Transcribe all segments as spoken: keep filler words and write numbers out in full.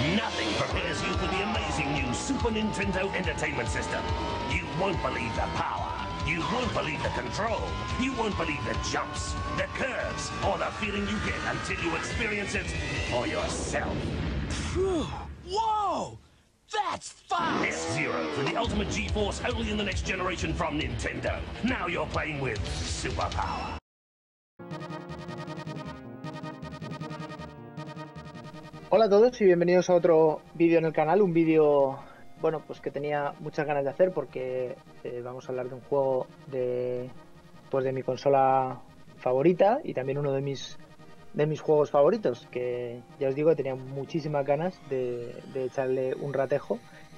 Nothing prepares you for the amazing new Super Nintendo Entertainment System. You won't believe the power. You won't believe the control. You won't believe the jumps, the curves, or the feeling you get until you experience it for yourself. Phew. Whoa! That's fast! F-Zero for the ultimate G-Force only in the next generation from Nintendo. Now you're playing with superpower. Hola a todos y bienvenidos a otro vídeo en el canal, un vídeo, bueno, pues que tenía muchas ganas de hacer porque eh, vamos a hablar de un juego de, pues de mi consola favorita y también uno de mis, de mis juegos favoritos, que ya os digo que tenía muchísimas ganas de, de echarle un ratejo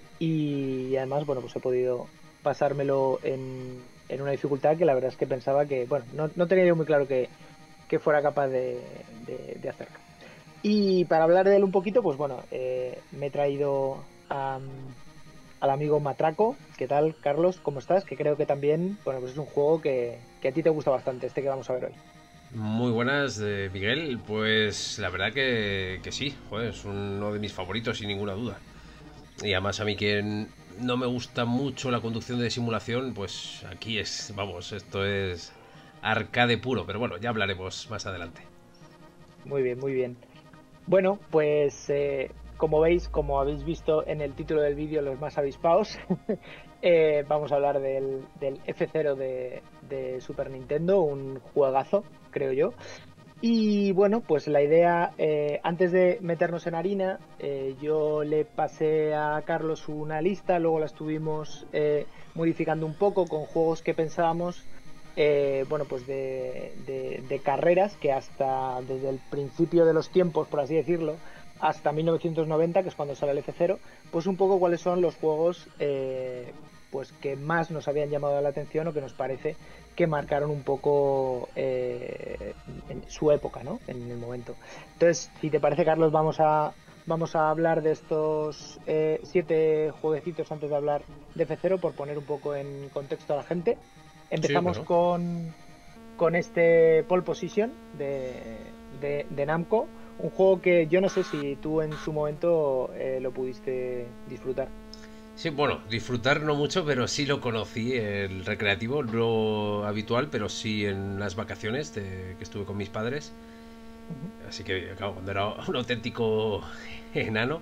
y además, bueno, pues he podido pasármelo en, en una dificultad que la verdad es que pensaba que, bueno, no, no tenía yo muy claro que, que fuera capaz de, de, de hacerlo. Y para hablar de él un poquito, pues bueno, eh, me he traído a, al amigo Matraco. ¿Qué tal, Carlos? ¿Cómo estás? Que creo que también, bueno, pues es un juego que, que a ti te gusta bastante, este que vamos a ver hoy. Muy buenas, eh, Miguel. Pues la verdad que, que sí, joder, es uno de mis favoritos sin ninguna duda. Y además a mí que no me gusta mucho la conducción de simulación, pues aquí es, vamos, esto es arcade puro. Pero bueno, ya hablaremos más adelante. Muy bien, muy bien. Bueno, pues eh, como veis, como habéis visto en el título del vídeo, los más avispados, eh, vamos a hablar del, del F-Zero de, de Super Nintendo, un juegazo, creo yo. Y bueno, pues la idea, eh, antes de meternos en harina, eh, yo le pasé a Carlos una lista, luego la estuvimos eh, modificando un poco con juegos que pensábamos. Eh, bueno, pues de, de, de carreras que hasta desde el principio de los tiempos, por así decirlo, hasta mil novecientos noventa, que es cuando sale el F-Zero, pues un poco cuáles son los juegos eh, pues que más nos habían llamado la atención o que nos parece que marcaron un poco eh, en su época, ¿no? En el momento. Entonces, si te parece, Carlos, vamos a vamos a hablar de estos eh, siete jueguecitos antes de hablar de F-Zero, por poner un poco en contexto a la gente. Empezamos sí, claro. con, con este Pole Position de, de, de Namco, un juego que yo no sé si tú en su momento eh, lo pudiste disfrutar. Sí, bueno, disfrutar no mucho, pero sí lo conocí, el recreativo, no habitual, pero sí en las vacaciones de, que estuve con mis padres. Uh-huh. Así que, claro, cuando era un auténtico enano.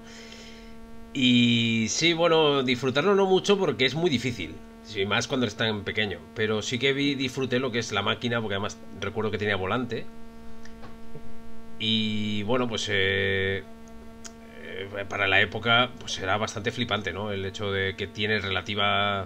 Y sí, bueno, disfrutarlo no mucho porque es muy difícil. Sí, más cuando eres tan pequeño. Pero sí que vi, disfruté lo que es la máquina, porque además recuerdo que tenía volante. Y bueno, pues eh, eh, para la época pues era bastante flipante, ¿no? El hecho de que tiene relativa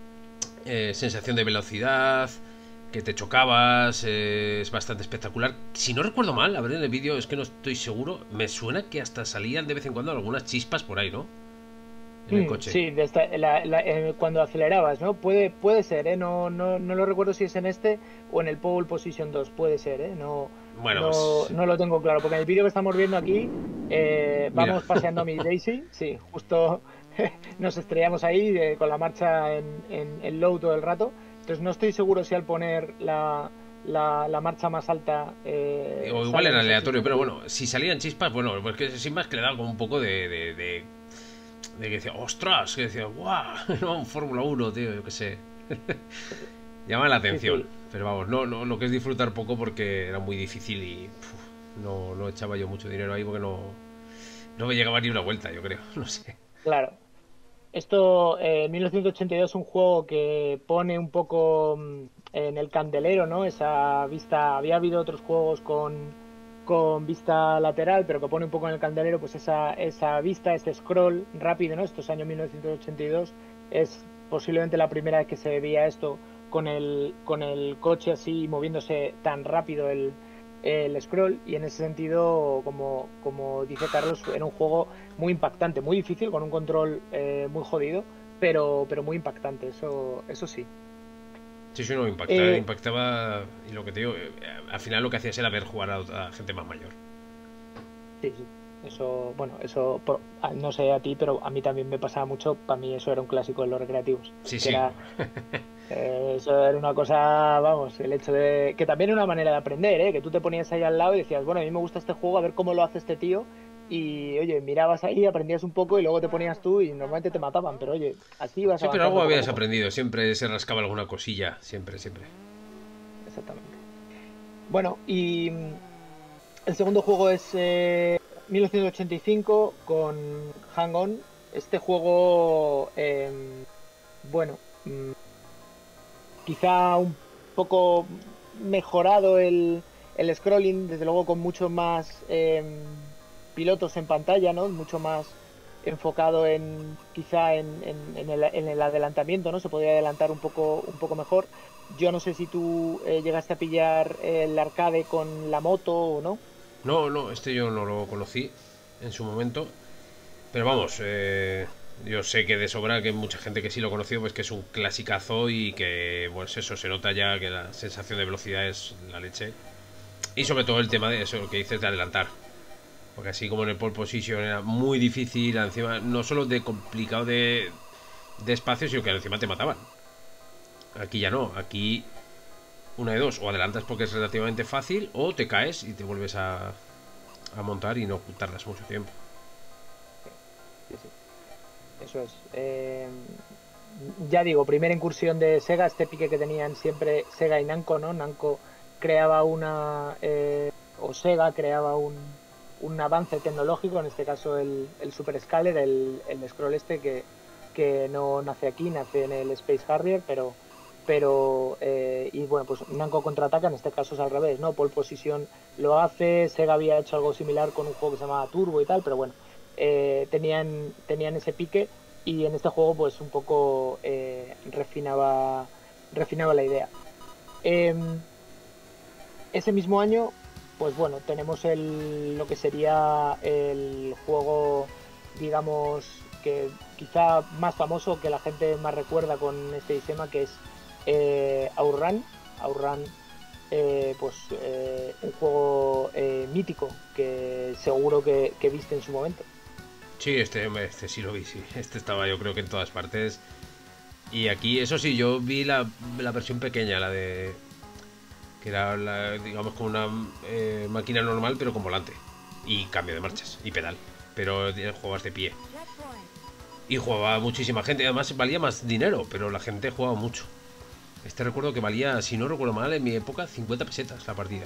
eh, sensación de velocidad, que te chocabas, eh, es bastante espectacular. Si no recuerdo mal, a ver en el vídeo, es que no estoy seguro, me suena que hasta salían de vez en cuando algunas chispas por ahí, ¿no? En el coche. Sí, de esta, la, la, eh, cuando acelerabas, ¿no? Puede, puede ser, ¿eh? No, no, no lo recuerdo si es en este o en el Pole Position dos, puede ser, ¿eh? No, bueno, no, pues... no lo tengo claro, porque en el vídeo que estamos viendo aquí eh, vamos Mira. paseando a mi Daisy, sí, justo nos estrellamos ahí de, con la marcha en, en, en low todo el rato, entonces no estoy seguro si al poner la... La, la marcha más alta eh, o igual era aleatorio, pero bueno, si salían chispas, bueno, pues que sin más que le daba como un poco de, de, de... de que decía, ostras, que decía, guau, no, un Fórmula uno, tío, yo qué sé. Llama la atención, sí, sí. Pero vamos, no, no, lo que es disfrutar poco porque era muy difícil y uf, no, no echaba yo mucho dinero ahí porque no, no me llegaba ni una vuelta, yo creo, no sé. Claro. Esto, eh, mil novecientos ochenta y dos, es un juego que pone un poco en el candelero, ¿no? Esa vista, había habido otros juegos con, con vista lateral, pero que pone un poco en el candelero pues esa, esa vista, este scroll rápido, ¿no? Estos años mil novecientos ochenta y dos es posiblemente la primera vez que se veía esto con el, con el coche así moviéndose tan rápido el, el scroll, y en ese sentido, como, como dice Carlos, era un juego muy impactante, muy difícil, con un control eh, muy jodido, pero, pero muy impactante, eso, eso sí. Sí, sí, no, impactaba, eh, impactaba, y lo que te digo, al final lo que hacías era ver jugar a, a gente más mayor. Sí, sí, eso, bueno, eso, por, no sé a ti, pero a mí también me pasaba mucho, para mí eso era un clásico en los recreativos. Sí, sí. Era, eh, eso era una cosa, vamos, el hecho de, que también era una manera de aprender, ¿eh? Que tú te ponías ahí al lado y decías, bueno, a mí me gusta este juego, a ver cómo lo hace este tío, y oye, mirabas ahí, aprendías un poco y luego te ponías tú y normalmente te mataban, pero oye, así ibas Sí, pero avanzando algo poco a habías poco. aprendido. Siempre se rascaba alguna cosilla. Siempre, siempre. Exactamente. Bueno, y mm, el segundo juego es eh, mil novecientos ochenta y cinco con Hang On. Este juego, em, bueno, mm, quizá un poco mejorado el, el scrolling, desde luego con muchos más em, pilotos en pantalla, ¿no? Mucho más enfocado en quizá en, en- en el, en el adelantamiento, ¿no? Se podría adelantar un poco, un poco mejor. Yo no sé si tú eh, llegaste a pillar el arcade con la moto o no. No, no, este yo no lo conocí en su momento. Pero vamos, eh, yo sé que de sobra que mucha gente que sí lo conoció, pues que es un clasicazo y que, pues eso, se nota ya que la sensación de velocidad es la leche. Y sobre todo el tema de eso, lo que dices de adelantar. Porque así como en el pole position era muy difícil, encima, no solo de complicado de, de espacio, sino que encima te mataban. Aquí ya no, aquí una de dos, o adelantas porque es relativamente fácil, o te caes y te vuelves a, a montar y no tardas mucho tiempo. Sí, sí, eso es. Eh, ya digo, primera incursión de Sega, este pique que tenían siempre Sega y Namco, ¿no? Namco creaba una, eh, o Sega creaba un, un avance tecnológico, en este caso el, el Super Scaler, el, el scroll este que, que no nace aquí, nace en el Space Harrier, pero, pero eh, y bueno, pues Namco contraataca, en este caso es al revés, ¿no? Pole Position lo hace, Sega había hecho algo similar con un juego que se llamaba Turbo y tal, pero bueno, eh, tenían, tenían ese pique y en este juego pues un poco eh, refinaba, refinaba la idea. Eh, ese mismo año, pues bueno, tenemos el, lo que sería el juego, digamos, que quizá más famoso, que la gente más recuerda con este sistema, que es eh, Outrun. Outrun, eh, pues eh, un juego eh, mítico que seguro que, que viste en su momento. Sí, este, este sí lo vi, sí. Este estaba yo creo que en todas partes. Y aquí, eso sí, yo vi la, la versión pequeña, la de... que era, la, digamos, como una eh, máquina normal, pero con volante. Y cambio de marchas, y pedal. Pero jugabas de pie. Y jugaba muchísima gente. Además, valía más dinero, pero la gente jugaba mucho. Este recuerdo que valía, si no recuerdo mal, en mi época, cincuenta pesetas la partida.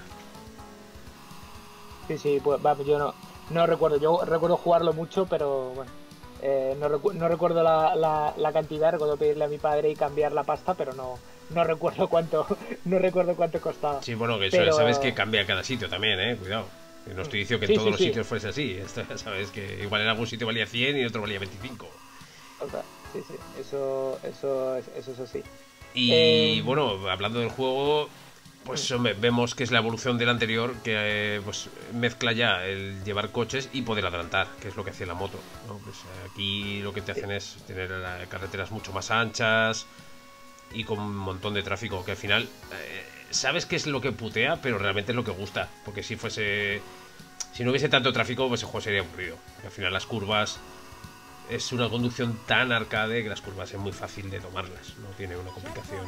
Sí, sí, pues va, yo no, no recuerdo, yo recuerdo jugarlo mucho, pero bueno, eh, no, recu no recuerdo la, la, la cantidad, recuerdo pedirle a mi padre y cambiar la pasta, pero no, no recuerdo cuánto, no recuerdo cuánto costaba. Sí, bueno, que eso Pero sabes que cambia cada sitio también, eh, cuidado. No estoy diciendo que en sí, todos sí, los sí, sitios fuese así. Esto, sabes que igual en algún sitio valía cien y en otro valía veinticinco. o sea, sí, sí, eso, eso, eso es así. Y Eh, bueno, hablando del juego, pues hombre, vemos que es la evolución del anterior, que eh, pues mezcla ya el llevar coches y poder adelantar, que es lo que hacía la moto, ¿no? Pues aquí lo que te hacen es tener eh, carreteras mucho más anchas y con un montón de tráfico, que al final eh, sabes que es lo que putea, pero realmente es lo que gusta, porque si fuese... Si no hubiese tanto tráfico, pues el juego sería aburrido. Al final las curvas... Es una conducción tan arcade que las curvas es muy fácil de tomarlas, no tiene una complicación.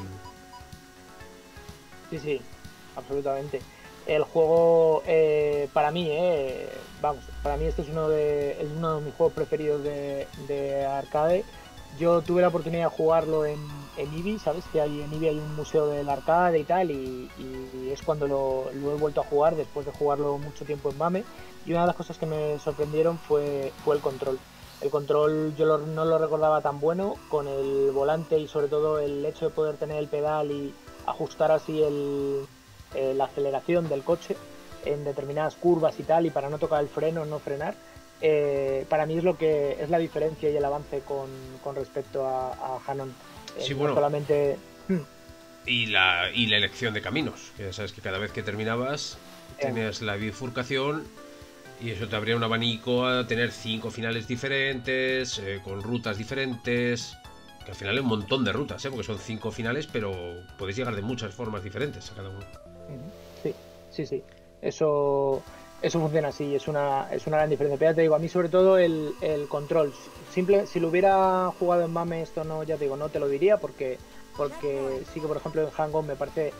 sí, sí, absolutamente. El juego, eh, para mí, eh, vamos, para mí este es uno de, es uno de mis juegos preferidos de, de arcade. Yo tuve la oportunidad de jugarlo en, en Eevee, ¿sabes? Que hay, en Eevee hay un museo del arcade y tal, y, y es cuando lo, lo he vuelto a jugar después de jugarlo mucho tiempo en MAME. Y una de las cosas que me sorprendieron fue, fue el control. El control yo lo, no lo recordaba tan bueno, con el volante y sobre todo el hecho de poder tener el pedal y ajustar así el, eh, la aceleración del coche en determinadas curvas y tal, y para no tocar el freno, no frenar. Eh, para mí es lo que es la diferencia y el avance con, con respecto a, a Hanon. Eh, Sí, no bueno. solamente... Y la, y la elección de caminos, que ya sabes que cada vez que terminabas tenías la bifurcación y eso te abría un abanico a tener cinco finales diferentes, eh, con rutas diferentes, que al final hay un montón de rutas, ¿eh? Porque son cinco finales, pero podéis llegar de muchas formas diferentes a cada uno. Sí, sí, sí. Eso, eso funciona así, es una, es una gran diferencia. Pero ya te digo, a mí sobre todo el, el control. Simple, si lo hubiera jugado en MAME, esto no, ya te digo, no te lo diría, porque, porque sí que, por ejemplo, en Hang-On me parece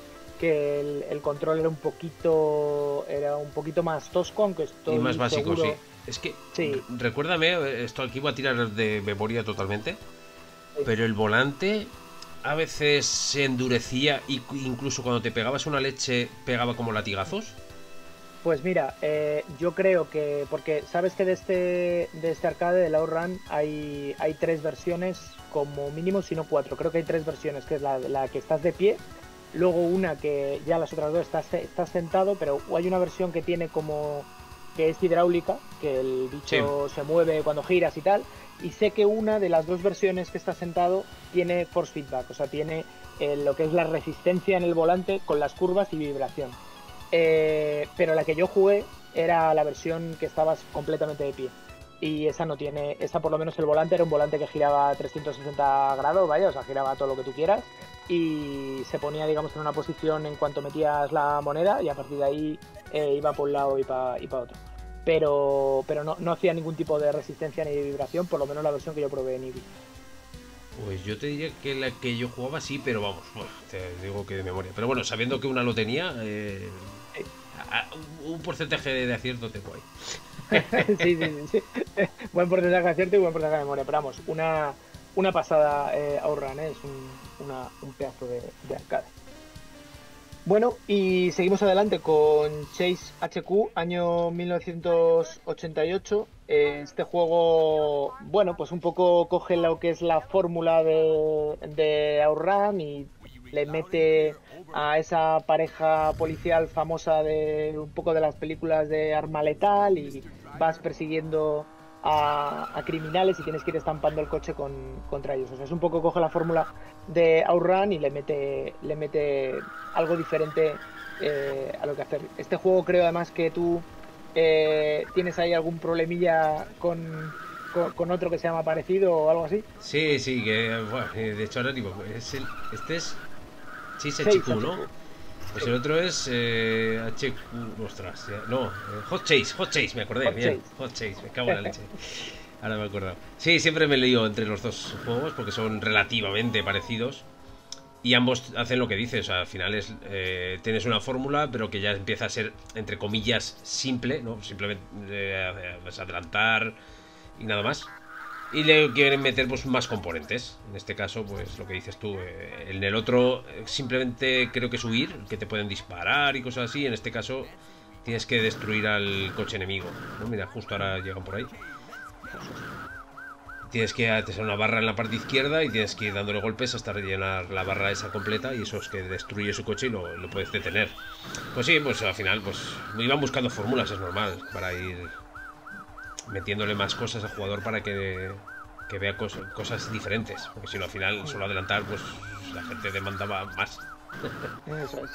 que el, el control era un poquito era un poquito más tosco, aunque estoy y más básico, seguro... sí. Es que, sí. recuérdame, esto aquí voy a tirar de memoria totalmente, Sí. pero el volante a veces se endurecía y incluso cuando te pegabas una leche pegaba como latigazos. Pues mira, eh, yo creo que, porque sabes que de este, de este arcade, del OutRun, hay, hay tres versiones, como mínimo, si no cuatro. Creo que hay tres versiones, que es la, la que estás de pie, luego una que ya las otras dos estás, estás sentado, pero hay una versión que tiene como, que es hidráulica, que el bicho sí. se mueve cuando giras y tal, y sé que una de las dos versiones que está sentado tiene force feedback, o sea, tiene eh, lo que es la resistencia en el volante con las curvas y vibración. Eh, pero la que yo jugué era la versión que estabas completamente de pie, y esa no tiene, esa por lo menos el volante era un volante que giraba trescientos sesenta grados, vaya, o sea, giraba todo lo que tú quieras, y se ponía, digamos, en una posición en cuanto metías la moneda, y a partir de ahí eh, iba por un lado y para y pa otro, pero, pero no, no hacía ningún tipo de resistencia ni de vibración, por lo menos la versión que yo probé en Eevee. Pues yo te diría que la que yo jugaba sí, pero vamos, bueno, te digo que de memoria. Pero bueno, sabiendo que una lo tenía, eh, sí. a, un porcentaje de acierto tengo ahí. sí, sí, sí, sí. Buen porcentaje de acierto y buen porcentaje de memoria. Pero vamos, una, una pasada eh, OutRun, ¿eh? Es un, una, un pedazo de, de arcade. Bueno, y seguimos adelante con Chase H Q, año mil novecientos ochenta y ocho. Este juego, bueno, pues un poco coge lo que es la fórmula de, de OutRun y le mete a esa pareja policial famosa de un poco de las películas de Arma Letal, y vas persiguiendo a, a criminales y tienes que ir estampando el coche con, contra ellos. O sea, es un poco coge la fórmula de OutRun y le mete, le mete algo diferente eh, a lo que hacer. Este juego creo además que tú eh, tienes ahí algún problemilla con, con, con otro que se llama parecido o algo así. Sí, sí, que bueno, de hecho ahora digo, es el, este es Chase H Q, ¿no? Pues el otro es eh, H Q, ostras, no, eh, Hot Chase, Hot Chase, me acordé, Hot bien, Chase. Hot Chase, me cago en la leche. Ahora me he acordado. Sí, siempre me he leído entre los dos juegos porque son relativamente parecidos y ambos hacen lo que dices, o sea, al final es, eh, tienes una fórmula pero que ya empieza a ser, entre comillas, simple, ¿no? Simplemente eh, vas a adelantar y nada más. Y le quieren meter pues más componentes. En este caso, pues lo que dices tú. Eh, en el otro simplemente creo que es huir, que te pueden disparar y cosas así. En este caso tienes que destruir al coche enemigo, ¿no? Mira, justo ahora llegan por ahí. Tienes que hacer una barra en la parte izquierda y tienes que ir dándole golpes hasta rellenar la barra esa completa, y eso es que destruye su coche y lo, lo puedes detener. Pues sí, pues al final pues iban buscando fórmulas, es normal, para ir metiéndole más cosas al jugador para que, que vea cos, cosas diferentes, porque si no al final solo adelantar pues la gente demandaba más. Eso es.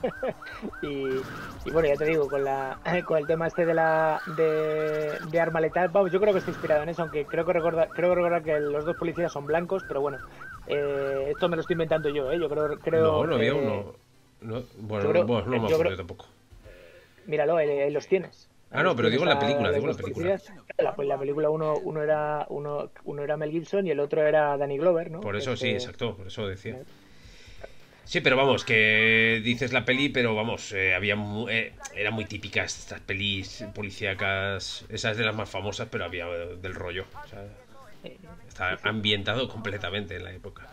y, y bueno, ya te digo, con la con el tema este de la de, de Arma Letal, vamos, yo creo que está inspirado en eso, aunque creo que recordar, creo recordar que los dos policías son blancos, pero bueno, eh, esto me lo estoy inventando yo, ¿eh? Yo creo, creo No, no había eh, uno. No, bueno, creo, no, no me acuerdo creo, tampoco. Míralo, ahí, ahí los tienes. Ah, no, pero digo en la película, digo en la película. La, pues la película uno, uno era uno, uno era Mel Gibson y el otro era Danny Glover, ¿no? Por eso este... sí, exacto, por eso decía. Sí, pero vamos, que dices la peli, pero vamos, eh, había mu eh, eran muy típicas estas pelis policíacas, esas de las más famosas, pero había del rollo. O sea, está ambientado completamente en la época.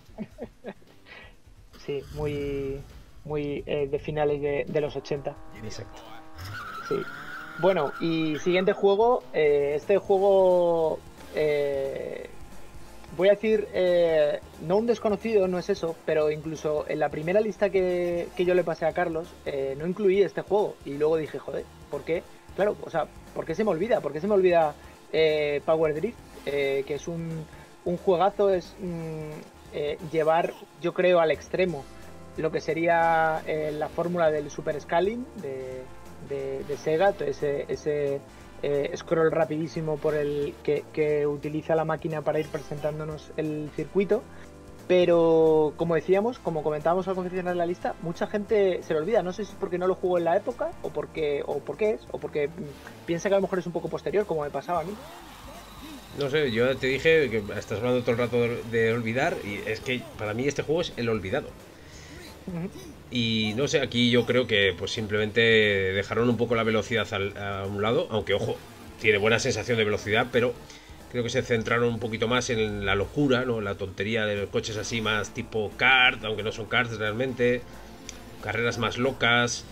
Sí, muy, muy eh, de finales de, de los ochenta. Exacto. Sí. Bueno, y siguiente juego, eh, este juego, eh, voy a decir, eh, no un desconocido, no es eso, pero incluso en la primera lista que, que yo le pasé a Carlos, eh, no incluí este juego, y luego dije, joder, ¿por qué? Claro, o sea, ¿por qué se me olvida? ¿Por qué se me olvida eh, Power Drift? Eh, que es un, un juegazo, es mm, eh, llevar, yo creo, al extremo lo que sería eh, la fórmula del Super Scaling de... De, de Sega, ese, ese eh, scroll rapidísimo por el que, que utiliza la máquina para ir presentándonos el circuito, pero como decíamos, como comentábamos al confeccionar la lista, mucha gente se lo olvida, no sé si es porque no lo jugó en la época o porque o por qué es, o porque piensa que a lo mejor es un poco posterior, como me pasaba a mí. No sé, yo te dije que estás hablando todo el rato de olvidar, y es que para mí este juego es el olvidado. Y no sé, aquí yo creo que pues simplemente dejaron un poco la velocidad al, a un lado, aunque ojo, tiene buena sensación de velocidad, pero creo que se centraron un poquito más en la locura, ¿no? La tontería de los coches así más tipo kart, aunque no son karts realmente, carreras más locas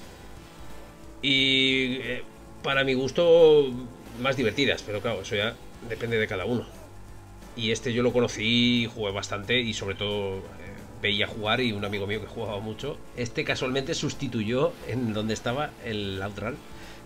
y eh, para mi gusto más divertidas, pero claro, eso ya depende de cada uno. Y este yo lo conocí, jugué bastante y sobre todo eh, veía jugar y un amigo mío que jugaba mucho. Este casualmente sustituyó en donde estaba el Outrun.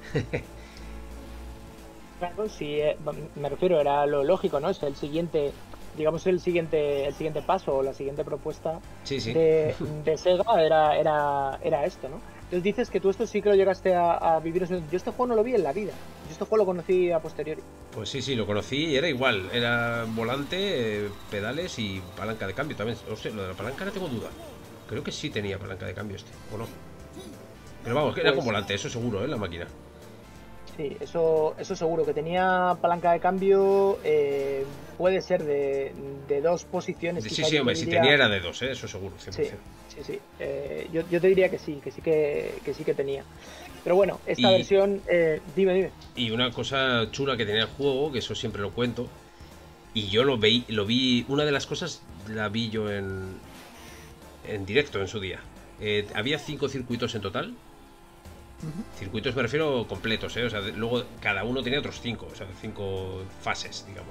Claro, sí, eh, me refiero, era lo lógico, ¿no? Es el siguiente, digamos, el siguiente, el siguiente paso o la siguiente propuesta Sí, sí. de, de Sega era, era, era esto, ¿no? Entonces dices que tú esto sí que lo llegaste a, a vivir. Yo este juego no lo vi en la vida. Yo este juego lo conocí a posteriori. Pues sí, sí, lo conocí y era igual. Era volante, eh, pedales y palanca de cambio también. No sé, lo de la palanca no tengo duda. Creo que sí tenía palanca de cambio este, o no. Pero vamos, que era Pues- con volante, eso seguro, ¿eh? La máquina. Sí, eso, eso seguro, que tenía palanca de cambio, eh, puede ser de, de dos posiciones. Sí, quizá sí, yo hombre, te si diría- tenía era de dos, ¿eh? Eso seguro, cien por Sí, cien. sí, sí. Eh, yo, yo te diría que sí, que sí que, que sí que tenía. Pero bueno, esta Y- versión, eh, dime, dime. Y una cosa chula que tenía el juego, que eso siempre lo cuento, y yo lo vi, lo vi, una de las cosas la vi yo en, en directo en su día. Eh, había cinco circuitos en total. Circuitos me refiero completos, ¿eh? O sea, de- luego cada uno tenía otros cinco, o sea, cinco fases, digamos.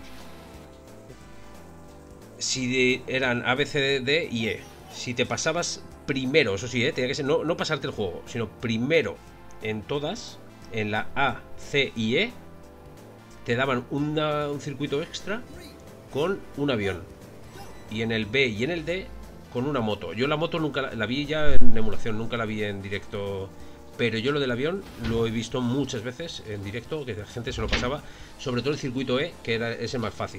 Si de- eran A, B, C, D y E. Si te pasabas primero, eso sí, ¿eh? Tenía que ser, no, no pasarte el juego, sino primero en todas, en la A, C y E, te daban una- un circuito extra con un avión. Y en el B y en el D, con una moto. Yo la moto nunca la, la vi ya en emulación, nunca la vi en directo. Pero yo lo del avión lo he visto muchas veces en directo, que la gente se lo pasaba. Sobre todo el circuito E, que era ese más fácil.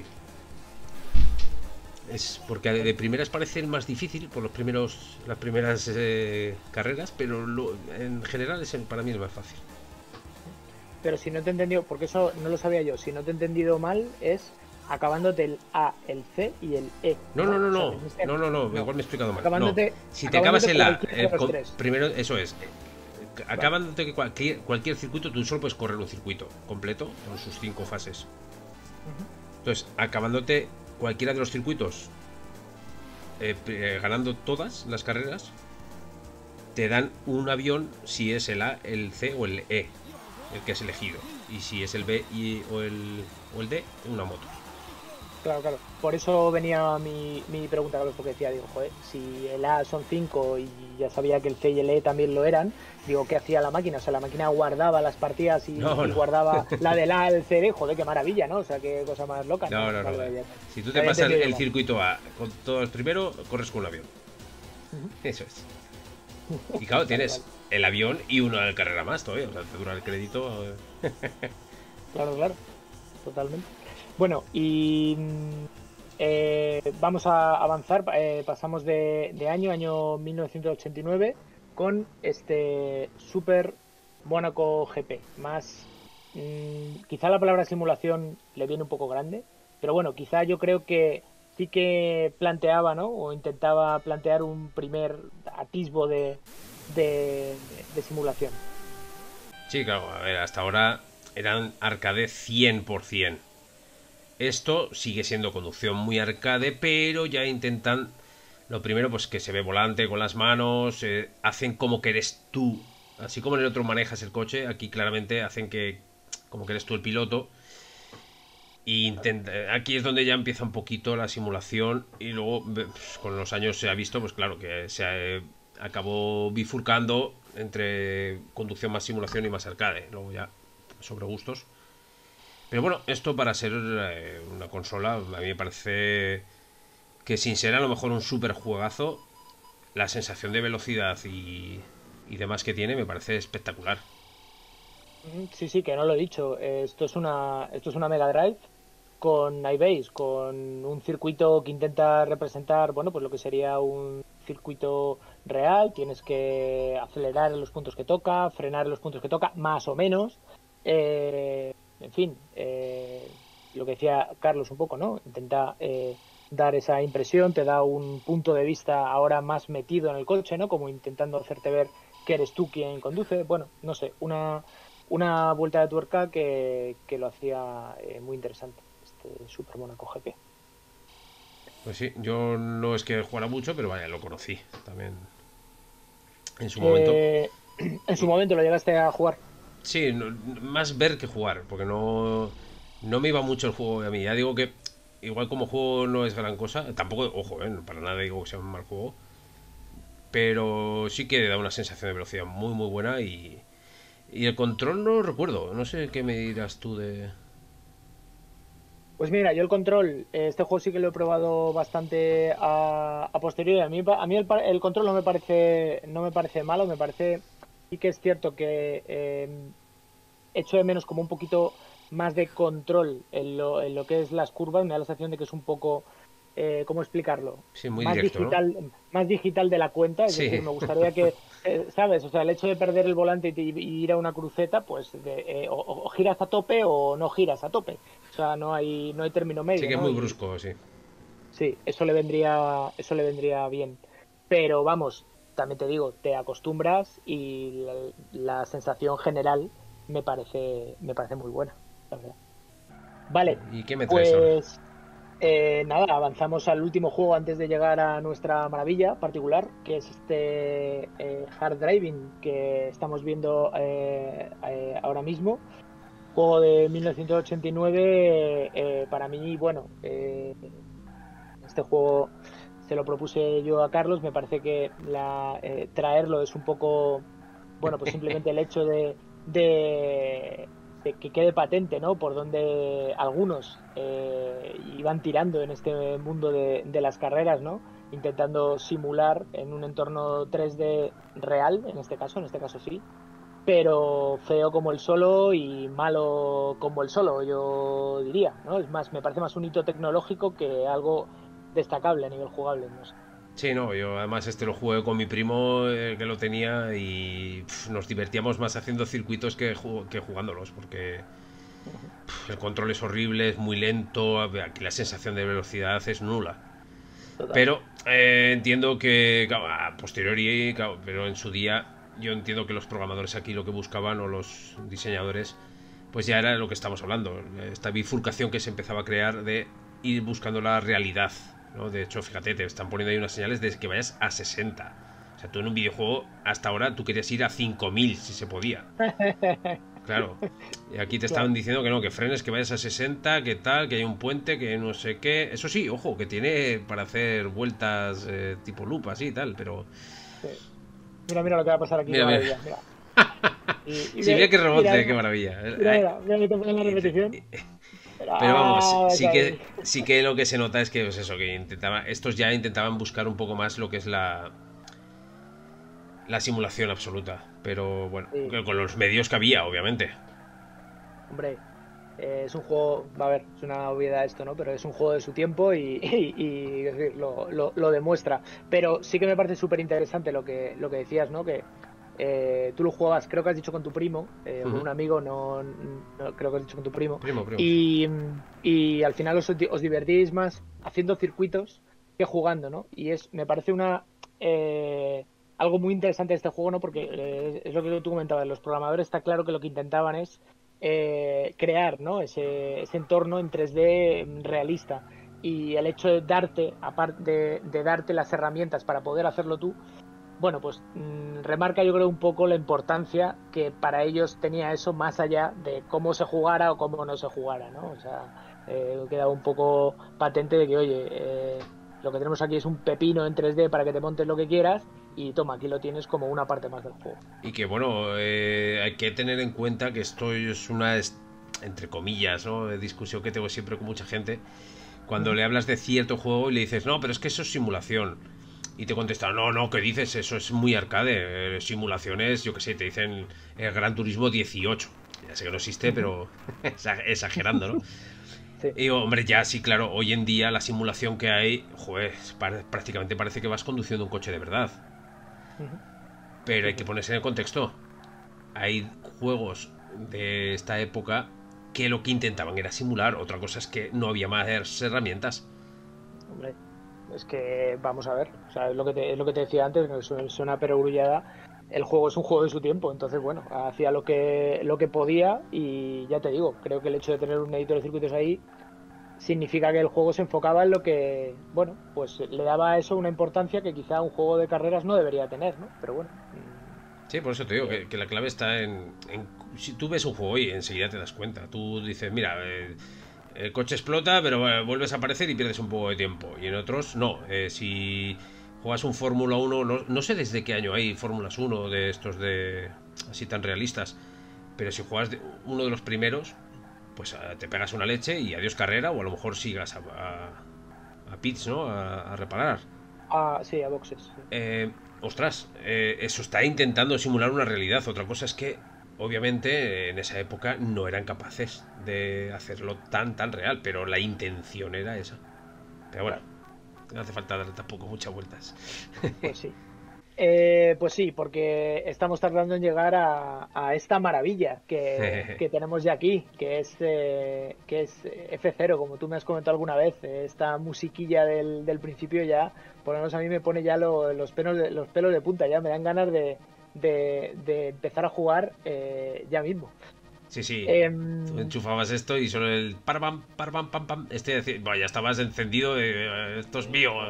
Es porque de primeras parece el más difícil por los primeros, las primeras eh, carreras, pero lo- en general es el- para mí el más fácil. Pero si no te he entendido, porque eso no lo sabía yo, si no te he entendido mal, es acabándote el A, el C y el E. No, no, no, O sea, no, tienes que- no, no, no, igual me he explicado mal. Acabándote- No, si te acabas acabándote en la, cualquiera de eh, los con- tres. primero, eso es, eh, acabándote que cualquier, cualquier circuito, tú solo puedes correr un circuito completo con sus cinco fases. Entonces, acabándote cualquiera de los circuitos, eh, eh, ganando todas las carreras, te dan un avión si es el A, el C o el E, el que has elegido. Y si es el B y, o, el, o el D, una moto. Claro, claro. Por eso venía mi, mi pregunta, Carlos, porque decía, digo, joder, si el A son cinco y ya sabía que el C y el E también lo eran, digo, ¿qué hacía la máquina? O sea, la máquina guardaba las partidas y, No, y no. guardaba la del A, el C, D, joder, qué maravilla, ¿no? O sea, qué cosa más loca. No, no, no. Vale, ya. Si tú te Había pasas el, entendido el mal. circuito A con todos primero, corres con un avión. Eso es. Y claro, tienes el avión y una carrera más todavía. O sea, te dura el crédito. eh. Claro, claro, totalmente. Bueno, y mm, eh, vamos a avanzar. eh, pasamos de, de año, año mil novecientos ochenta y nueve, con este Super Mónaco G P. Más, mm, quizá la palabra simulación le viene un poco grande, pero bueno, quizá yo creo que sí que planteaba, ¿no? O intentaba plantear un primer atisbo de, de, de simulación. Sí, claro, a ver, hasta ahora eran arcade cien por cien. Esto sigue siendo conducción muy arcade, pero ya intentan, lo primero, pues que se ve volante con las manos, eh, hacen como que eres tú, así como en el otro manejas el coche, aquí claramente hacen que como que eres tú el piloto. Y intenta, aquí es donde ya empieza un poquito la simulación y luego pues, con los años se ha visto, pues claro, que se eh, acabó bifurcando entre conducción más simulación y más arcade, luego ya sobre gustos. Pero bueno, esto para ser eh, una consola, a mí me parece que sin ser a lo mejor un super juegazo, la sensación de velocidad y, y demás que tiene me parece espectacular. Sí, sí, que no lo he dicho. Esto es una, esto es una Mega Drive con iBase, con un circuito que intenta representar, bueno, pues lo que sería un circuito real. Tienes que acelerar en los puntos que toca, frenar en los puntos que toca, más o menos. Eh, en fin, eh, lo que decía Carlos un poco, ¿no? Intenta eh, dar esa impresión, te da un punto de vista ahora más metido en el coche, ¿no? Como intentando hacerte ver que eres tú quien conduce. Bueno, no sé, una, una vuelta de tuerca que, que lo hacía eh, muy interesante, este Super Monaco G P. Pues sí, yo no es que jugara mucho, pero vaya, lo conocí también en su momento. Eh, en su momento lo llegaste a jugar. Sí, no, más ver que jugar, porque no, no me iba mucho el juego a mí. Ya digo que igual como juego no es gran cosa, tampoco, ojo, eh, para nada digo que sea un mal juego, pero sí que da una sensación de velocidad muy muy buena y, y el control no lo recuerdo, no sé qué me dirás tú de... Pues mira, yo el control, este juego sí que lo he probado bastante a, a posteriori. A mí, a mí el, el control no me parece no me parece malo, me parece, sí que es cierto que eh, echo de menos como un poquito más de control en lo, en lo que es las curvas. Me da la sensación de que es un poco, eh, ¿cómo explicarlo? Sí, muy Más directo, digital, ¿no? más digital de la cuenta. Es Sí, decir, me gustaría que, eh, ¿sabes? O sea, el hecho de perder el volante y, y ir a una cruceta, pues de, eh, o, o giras a tope o no giras a tope. O sea, no hay, no hay término sí medio, que es ¿no? muy Y brusco, sí. sí, eso le vendría, eso le vendría bien. Pero vamos, también te digo, te acostumbras y la, la sensación general me parece, me parece muy buena, la verdad. Vale, ¿Y qué me traes ahora? pues eh, nada, avanzamos al último juego antes de llegar a nuestra maravilla particular, que es este eh, Hard Driving que estamos viendo eh, eh, ahora mismo. Juego de mil novecientos ochenta y nueve, eh, para mí, bueno, eh, este juego se lo propuse yo a Carlos, me parece que la, eh, traerlo es un poco, bueno, pues simplemente el hecho de, de, de que quede patente, ¿no? Por donde algunos eh, iban tirando en este mundo de, de las carreras, ¿no? Intentando simular en un entorno tres D real, en este caso, en este caso sí, pero feo como el solo y malo como el solo, yo diría, ¿no? Es más, me parece más un hito tecnológico que algo destacable a nivel jugable, no sé. Sí, no, yo además este lo jugué con mi primo eh, que lo tenía y pf, nos divertíamos más haciendo circuitos que, ju- que jugándolos, porque pf, el control es horrible, es muy lento, aquí la sensación de velocidad es nula. Total. Pero eh, entiendo que, claro, a posteriori, claro, pero en su día, yo entiendo que los programadores aquí lo que buscaban, o los diseñadores, pues ya era lo que estamos hablando, esta bifurcación que se empezaba a crear de ir buscando la realidad, ¿no? De hecho, fíjate, te están poniendo ahí unas señales de que vayas a sesenta. O sea, tú en un videojuego, hasta ahora, tú querías ir a cinco mil si se podía. Claro. Y aquí te estaban Claro. diciendo que no, que frenes, que vayas a sesenta, que tal, que hay un puente, que no sé qué. Eso sí, ojo, que tiene para hacer vueltas eh, tipo loop, así y tal, pero... Sí. Mira, mira lo que va a pasar aquí, qué Mira, mira. maravilla. Mira. Y, y Sí, mira ve- qué mira, rebote, qué maravilla. mira, mira, mira que te ponen la repetición. Pero vamos, Ah, sí caí. que, sí que lo que se nota es que, pues eso, que intentaba, estos ya intentaban buscar un poco más lo que es la, la simulación absoluta. Pero bueno, Sí, con los medios que había, obviamente. hombre, eh, es un juego, va a ver, es una obviedad esto, ¿no? Pero es un juego de su tiempo y, y- y, es decir, lo, lo- lo demuestra. Pero sí que me parece súper interesante lo que, lo que decías, ¿no? Que eh, tú lo jugabas, creo que has dicho con tu primo, eh, o con Ujú. un amigo, no, no- creo que has dicho con tu primo, Primo, primo. y, y al final os, os divertís más haciendo circuitos que jugando, ¿no? Y es, me parece una... eh, algo muy interesante de este juego, ¿no? Porque eh, es lo que tú comentabas, los programadores está claro que lo que intentaban es eh, crear, ¿no? ese, ese entorno en tres D realista. Y el hecho de darte, aparte de, de darte las herramientas para poder hacerlo tú, bueno, pues mmm, remarca yo creo un poco la importancia que para ellos tenía eso más allá de cómo se jugara o cómo no se jugara, ¿no? O sea, eh, queda un poco patente de que, oye, eh, lo que tenemos aquí es un pepino en tres D para que te montes lo que quieras y toma, aquí lo tienes como una parte más del juego. Y que bueno, eh, hay que tener en cuenta que esto es una, es- entre comillas, ¿no? De discusión que tengo siempre con mucha gente. Cuando le hablas de cierto juego y le dices, no, pero es que eso es simulación. Y te contestan, no, no, ¿qué dices? Eso es muy arcade. Eh, simulaciones, yo qué sé, te dicen el Gran Turismo dieciocho. Ya sé que no existe, pero exa- exagerando, ¿no? Sí. Y digo, hombre, ya sí, claro, hoy en día la simulación que hay, joder, pa- prácticamente parece que vas conduciendo un coche de verdad. Ujú. Pero Sí, hay que sí. ponerse en el contexto. Hay juegos de esta época que lo que intentaban era simular. Otra cosa es que no había más herramientas. Hombre, es que vamos a ver, o sea, es lo que te, es lo que te decía antes, que suena, suena perogrullada. El juego es un juego de su tiempo, entonces bueno, hacía lo que lo que podía y ya te digo, creo que el hecho de tener un editor de circuitos ahí significa que el juego se enfocaba en lo que, bueno, pues le daba a eso una importancia que quizá un juego de carreras no debería tener, ¿no? Pero bueno. Sí, por eso te digo que, que la clave está en, en... Si tú ves un juego y enseguida te das cuenta. Tú dices, mira, eh, el coche explota, pero eh, vuelves a aparecer y pierdes un poco de tiempo. Y en otros, no. Eh, si juegas un Fórmula uno, no, no sé desde qué año hay Fórmulas uno de estos de así tan realistas, pero si juegas de, uno de los primeros, pues eh, te pegas una leche y adiós carrera, o a lo mejor sigas a, a, a pits, ¿no? A, a reparar. Ah, sí, a boxes. Sí. Eh, ostras, eh, eso está intentando simular una realidad. Otra cosa es que, obviamente, en esa época no eran capaces de hacerlo tan, tan real, pero la intención era esa. Pero bueno, no hace falta darle tampoco muchas vueltas. Pues sí. Eh, pues sí, porque estamos tardando en llegar a, a esta maravilla que, que tenemos ya aquí, que es, eh, que es F cero, como tú me has comentado alguna vez. Esta musiquilla del, del principio ya, por lo menos a mí me pone ya lo, los, pelos de, los pelos de punta, ya me dan ganas de, de, de empezar a jugar eh, ya mismo. Sí, sí. Eh, Tú enchufabas esto y solo el parpam, parpam, pam, pam. Este, bueno, ya estabas encendido. De, esto es mío.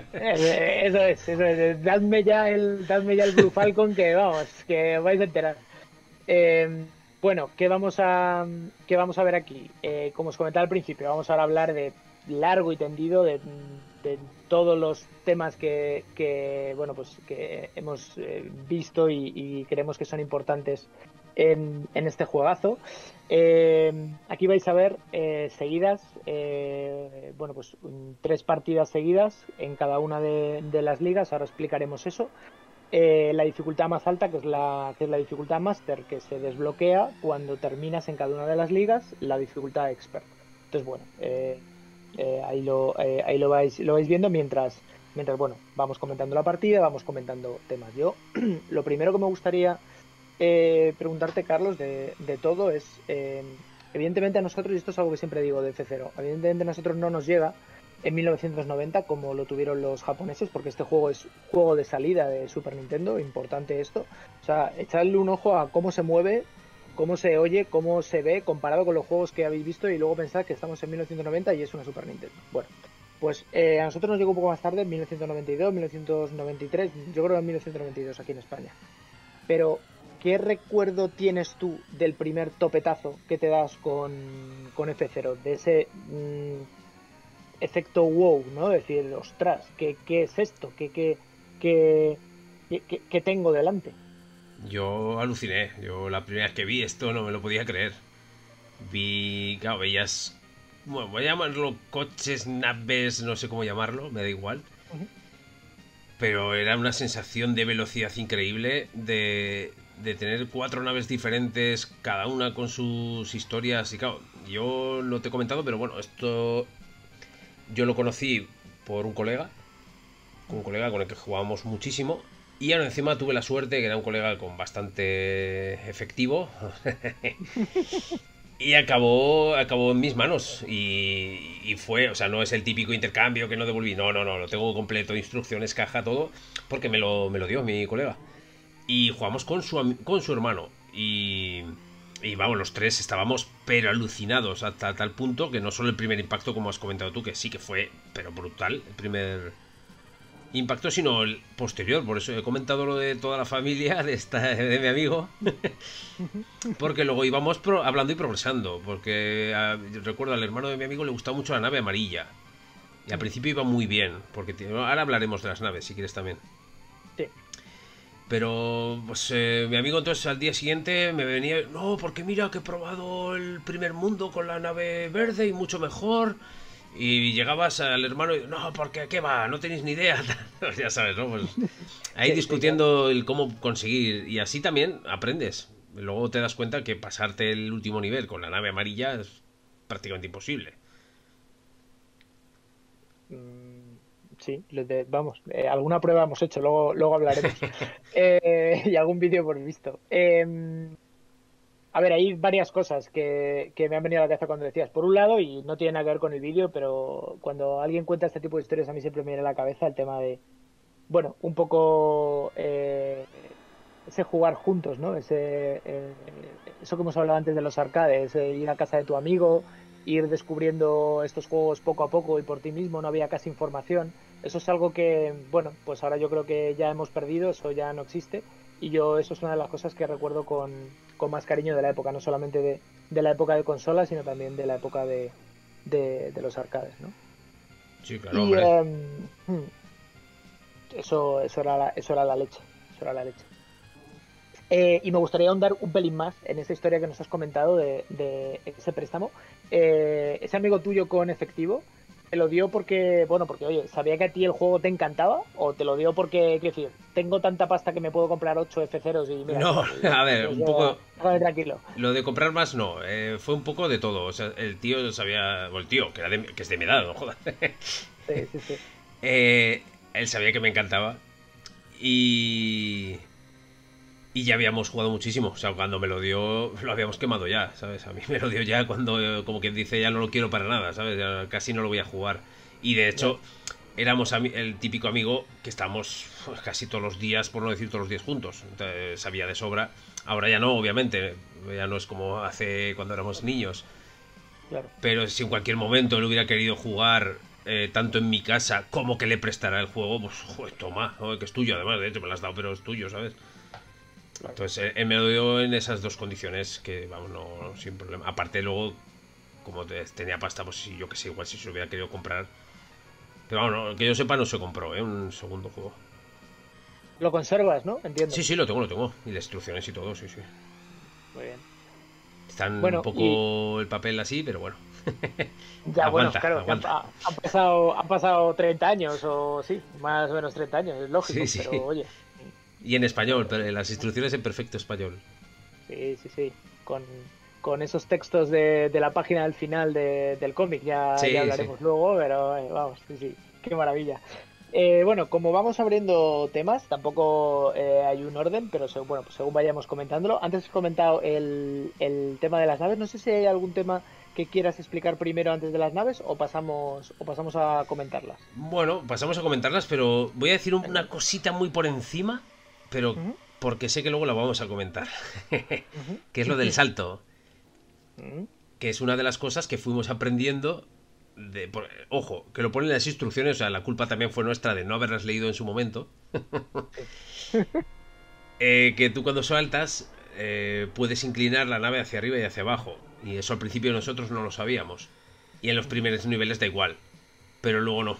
Eh. Eso es, eso es. Dadme ya el, dadme ya el Blue Falcon que vamos, que os vais a enterar. Eh, bueno, ¿qué vamos a, qué vamos a ver aquí? Eh, como os comentaba al principio, vamos ahora a hablar de largo y tendido de, de todos los temas que, que bueno, pues que hemos visto y, y creemos que son importantes en, en este juegazo. Eh, aquí vais a ver eh, seguidas, eh, bueno, pues tres partidas seguidas en cada una de, de las ligas. Ahora explicaremos eso. Eh, la dificultad más alta, que es la, que es la dificultad Master, que se desbloquea cuando terminas en cada una de las ligas, la dificultad Expert. Entonces, bueno, eh, eh, ahí, lo, eh, ahí lo, vais, lo vais viendo mientras, mientras, bueno, vamos comentando la partida, vamos comentando temas. Yo, lo primero que me gustaría eh, preguntarte, Carlos, de, de todo es, eh, evidentemente a nosotros, y esto es algo que siempre digo de F cero, evidentemente a nosotros no nos llega en mil novecientos noventa como lo tuvieron los japoneses, porque este juego es juego de salida de Super Nintendo, importante esto. O sea, echadle un ojo a cómo se mueve, cómo se oye, cómo se ve comparado con los juegos que habéis visto y luego pensad que estamos en mil novecientos noventa y es una Super Nintendo. Bueno, pues eh, a nosotros nos llegó un poco más tarde, en mil novecientos noventa y dos, mil novecientos noventa y tres, yo creo que en mil novecientos noventa y dos aquí en España. Pero, ¿qué recuerdo tienes tú del primer topetazo que te das con, con F cero? De ese... Mmm, efecto wow, ¿no? Decir, ostras, ¿qué, qué es esto? ¿Qué, qué, qué, qué, qué tengo delante? Yo aluciné. Yo la primera vez que vi esto no me lo podía creer. Vi, claro, veías, bueno, voy a llamarlo coches, naves, no sé cómo llamarlo, me da igual. Uh-huh. Pero era una sensación de velocidad increíble, de, de tener cuatro naves diferentes, cada una con sus historias. Y claro, yo no te he comentado, pero bueno, esto... Yo lo conocí por un colega, un colega con el que jugábamos muchísimo, y ahora encima tuve la suerte que era un colega con bastante efectivo y acabó acabó en mis manos y, y fue, o sea, no es el típico intercambio que no devolví, no, no, no, lo tengo completo, instrucciones, caja, todo, porque me lo, me lo dio mi colega. Y jugamos con su, con su hermano y... Y vamos, los tres estábamos pero alucinados hasta tal punto que no solo el primer impacto, como has comentado tú, que sí que fue pero brutal, el primer impacto, sino el posterior. Por eso he comentado lo de toda la familia de, esta, de mi amigo, porque luego íbamos pro, hablando y progresando, porque a, recuerdo al hermano de mi amigo le gustaba mucho la nave amarilla y al principio iba muy bien, porque ahora hablaremos de las naves si quieres también. Sí. Pero, pues, eh, mi amigo entonces al día siguiente me venía... No, porque mira que he probado el primer mundo con la nave verde y mucho mejor. Y llegabas al hermano y... No, porque ¿qué va? No tenéis ni idea. Ya sabes, ¿no? Pues ahí sí, discutiendo sí, claro. El cómo conseguir. Y así también aprendes. Luego te das cuenta que pasarte el último nivel con la nave amarilla es prácticamente imposible. Mm. Sí, vamos, eh, alguna prueba hemos hecho, luego, luego hablaremos. eh, y algún vídeo hemos visto. Eh, A ver, hay varias cosas que, que me han venido a la cabeza cuando decías. Por un lado, y no tiene nada que ver con el vídeo, pero cuando alguien cuenta este tipo de historias, a mí siempre me viene a la cabeza el tema de, bueno, un poco eh, ese jugar juntos, ¿no? Ese, eh, eso que hemos hablado antes de los arcades, eh, ir a casa de tu amigo, ir descubriendo estos juegos poco a poco y por ti mismo, no había casi información. Eso es algo que, bueno, pues ahora yo creo que ya hemos perdido, eso ya no existe. Y yo, eso es una de las cosas que recuerdo con, con más cariño de la época, no solamente de, de la época de consolas, sino también de la época de, de, de los arcades, ¿no? Sí, claro, Y hombre. um, eso, eso, era la, eso era la leche, eso era la leche. Eh, y me gustaría ahondar un pelín más en esa historia que nos has comentado de, de ese préstamo. Eh, ese amigo tuyo con efectivo, ¿te lo dio porque, bueno, porque, oye, sabía que a ti el juego te encantaba? ¿O te lo dio porque, qué decir, tengo tanta pasta que me puedo comprar ocho F ceros y mira... No, y, a ver, pues, un poco... déjame tranquilo. Lo de comprar más no, eh, fue un poco de todo. O sea, el tío sabía... O el tío, que, era de, que es de mi edad, no jodas. Sí, sí, sí. Eh, él sabía que me encantaba. Y... Y ya habíamos jugado muchísimo. O sea, cuando me lo dio, lo habíamos quemado ya, ¿sabes? A mí me lo dio ya cuando, como quien dice, ya no lo quiero para nada, ¿sabes? Ya casi no lo voy a jugar. Y de hecho, éramos el típico amigo que estamos pues, casi todos los días, por no decir todos los días juntos. Entonces, sabía de sobra. Ahora ya no, obviamente. Ya no es como hace cuando éramos niños. Claro. Pero si en cualquier momento él hubiera querido jugar... Eh, tanto en mi casa como que le prestara el juego, pues joder, toma, joder, que es tuyo además, de hecho me lo has dado, pero es tuyo, ¿sabes? Claro. Entonces él me lo dio en esas dos condiciones que, vamos, no, no sin problema. Aparte luego, como te, tenía pasta, pues si yo que sé, igual si se lo hubiera querido comprar. Pero vamos, no, que yo sepa no se compró, ¿eh? Un segundo juego. Lo conservas, ¿no? Entiendo. Sí, sí, lo tengo, lo tengo. Y las instrucciones y todo, sí, sí. Muy bien. Están bueno, un poco y... el papel así, pero bueno. Ya, aguanta, bueno, claro, aguanta. Han, han, pasado, han pasado treinta años, o sí, más o menos treinta años, es lógico, Sí, sí. pero oye. Y en español, pero las instrucciones en perfecto español. Sí, sí, sí. Con, con esos textos de, de la página al final de, del cómic, ya, Sí, ya hablaremos sí. luego, pero eh, vamos, sí, sí, qué maravilla. Eh, bueno, como vamos abriendo temas, tampoco eh, hay un orden, pero según, bueno, pues según vayamos comentándolo. Antes has comentado el, el tema de las naves, no sé si hay algún tema que quieras explicar primero antes de las naves o pasamos o pasamos a comentarlas. Bueno, pasamos a comentarlas, pero voy a decir una cosita muy por encima, pero uh-huh. porque sé que luego la vamos a comentar, uh-huh. que es lo del salto, uh-huh. que es una de las cosas que fuimos aprendiendo, de, por, ojo, que lo ponen en las instrucciones, o sea, la culpa también fue nuestra de no haberlas leído en su momento, eh, que tú cuando saltas eh, puedes inclinar la nave hacia arriba y hacia abajo. Y eso al principio nosotros no lo sabíamos. Y en los primeros niveles da igual. Pero luego no.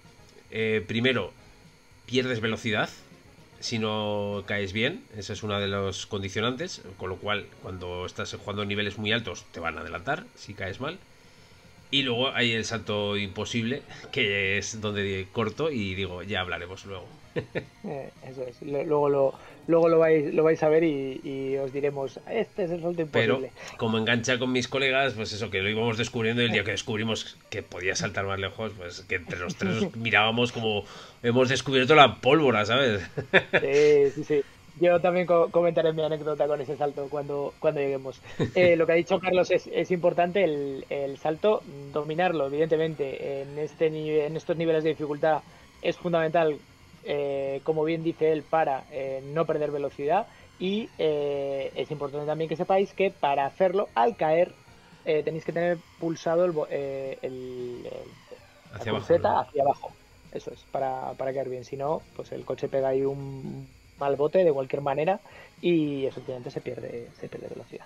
Eh, primero, pierdes velocidad si no caes bien. Esa es una de los condicionantes. Con lo cual, cuando estás jugando en niveles muy altos, te van a adelantar si caes mal. Y luego hay el salto imposible, que es donde corto y digo, ya hablaremos luego. Eh, eso es. Luego lo, luego lo vais, lo vais a ver y, y os diremos, este es el salto imposible. Pero como engancha con mis colegas, pues eso, que lo íbamos descubriendo y el día que descubrimos que podía saltar más lejos, pues que entre los tres mirábamos como hemos descubierto la pólvora, ¿sabes? Sí, sí, sí. Yo también co comentaré mi anécdota con ese salto cuando, cuando lleguemos. Eh, lo que ha dicho Carlos es, es importante, el, el salto, dominarlo, evidentemente. En, este nivel, en estos niveles de dificultad es fundamental, eh, como bien dice él, para eh, no perder velocidad. Y eh, es importante también que sepáis que para hacerlo, al caer, eh, tenéis que tener pulsado el, eh, el, el, hacia la abajo, ¿no? hacia abajo. Eso es, para, para caer bien. Si no, pues el coche pega ahí un mal bote de cualquier manera y efectivamente se pierde, se pierde velocidad.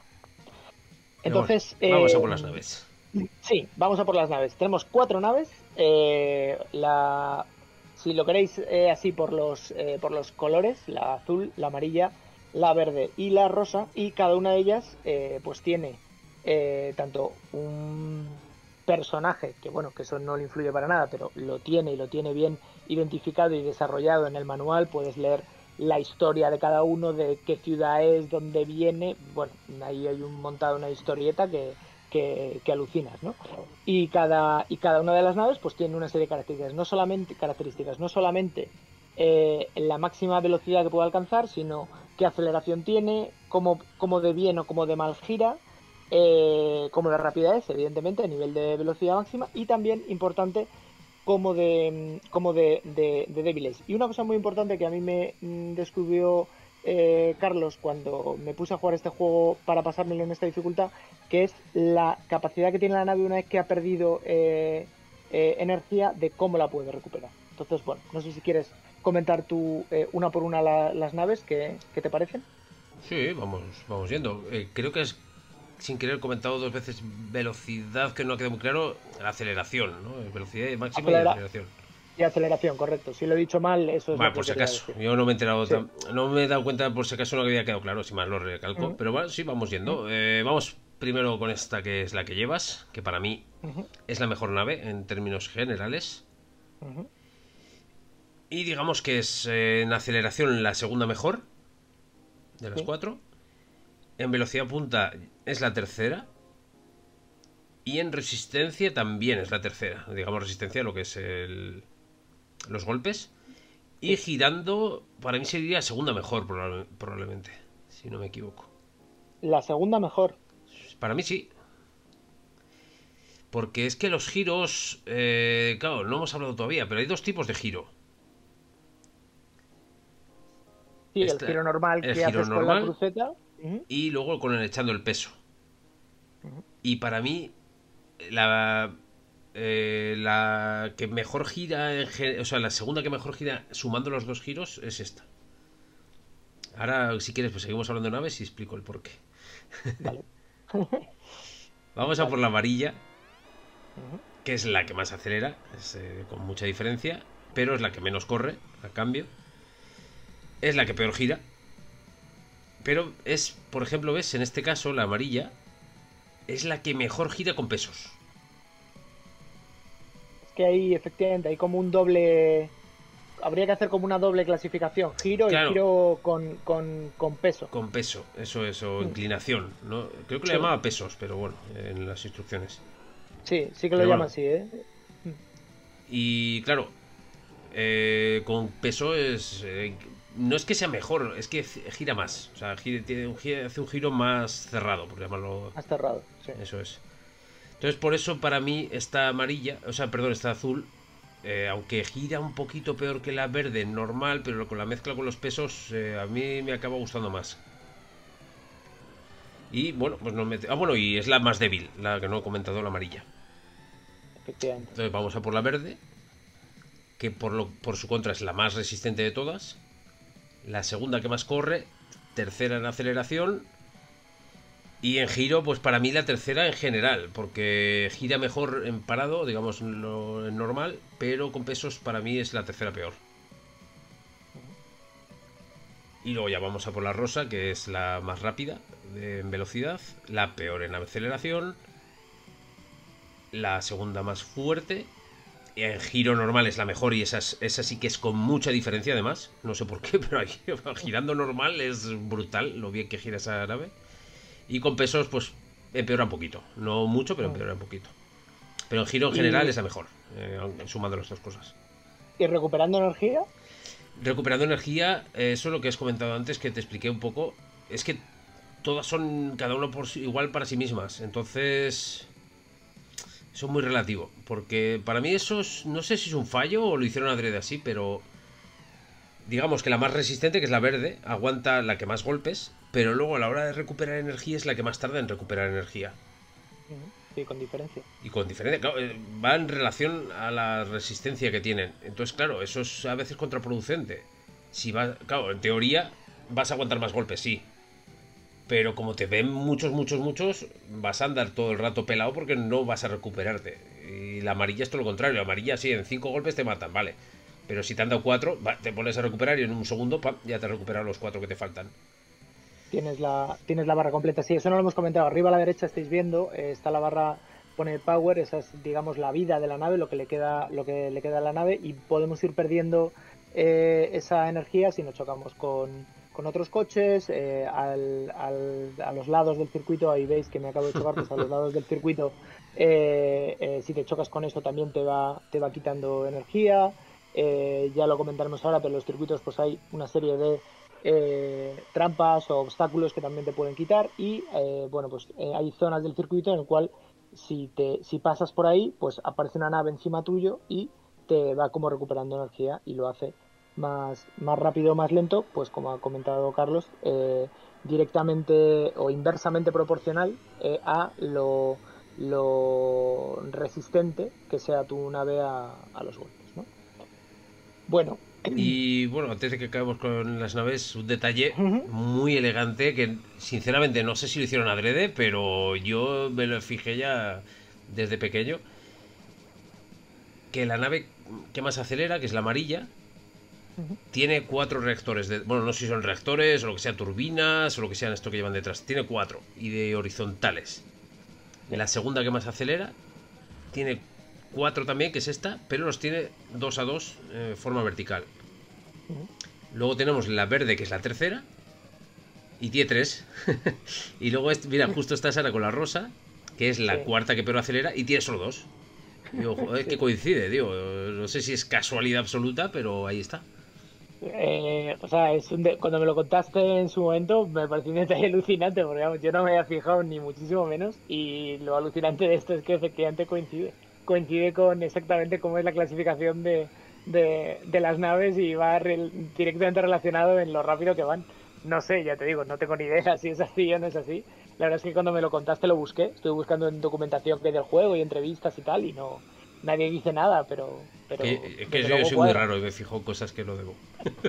Entonces, bueno, vamos eh, a por las naves. Sí, vamos a por las naves. Tenemos cuatro naves. Eh, la, si lo queréis eh, así por los, eh, por los colores, la azul, la amarilla, la verde y la rosa, y cada una de ellas eh, pues tiene eh, tanto un personaje, que bueno, que eso no le influye para nada, pero lo tiene y lo tiene bien identificado y desarrollado en el manual. Puedes leer la historia de cada uno, de qué ciudad es, dónde viene. Bueno, ahí hay un montado una historieta que, que, que alucinas, ¿no? Y cada, y cada una de las naves pues tiene una serie de características, no solamente, características, no solamente eh, la máxima velocidad que puede alcanzar, sino qué aceleración tiene, cómo, cómo de bien o cómo de mal gira, eh, cómo de rapidez, evidentemente, a nivel de velocidad máxima, y también, importante, cómo de, cómo de, de, de débil es. Y una cosa muy importante que a mí me mm, descubrió eh, Carlos cuando me puse a jugar este juego para pasármelo en esta dificultad, que es la capacidad que tiene la nave una vez que ha perdido eh, eh, energía, de cómo la puede recuperar. Entonces, bueno, no sé si quieres comentar tú eh, una por una la, las naves, ¿qué, ¿qué te parecen? Sí, vamos, vamos viendo. Eh, creo que es, sin querer, comentado dos veces velocidad, que no ha quedado muy claro, la aceleración, ¿no? Velocidad máxima Acelera. y aceleración. Y aceleración, correcto. Si lo he dicho mal, eso es vale, lo que por si acaso. decir. Yo no me he enterado, sí. no me he dado cuenta por si acaso no había quedado claro, si mal lo recalco. Uh-huh. Pero bueno, sí, vamos yendo. Uh-huh. eh, vamos primero con esta, que es la que llevas, que para mí uh-huh. es la mejor nave en términos generales. Uh-huh. Y digamos que es eh, en aceleración la segunda mejor de las sí. cuatro. En velocidad punta es la tercera. Y en resistencia también es la tercera. Digamos resistencia, lo que es el, los golpes. Y girando, para mí sería segunda mejor, probable, probablemente, si no me equivoco. ¿La segunda mejor? Para mí sí. Porque es que los giros, eh, claro, no hemos hablado todavía, pero hay dos tipos de giro. Sí, Esta, el giro normal que el giro haces normal, con la cruceta. Uh-huh. Y luego con el echando el peso. Uh-huh. Y para mí, la, eh, la que mejor gira, en, o sea, la segunda que mejor gira sumando los dos giros es esta. Ahora, si quieres, pues seguimos hablando de naves y explico el porqué. Vale. Vamos a por la amarilla, uh-huh. que es la que más acelera, es, eh, con mucha diferencia, pero es la que menos corre, a cambio. Es la que peor gira. Pero es, por ejemplo, ves, en este caso, la amarilla es la que mejor gira con pesos. Es que ahí, efectivamente, hay como un doble... Habría que hacer como una doble clasificación. Giro claro. y giro con, con, con peso. Con peso, eso es, o inclinación, ¿no? Creo que sí. lo llamaba pesos, pero bueno, en las instrucciones. Sí, sí que lo llaman así, ¿eh? Y claro, eh, con peso es... Eh, no es que sea mejor, es que gira más. O sea, gira, tiene un, gira, hace un giro más cerrado, por llamarlo. Más cerrado, sí. Eso es. Entonces, por eso para mí esta amarilla, o sea, perdón, esta azul, eh, aunque gira un poquito peor que la verde normal, pero con la mezcla con los pesos, eh, a mí me acaba gustando más. Y bueno, pues no me... Ah, bueno, y es la más débil, la que no he comentado, la amarilla. Efectivamente. Entonces vamos a por la verde, que por, lo, por su contra es la más resistente de todas. La segunda que más corre, tercera en aceleración y en giro, pues para mí la tercera en general, porque gira mejor en parado, digamos lo normal, pero con pesos para mí es la tercera peor. Y luego ya vamos a por la rosa, que es la más rápida en velocidad, la peor en aceleración, la segunda más fuerte. En giro normal es la mejor y esa, esa sí que es con mucha diferencia además. No sé por qué, pero ahí, girando normal es brutal lo bien que gira esa nave. Y con pesos pues empeora un poquito. No mucho, pero empeora un poquito. Pero en giro en general y... es la mejor, eh, sumando las dos cosas. ¿Y recuperando energía? Recuperando energía, eh, eso es lo que has comentado antes, que te expliqué un poco. Es que todas son cada uno por igual para sí mismas. Entonces... Eso es muy relativo, porque para mí eso es, no sé si es un fallo o lo hicieron adrede así, pero digamos que la más resistente, que es la verde, aguanta la que más golpes, pero luego a la hora de recuperar energía es la que más tarda en recuperar energía. Sí, con diferencia. Y con diferencia, claro, va en relación a la resistencia que tienen. Entonces, claro, eso es a veces contraproducente. Si va, claro, en teoría vas a aguantar más golpes, sí. Pero como te ven muchos, muchos, muchos, vas a andar todo el rato pelado porque no vas a recuperarte. Y la amarilla es todo lo contrario. La amarilla sí, en cinco golpes te matan, vale. Pero si te han dado cuatro, te pones a recuperar y en un segundo, pam, ya te has recuperado los cuatro que te faltan. Tienes la, tienes la barra completa. Sí, eso no lo hemos comentado. Arriba a la derecha estáis viendo, eh, está la barra, pone power, esa es, digamos, la vida de la nave, lo que le queda, lo que le queda a la nave, y podemos ir perdiendo eh, esa energía si nos chocamos con... con otros coches, eh, al, al, a los lados del circuito, ahí veis que me acabo de chocar, pues a los lados del circuito, eh, eh, si te chocas con eso también te va, te va quitando energía, eh, ya lo comentaremos ahora, pero en los circuitos pues hay una serie de eh, trampas o obstáculos que también te pueden quitar y eh, bueno, pues eh, hay zonas del circuito en el cual si te si pasas por ahí, pues aparece una nave encima tuyo y te va como recuperando energía y lo hace más, más rápido o más lento, pues como ha comentado Carlos, eh, directamente o inversamente proporcional eh, a lo, lo resistente que sea tu nave a, a los golpes, ¿no? Bueno. Y bueno, antes de que acabemos con las naves, un detalle muy elegante que sinceramente no sé si lo hicieron adrede, pero yo me lo fijé ya desde pequeño. Que la nave que más acelera, que es la amarilla, tiene cuatro reactores. De, bueno, no sé si son reactores o lo que sea, turbinas o lo que sean esto que llevan detrás. Tiene cuatro y de horizontales. La segunda que más acelera tiene cuatro también, que es esta, pero los tiene dos a dos en eh, forma vertical. Luego tenemos la verde, que es la tercera, y tiene tres. Y luego, es, mira, justo está Sara con la rosa, que es la sí. cuarta que pero acelera, y tiene solo dos. Digo, joder, que coincide, digo. No sé si es casualidad absoluta, pero ahí está. Eh, o sea, es un de... cuando me lo contaste en su momento me pareció un detalle alucinante, porque vamos, yo no me había fijado ni muchísimo menos, y lo alucinante de esto es que efectivamente coincide. Coincide con exactamente cómo es la clasificación de, de, de las naves y va re... directamente relacionado en lo rápido que van. No sé, ya te digo, no tengo ni idea si es así o no es así. La verdad es que cuando me lo contaste lo busqué, estuve buscando en documentación que hay del juego y entrevistas y tal, y no nadie dice nada, pero... pero que, que yo soy muy raro y me fijo cosas que no debo.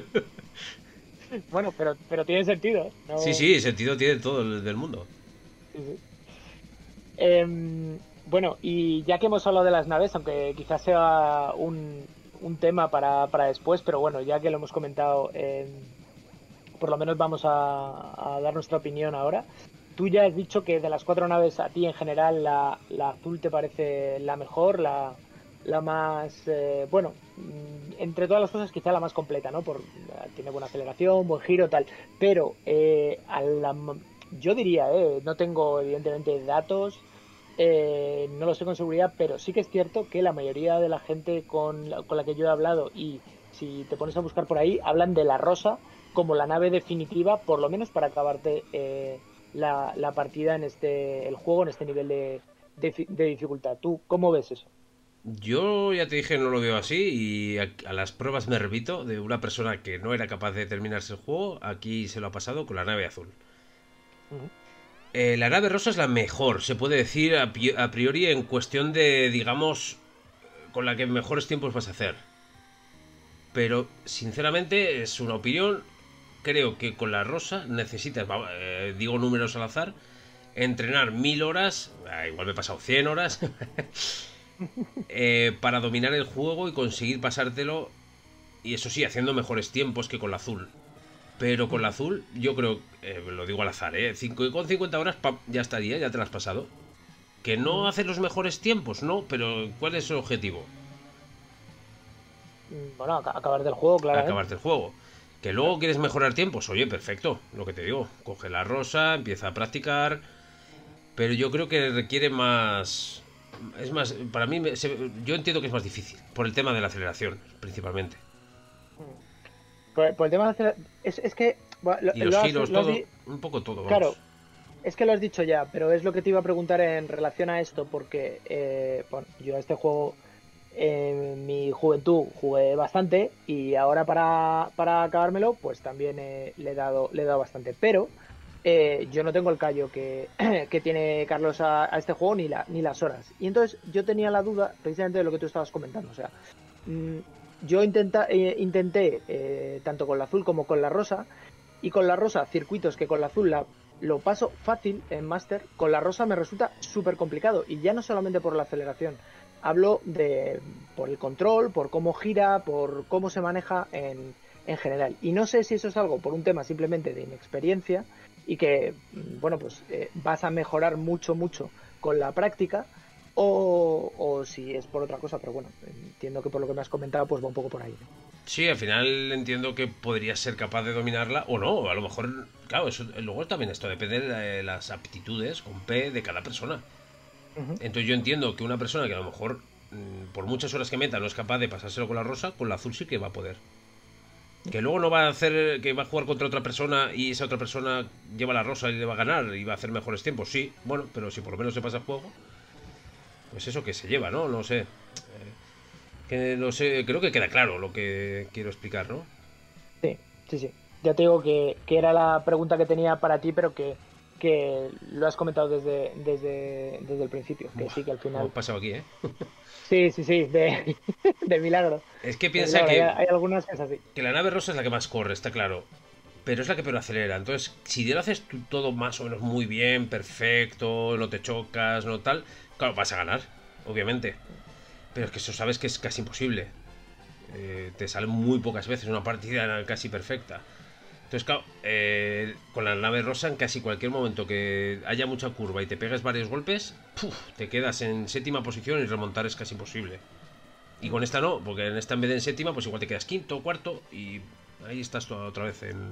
Bueno, pero, pero tiene sentido, ¿no? Sí, sí, sentido tiene todo el del mundo. Sí, sí. Eh, bueno, y ya que hemos hablado de las naves, aunque quizás sea un, un tema para, para después, pero bueno, ya que lo hemos comentado, eh, por lo menos vamos a, a dar nuestra opinión ahora. Tú ya has dicho que de las cuatro naves, a ti en general la, la azul te parece la mejor, la, la más, eh, bueno, entre todas las cosas quizá la más completa, ¿no? Por, tiene buena aceleración, buen giro, tal. Pero eh, a la, yo diría, eh, no tengo evidentemente datos, eh, no lo sé con seguridad, pero sí que es cierto que la mayoría de la gente con la, con la que yo he hablado, y si te pones a buscar por ahí, hablan de la rosa como la nave definitiva, por lo menos para acabarte eh, la, la partida en este, el juego, en este nivel de, de, de dificultad. ¿Tú cómo ves eso? Yo ya te dije, no lo veo así, y a, a las pruebas me repito de una persona que no era capaz de terminarse el juego. Aquí se lo ha pasado con la nave azul. Uh-huh. eh, la nave rosa es la mejor, se puede decir a, a priori, en cuestión de, digamos, con la que mejores tiempos vas a hacer. Pero sinceramente es una opinión. Creo que con la rosa necesitas, eh, digo números al azar, entrenar mil horas, eh, igual me he pasado cien horas, eh, para dominar el juego y conseguir pasártelo, y eso sí, haciendo mejores tiempos que con la azul. Pero con la azul, yo creo, eh, lo digo al azar, eh, cinco, con cincuenta horas pa, ya estaría, ya te lo has pasado. Que no haces los mejores tiempos, ¿no? Pero ¿cuál es el objetivo? Bueno, acabar del juego, claro. Acabar del juego. Que luego quieres mejorar tiempos, oye, perfecto, lo que te digo, coge la rosa, empieza a practicar, pero yo creo que requiere más, es más, para mí, yo entiendo que es más difícil, por el tema de la aceleración, principalmente. Por, por el tema de la aceleración, es, es que... Bueno, lo, y los lo giros, has, todo, di... un poco todo, vamos. Claro, es que lo has dicho ya, pero es lo que te iba a preguntar en relación a esto, porque, eh, bueno, yo a este juego... En mi juventud jugué bastante y ahora para, para acabármelo pues también eh, le, he dado, le he dado bastante, pero eh, yo no tengo el callo que, que tiene Carlos a, a este juego ni, la, ni las horas, y entonces yo tenía la duda precisamente de lo que tú estabas comentando. O sea, mmm, yo intenta, eh, intenté eh, tanto con la azul como con la rosa, y con la rosa circuitos que con la azul la, lo paso fácil en Master, con la rosa me resulta súper complicado, y ya no solamente por la aceleración. Hablo de por el control, por cómo gira, por cómo se maneja en, en general. Y no sé si eso es algo por un tema simplemente de inexperiencia y que, bueno, pues eh, vas a mejorar mucho, mucho con la práctica, o, o si es por otra cosa, pero bueno, entiendo que por lo que me has comentado, pues va un poco por ahí, ¿no? Sí, al final entiendo que podrías ser capaz de dominarla o no. A lo mejor, claro, eso, luego también esto depende de las aptitudes con P de cada persona. Entonces yo entiendo que una persona que a lo mejor por muchas horas que meta no es capaz de pasárselo con la rosa, con la azul sí que va a poder. Que luego no va a hacer, que va a jugar contra otra persona y esa otra persona lleva la rosa y le va a ganar y va a hacer mejores tiempos, sí, bueno, pero si por lo menos se pasa el juego, pues eso que se lleva, ¿no? No sé. Eh, que no sé, creo que queda claro lo que quiero explicar, ¿no? Sí, sí, sí. Ya te digo que, que era la pregunta que tenía para ti, pero que, que lo has comentado desde, desde, desde el principio. Que Buah, sí, que al final. hemos pasado aquí, ¿eh? Sí, sí, sí, de, de milagro. Es que De piensa milagro. que, Hay, hay algunas que es así. que la nave rosa es la que más corre, está claro. Pero es la que peor acelera. Entonces, si lo haces tú todo más o menos muy bien, perfecto, no te chocas, no tal, claro, vas a ganar, obviamente. Pero es que eso sabes que es casi imposible. Eh, te sale muy pocas veces una partida casi perfecta. Entonces, claro, eh, con la nave rosa, en casi cualquier momento que haya mucha curva y te pegas varios golpes, ¡puf!, te quedas en séptima posición y remontar es casi imposible. Y con esta no, porque en esta en vez de en séptima, pues igual te quedas quinto, cuarto y ahí estás toda otra vez en...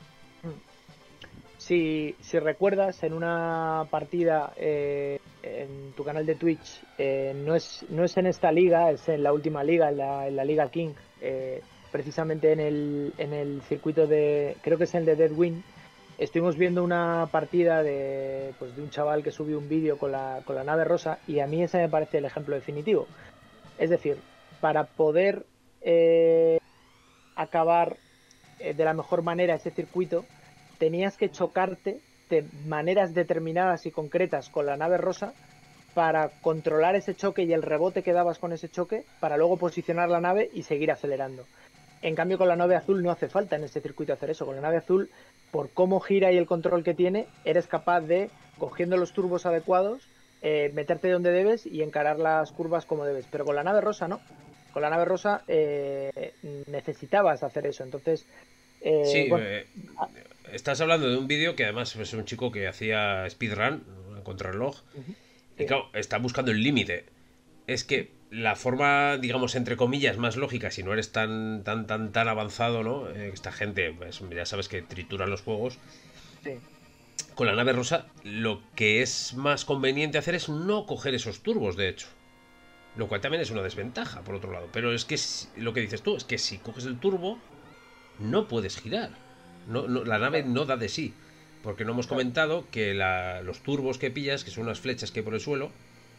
Si, si recuerdas, en una partida eh, en tu canal de Twitch, eh, no, es, no es en esta liga, es en la última liga, en la, en la Liga King, eh, precisamente en el, en el circuito de, creo que es el de Deadwind, estuvimos viendo una partida de, pues, de un chaval que subió un vídeo con la, con la nave rosa y a mí ese me parece el ejemplo definitivo. Es decir, para poder eh, acabar eh, de la mejor manera ese circuito, tenías que chocarte de maneras determinadas y concretas con la nave rosa para controlar ese choque y el rebote que dabas con ese choque para luego posicionar la nave y seguir acelerando. En cambio, con la nave azul no hace falta en este circuito hacer eso. Con la nave azul, por cómo gira y el control que tiene, eres capaz de, cogiendo los turbos adecuados, eh, meterte donde debes y encarar las curvas como debes. Pero con la nave rosa no. Con la nave rosa eh, necesitabas hacer eso. Entonces, eh, sí, bueno, eh, estás hablando de un vídeo que además es un chico que hacía speedrun, contrarreloj, uh-huh. y claro, está buscando el límite. Es que la forma, digamos, entre comillas, más lógica, si no eres tan tan tan tan avanzado, ¿no? Eh, esta gente, pues ya sabes que trituran los juegos. Sí. Con la nave rosa, lo que es más conveniente hacer es no coger esos turbos, de hecho. Lo cual también es una desventaja, por otro lado. Pero es que lo que dices tú, es que si coges el turbo, no puedes girar. No, no, la nave no da de sí. Porque no hemos comentado que la, los turbos que pillas, que son unas flechas que hay por el suelo,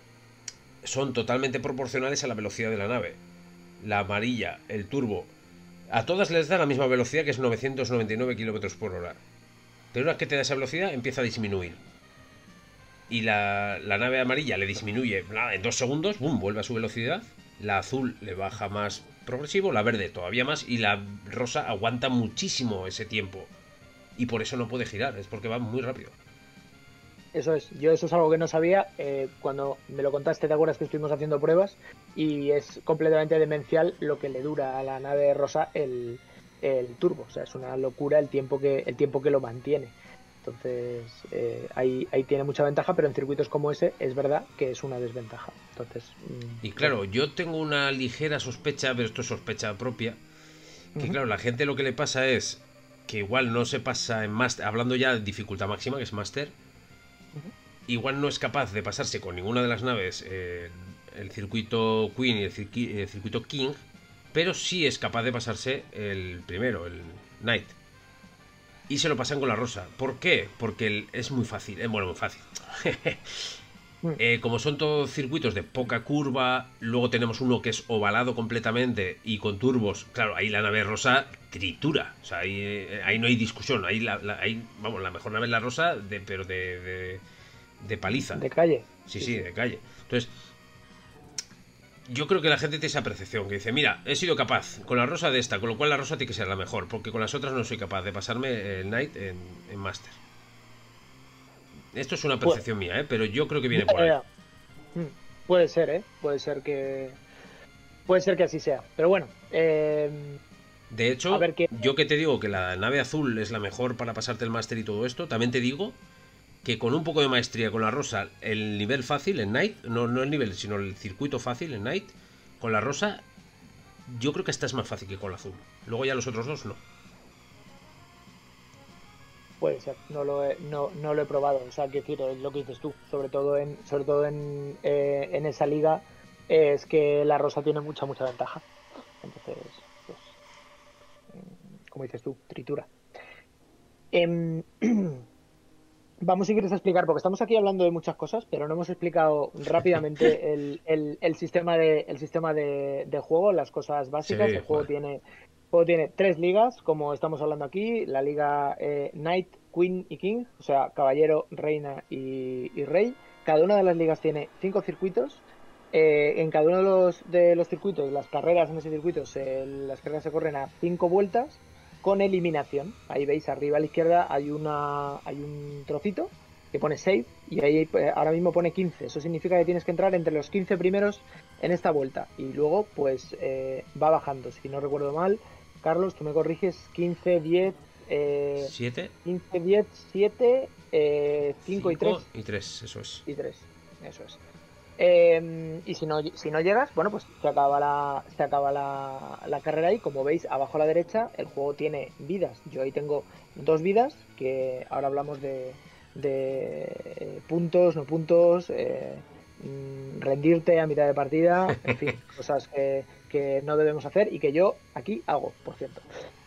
son totalmente proporcionales a la velocidad de la nave. La amarilla, el turbo, a todas les da la misma velocidad, que es novecientos noventa y nueve kilómetros por hora. Pero una vez que te da esa velocidad, empieza a disminuir. Y la, la nave amarilla le disminuye nada, en dos segundos, ¡bum!, vuelve a su velocidad. La azul le baja más progresivo, la verde todavía más, y la rosa aguanta muchísimo ese tiempo. Y por eso no puede girar, es porque va muy rápido. Eso es, yo eso es algo que no sabía. Eh, cuando me lo contaste, ¿te acuerdas que estuvimos haciendo pruebas? Y es completamente demencial lo que le dura a la nave rosa el, el turbo. O sea, es una locura el tiempo que, el tiempo que lo mantiene. Entonces, eh, ahí, ahí tiene mucha ventaja, pero en circuitos como ese es verdad que es una desventaja. Entonces, mmm, y claro, yo tengo una ligera sospecha, pero esto es sospecha propia, que uh-huh. claro, la gente lo que le pasa es que igual no se pasa en Master, hablando ya de dificultad máxima, que es Master, uh-huh. igual no es capaz de pasarse con ninguna de las naves eh, el circuito Queen y el, circuito, el circuito King, pero sí es capaz de pasarse el primero, el Knight. Y se lo pasan con la rosa. ¿Por qué? Porque el, es muy fácil. Eh, bueno, muy fácil. eh, como son todos circuitos de poca curva, luego tenemos uno que es ovalado completamente y con turbos. Claro, ahí la nave rosa tritura. O sea, ahí, ahí no hay discusión. Ahí, la, la, ahí, vamos, la mejor nave es la rosa, de, pero de, de, de paliza. De calle. Sí, sí, sí, de calle. Entonces, yo creo que la gente tiene esa percepción, que dice, mira, he sido capaz con la rosa de esta, con lo cual la rosa tiene que ser la mejor, porque con las otras no soy capaz de pasarme el Knight en, en Master. Esto es una percepción pues, mía, ¿eh? Pero yo creo que viene por ahí. Puede ser, ¿eh? Puede ser que... Puede ser que así sea. Pero bueno, eh... de hecho, qué... yo que te digo que la nave azul es la mejor para pasarte el Master y todo esto, también te digo que con un poco de maestría con la rosa, el nivel fácil en Knight, no, no el nivel, sino el circuito fácil en Knight, con la rosa, yo creo que esta es más fácil que con la azul. Luego ya los otros dos no. Puede ser, no lo he, no, no lo he probado, o sea, que decir, es lo que dices tú, sobre todo en, sobre todo en, eh, en esa liga, es que la rosa tiene mucha, mucha ventaja. Entonces, pues, como dices tú, tritura. Em, Vamos, si quieres, a explicar, porque estamos aquí hablando de muchas cosas, pero no hemos explicado rápidamente el, el- el sistema de, el sistema de, de juego, las cosas Sí, básicas. El juego joder. tiene, el juego tiene tres ligas, como estamos hablando aquí, la liga eh, Knight, Queen y King, o sea, caballero, reina y, y rey. Cada una de las ligas tiene cinco circuitos. Eh, en cada uno de los, de los circuitos, las carreras en ese circuito, se- las carreras se corren a cinco vueltas con eliminación. Ahí veis, arriba a la izquierda hay una hay un trocito que pone save y ahí eh, ahora mismo pone quince. Eso significa que tienes que entrar entre los quince primeros en esta vuelta. Y luego, pues, eh, va bajando. Si no recuerdo mal, Carlos, tú me corriges, quince, diez, eh, Siete, quince, diez, siete, eh, cinco y cinco tres y tres, eso es. y tres. Eso es. Eh, y si no, si no llegas, bueno, pues se acaba la, se acaba la, la carrera ahí. Como veis, abajo a la derecha, el juego tiene vidas. Yo ahí tengo dos vidas, que ahora hablamos de, de eh, puntos, no puntos, eh, mm, rendirte a mitad de partida, en fin, cosas que, que no debemos hacer y que yo aquí hago, por cierto.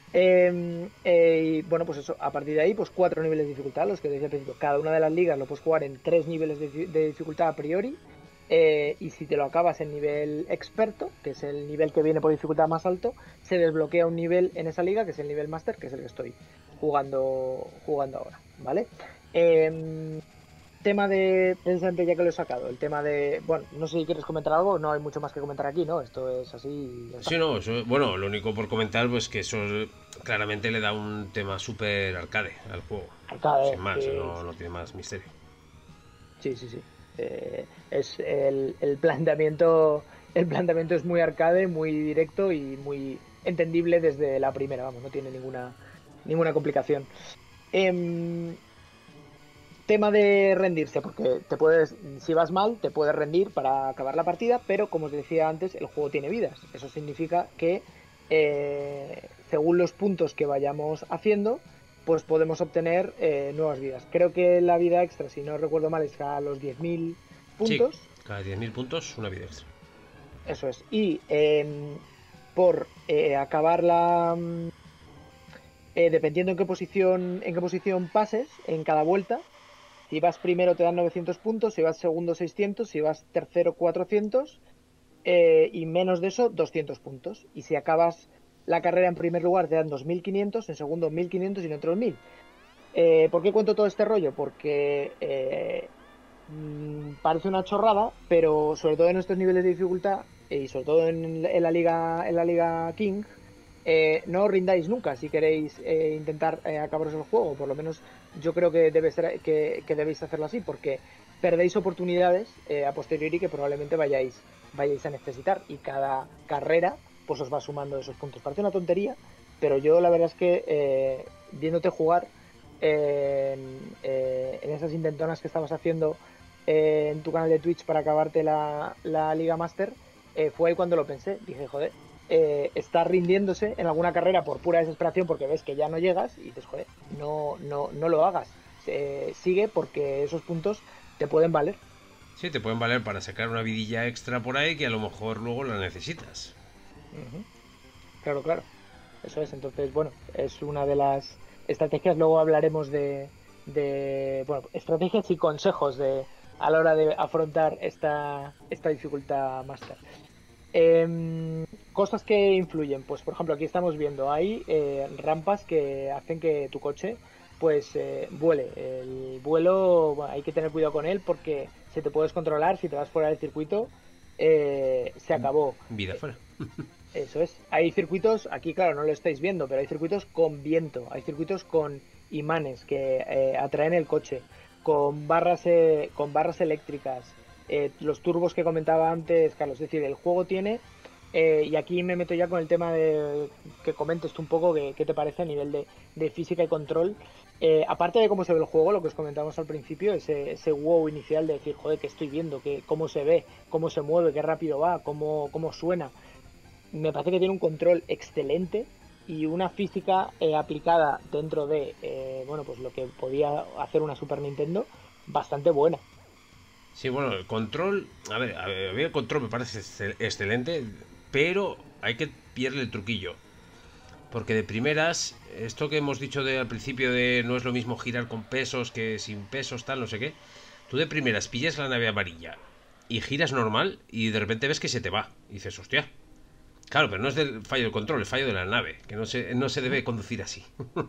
Eh, eh, y bueno, pues eso, a partir de ahí, pues cuatro niveles de dificultad, los que decía al principio. Cada una de las ligas lo puedes jugar en tres niveles de, di- de dificultad a priori. Eh, y si te lo acabas en nivel experto, que es el nivel que viene por dificultad más alto, se desbloquea un nivel en esa liga, que es el nivel máster, que es el que estoy jugando, jugando ahora, ¿vale? Eh, tema de, precisamente ya que lo he sacado, el tema de, bueno, no sé si quieres comentar algo, no hay mucho más que comentar aquí, ¿no? Esto es así y ya está. Sí, no, eso- bueno, lo único por comentar, pues que eso claramente le da un tema súper arcade al juego. Sin Arcade, más, sí, no, no sí, tiene más misterio. sí, sí, sí. Eh, es el, el planteamiento, el planteamiento es muy arcade, muy directo y muy entendible desde la primera, vamos, no tiene ninguna, ninguna complicación. Em, tema de rendirse, porque te puedes, si vas mal, te puedes rendir para acabar la partida, pero como os decía antes, el juego tiene vidas. Eso significa que eh, según los puntos que vayamos haciendo, pues podemos obtener eh, nuevas vidas. Creo que la vida extra, si no recuerdo mal, es a los diez mil Sí, puntos. cada diez mil puntos, una vida extra. Eso es. Y em, por eh, acabar la... mm, eh, dependiendo en qué posición, en qué posición pases en cada vuelta, si vas primero te dan novecientos puntos, si vas segundo seiscientos, si vas tercero cuatrocientos eh, y menos de eso doscientos puntos. Y si acabas la carrera en primer lugar te dan dos mil quinientos, en segundo mil quinientos y en otro mil. Eh, ¿Por qué cuento todo este rollo? Porque eh, mm, parece una chorrada, pero sobre todo en estos niveles de dificultad eh, y sobre todo en, en la liga en la liga King, eh, no os rindáis nunca si queréis eh, intentar eh, acabaros el juego. Por lo menos yo creo que debe ser que, que debéis hacerlo así, porque perdéis oportunidades eh, a posteriori que probablemente vayáis vayáis a necesitar y cada carrera pues os va sumando esos puntos. Parece una tontería, pero yo la verdad es que eh, viéndote jugar eh, en, eh, en esas intentonas que estabas haciendo eh, en tu canal de Twitch para acabarte la, la Liga Master, eh, fue ahí cuando lo pensé. Dije, joder, eh, está rindiéndose en alguna carrera por pura desesperación porque ves que ya no llegas y dices, joder, no, no, no lo hagas. Eh, sigue porque esos puntos te pueden valer. Sí, te pueden valer para sacar una vidilla extra por ahí que a lo mejor luego la necesitas. Ujú. Claro, claro. Eso es. Entonces, bueno, es una de las estrategias. Luego hablaremos de, de bueno, estrategias y consejos de a la hora de afrontar esta, esta dificultad máster. Em, cosas que influyen, pues por ejemplo aquí estamos viendo, hay eh, rampas que hacen que tu coche pues eh, vuele. El vuelo, bueno, hay que tener cuidado con él porque se te puedes controlar, si te vas fuera del circuito, eh, se acabó. Vida Eh, fuera. Eso es. Hay circuitos, aquí claro, no lo estáis viendo, pero hay circuitos con viento, hay circuitos con imanes que eh, atraen el coche, con barras, eh, con barras eléctricas, eh, los turbos que comentaba antes, Carlos. Es decir, el juego tiene, eh, y aquí me meto ya con el tema de que comentes tú un poco qué, qué te parece a nivel de, de física y control. Eh, aparte de cómo se ve el juego, lo que os comentamos al principio, ese, ese wow inicial de decir, joder, ¿qué estoy viendo? ¿Qué, cómo se ve? ¿Cómo se mueve? ¿Qué rápido va? ¿Cómo, cómo suena? Me parece que tiene un control excelente y una física eh, aplicada dentro de eh, bueno, pues lo que podía hacer una Super Nintendo bastante buena. Sí, bueno, el control. A ver, a ver, a mí el control me parece excel- excelente, pero hay que pillarle el truquillo. Porque de primeras, esto que hemos dicho de, al principio de no es lo mismo girar con pesos que sin pesos, tal, no sé qué. Tú de primeras pillas la nave amarilla y giras normal y de repente ves que se te va. Y dices, hostia. Claro, pero no es del fallo del control, el fallo de la nave, que no se, no se debe conducir así.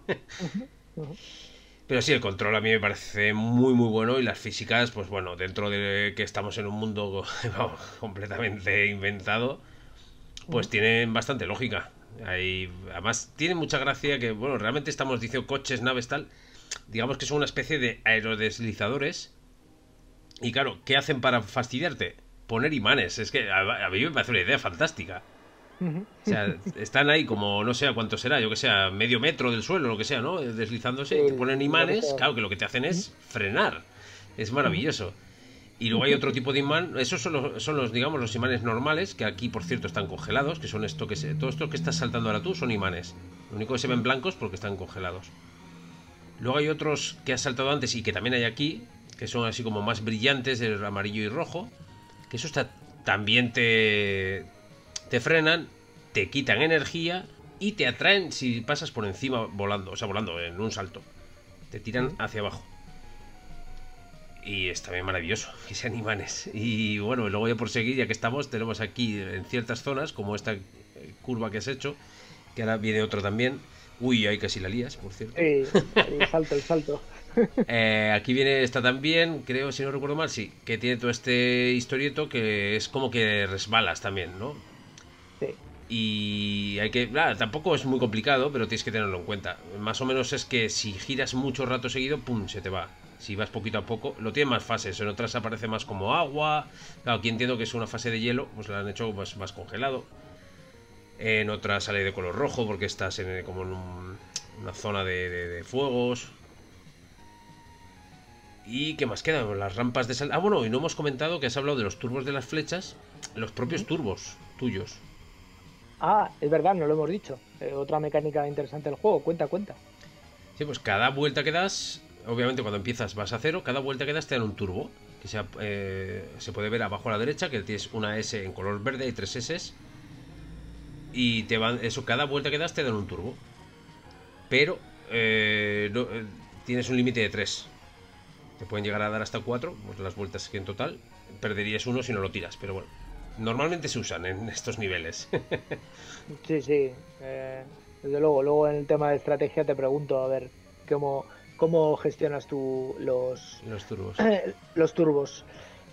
Pero sí, el control a mí me parece muy muy bueno y las físicas, pues bueno, dentro de que estamos en un mundo vamos, completamente inventado, pues tienen bastante lógica. Hay, además tiene mucha gracia que, bueno, realmente estamos diciendo coches, naves, tal. Digamos que son una especie de aerodeslizadores. Y claro, ¿qué hacen para fastidiarte? Poner imanes. Es que a, a mí me parece una idea fantástica. O sea, están ahí como, no sé a cuánto será, yo que sea, medio metro del suelo, lo que sea, ¿no? Deslizándose, y te ponen imanes, claro, que lo que te hacen es frenar. Es maravilloso. Y luego hay otro tipo de imán, esos son los, son los, digamos, los imanes normales, que aquí, por cierto, están congelados, que son esto que se, todo esto que estás saltando ahora tú son imanes. Lo único que se ven blancos porque están congelados. Luego hay otros que has saltado antes y que también hay aquí, que son así como más brillantes, el amarillo y rojo, que eso está, también te, te frenan, te quitan energía y te atraen si pasas por encima volando, o sea, volando en un salto. Te tiran hacia abajo. Y es también maravilloso que sean imanes. Y bueno, luego ya por seguir, ya que estamos, tenemos aquí en ciertas zonas, como esta curva que has hecho, que ahora viene otro también. Uy, ahí casi la lías, por cierto. Sí, el salto, el salto. eh, aquí viene esta también, creo, si no recuerdo mal, sí, que tiene todo este historieto que es como que resbalas también, ¿no? Sí. Y hay que... Claro, tampoco es muy complicado, pero tienes que tenerlo en cuenta. Más o menos es que si giras mucho rato seguido, ¡pum!, se te va. Si vas poquito a poco, lo tiene más fases. En otras aparece más como agua. Claro, aquí entiendo que es una fase de hielo, pues la han hecho más, más congelado. En otras sale de color rojo porque estás en, como en un, una zona de, de, de fuegos. ¿Y qué más queda? Las rampas de sal... Ah, bueno, y no hemos comentado que has hablado de los turbos de las flechas. Los propios turbos tuyos. Ah, es verdad, no lo hemos dicho. Eh, otra mecánica interesante del juego. Cuenta, cuenta. Sí, pues cada vuelta que das... Obviamente cuando empiezas vas a cero, cada vuelta que das te dan un turbo, que sea, eh, se puede ver abajo a la derecha, que tienes una S en color verde y tres S. Y te van, eso, cada vuelta que das te dan un turbo. Pero eh, no, eh, tienes un límite de tres. Te pueden llegar a dar hasta cuatro, pues las vueltas que en total. Perderías uno si no lo tiras, pero bueno. Normalmente se usan en estos niveles. Sí, sí. Eh, desde luego, luego en el tema de estrategia te pregunto, a ver, cómo... ¿Cómo gestionas tú los, los turbos? los turbos.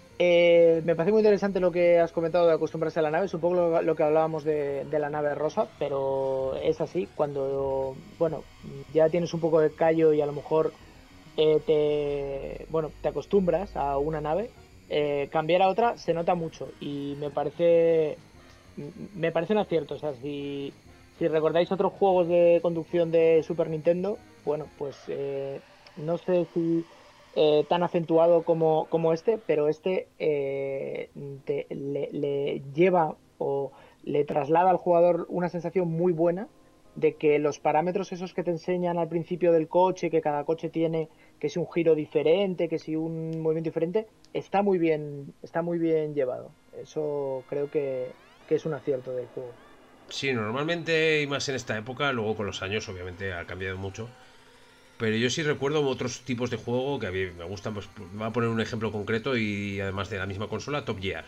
Eh, me parece muy interesante lo que has comentado de acostumbrarse a la nave. Es un poco lo, lo que hablábamos de, de la nave rosa, pero es así. Cuando, bueno, ya tienes un poco de callo y a lo mejor eh, te, bueno, te acostumbras a una nave, eh, cambiar a otra se nota mucho y me parece, me parece un acierto. O sea, si, si recordáis otros juegos de conducción de Super Nintendo, bueno, pues eh, no sé si eh, tan acentuado como, como este, pero este eh, te, le, le lleva o le traslada al jugador una sensación muy buena de que los parámetros esos que te enseñan al principio del coche, que cada coche tiene, que si un giro diferente, que si un movimiento diferente, está muy bien, está muy bien llevado. Eso creo que, que es un acierto del juego. Sí, normalmente, y más en esta época, luego con los años obviamente ha cambiado mucho. Pero yo sí recuerdo otros tipos de juego que a mí me gustan. Pues voy a poner un ejemplo concreto y además de la misma consola, Top Gear.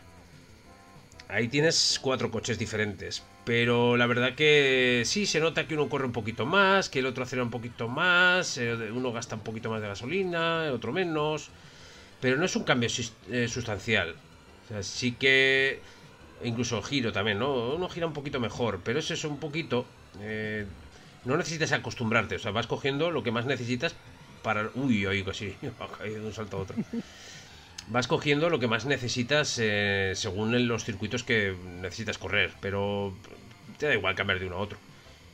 Ahí tienes cuatro coches diferentes, pero la verdad que sí, se nota que uno corre un poquito más, que el otro acelera un poquito más, uno gasta un poquito más de gasolina, el otro menos, pero no es un cambio sustancial. O sea, sí que... Incluso el giro también, ¿no? Uno gira un poquito mejor, pero es eso un poquito... Eh, no necesitas acostumbrarte, o sea, vas cogiendo lo que más necesitas para... Uy, oigo, sí, ha caído de un salto a otro. Vas cogiendo lo que más necesitas eh, según en los circuitos que necesitas correr, pero te da igual cambiar de uno a otro.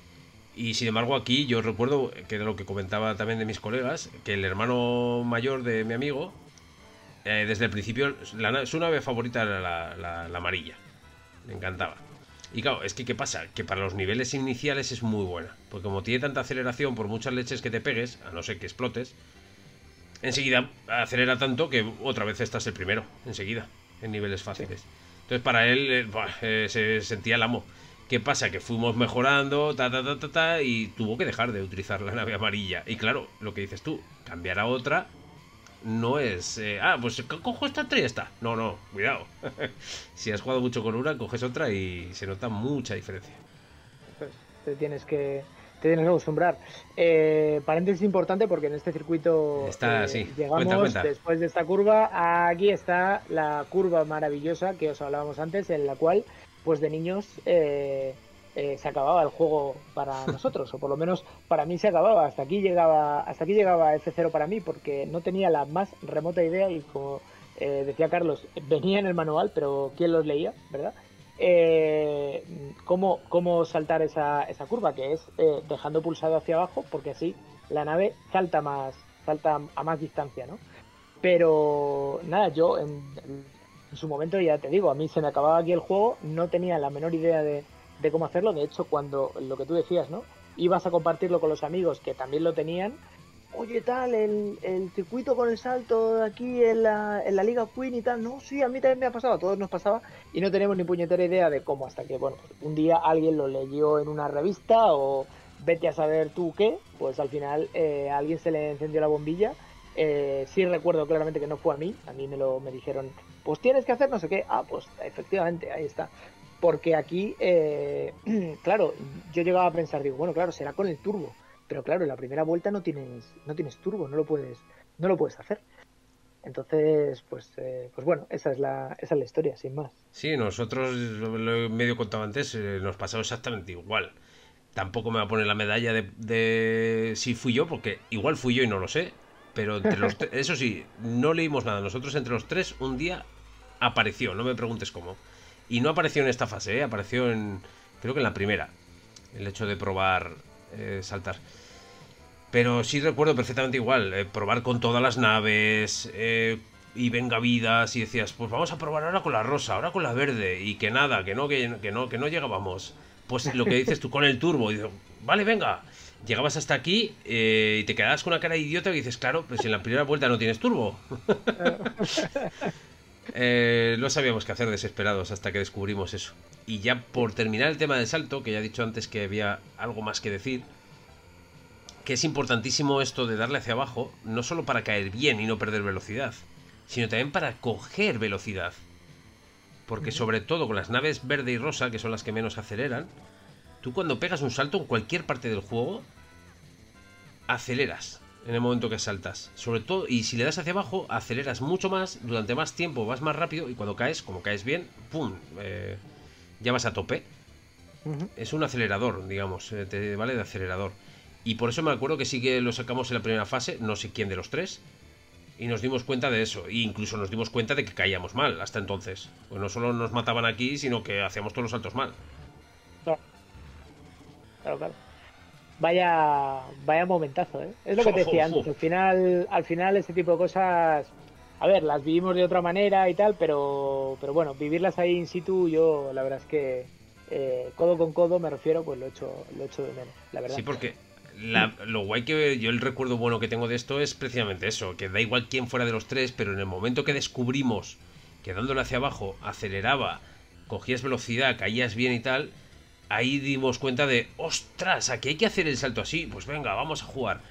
Y sin embargo aquí yo recuerdo, que de lo que comentaba también de mis colegas, que el hermano mayor de mi amigo, eh, desde el principio, la, su nave favorita era la, la, la amarilla. Me encantaba. Y claro, es que ¿qué pasa? Que para los niveles iniciales es muy buena. Porque como tiene tanta aceleración, por muchas leches que te pegues, a no ser que explotes, enseguida acelera tanto que otra vez estás el primero, enseguida, en niveles fáciles. Entonces para él eh, bah, eh, se sentía el amo. ¿Qué pasa? Que fuimos mejorando, ta, ta, ta, ta, ta, y tuvo que dejar de utilizar la nave amarilla. Y claro, lo que dices tú, cambiar a otra no es... Eh, ah, pues cojo esta otra y ya está. No, no, cuidado. Si has jugado mucho con una, coges otra y se nota mucha diferencia. Pues te tienes que... Te tienes que acostumbrar. Eh, paréntesis importante porque en este circuito está, eh, sí. llegamos Cuenta, cuenta. Después de esta curva. Aquí está la curva maravillosa que os hablábamos antes, en la cual, pues de niños, eh, eh, se acababa el juego para nosotros, o por lo menos para mí se acababa. Hasta aquí llegaba, hasta aquí llegaba F cero para mí, porque no tenía la más remota idea y como eh, decía Carlos, venía en el manual, pero ¿quién los leía, verdad? Eh, cómo, cómo saltar esa, esa curva, que es eh, dejando pulsado hacia abajo, porque así la nave salta más, salta a más distancia, ¿no? Pero nada, yo en, en su momento, ya te digo, a mí se me acababa aquí el juego, no tenía la menor idea de, de cómo hacerlo. De hecho, cuando lo que tú decías, ¿no? Ibas a compartirlo con los amigos que también lo tenían. Oye, tal, el, el circuito con el salto de aquí en la, en la Liga Queen y tal. No, sí, a mí también me ha pasado, a todos nos pasaba y no tenemos ni puñetera idea de cómo, hasta que, bueno, pues un día alguien lo leyó en una revista o vete a saber tú qué, pues al final eh, a alguien se le encendió la bombilla. Eh, sí recuerdo claramente que no fue a mí, a mí me lo me dijeron, pues tienes que hacer no sé qué. Ah, pues efectivamente, ahí está. Porque aquí, eh, claro, yo llegaba a pensar, digo, bueno, claro, será con el turbo. Pero claro, en la primera vuelta no tienes no tienes turbo, no lo puedes no lo puedes hacer. Entonces, pues eh, pues bueno, esa es la esa es la historia, sin más. Sí, nosotros, lo, lo he medio contado antes, eh, nos pasó exactamente igual. Tampoco me va a poner la medalla de, de si fui yo, porque igual fui yo y no lo sé. Pero entre los tres, eso sí, no leímos nada. Nosotros entre los tres un día apareció, no me preguntes cómo. Y no apareció en esta fase, ¿eh? Apareció en, creo que en la primera. El hecho de probar eh, saltar. Pero sí recuerdo perfectamente igual, eh, probar con todas las naves, eh, y venga vidas, y decías, pues vamos a probar ahora con la rosa, ahora con la verde, y que nada, que no, que, que no, que no llegábamos. Pues lo que dices tú con el turbo, y dices, vale, venga, llegabas hasta aquí eh, y te quedabas con una cara de idiota y dices, claro, pues en la primera vuelta no tienes turbo. eh, no sabíamos qué hacer desesperados hasta que descubrimos eso. Y ya por terminar el tema del salto, que ya he dicho antes que había algo más que decir, que es importantísimo esto de darle hacia abajo, no solo para caer bien y no perder velocidad, sino también para coger velocidad. Porque sobre todo con las naves verde y rosa, que son las que menos aceleran, tú cuando pegas un salto en cualquier parte del juego, aceleras en el momento que saltas. Sobre todo, y si le das hacia abajo, aceleras mucho más, durante más tiempo vas más rápido, y cuando caes, como caes bien, ¡pum! Eh, ya vas a tope. Uh-huh. Es un acelerador, digamos, eh, te vale de acelerador. Y por eso me acuerdo que sí que lo sacamos en la primera fase, no sé quién de los tres, y nos dimos cuenta de eso. E incluso nos dimos cuenta de que caíamos mal hasta entonces. Pues no solo nos mataban aquí, sino que hacíamos todos los saltos mal. Claro, claro, claro. Vaya, vaya momentazo, ¿eh? Es lo que te decía antes. Al final, al final ese tipo de cosas, a ver, las vivimos de otra manera y tal, pero, pero bueno, vivirlas ahí in situ, yo la verdad es que eh, codo con codo me refiero, pues lo echo, lo echo de menos, la verdad. Sí, porque la, lo guay que yo el recuerdo bueno que tengo de esto es precisamente eso, que da igual quién fuera de los tres, pero en el momento que descubrimos que dándole hacia abajo aceleraba, cogías velocidad, caías bien y tal, ahí dimos cuenta de, ostras, aquí hay que hacer el salto así, pues venga, vamos a jugar.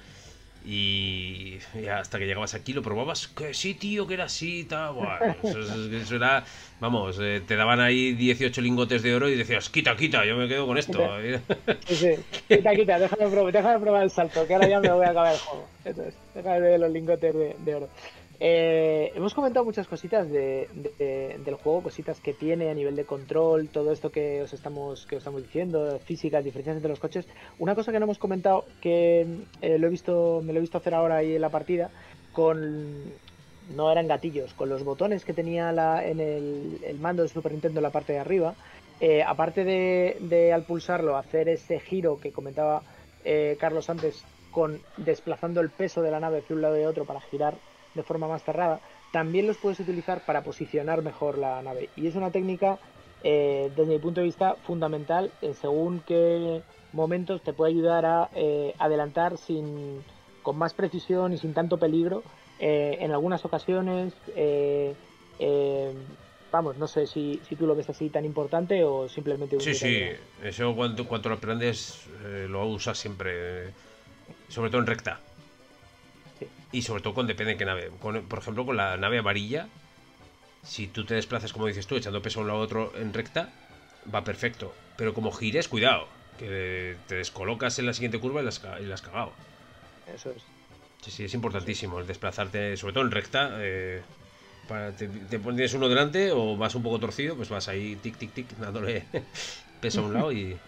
Y, y hasta que llegabas aquí lo probabas, que sí, tío, que era así, tal, bueno, eso, eso era, vamos, eh, te daban ahí dieciocho lingotes de oro y decías, quita, quita, yo me quedo con esto. Sí, sí, quita, quita, déjame probar, déjame probar el salto, que ahora ya me voy a acabar el juego. Entonces, déjame ver los lingotes de, de oro. Eh, hemos comentado muchas cositas de, de, del juego, cositas que tiene a nivel de control, todo esto que os estamos que os estamos diciendo, físicas, diferencias entre los coches. Una cosa que no hemos comentado, que eh, lo he visto, me lo he visto hacer ahora ahí en la partida, con no eran gatillos, con los botones que tenía la, en el, el mando de Super Nintendo en la parte de arriba. Eh, aparte de, de al pulsarlo hacer ese giro que comentaba eh, Carlos antes, con desplazando el peso de la nave de un lado y de otro para girar de forma más cerrada, también los puedes utilizar para posicionar mejor la nave, y es una técnica eh, desde mi punto de vista fundamental, en según qué momentos te puede ayudar a eh, adelantar sin, con más precisión y sin tanto peligro eh, en algunas ocasiones, eh, eh, vamos, no sé si, si tú lo ves así tan importante o simplemente un Sí, sí, detalle. eso cuando, cuando lo aprendes eh, lo usas siempre, eh, sobre todo en recta. Sí. Y sobre todo con depende de qué nave. Con, por ejemplo, con la nave amarilla, si tú te desplazas, como dices tú, echando peso a un lado a otro en recta, va perfecto. Pero como gires, cuidado, que te descolocas en la siguiente curva y la has, ca- y la has cagado. Eso es. Sí, sí, es importantísimo el desplazarte, sobre todo en recta. Eh, para, te, te pones uno delante o vas un poco torcido, pues vas ahí tic, tic, tic, dándole peso a un lado y...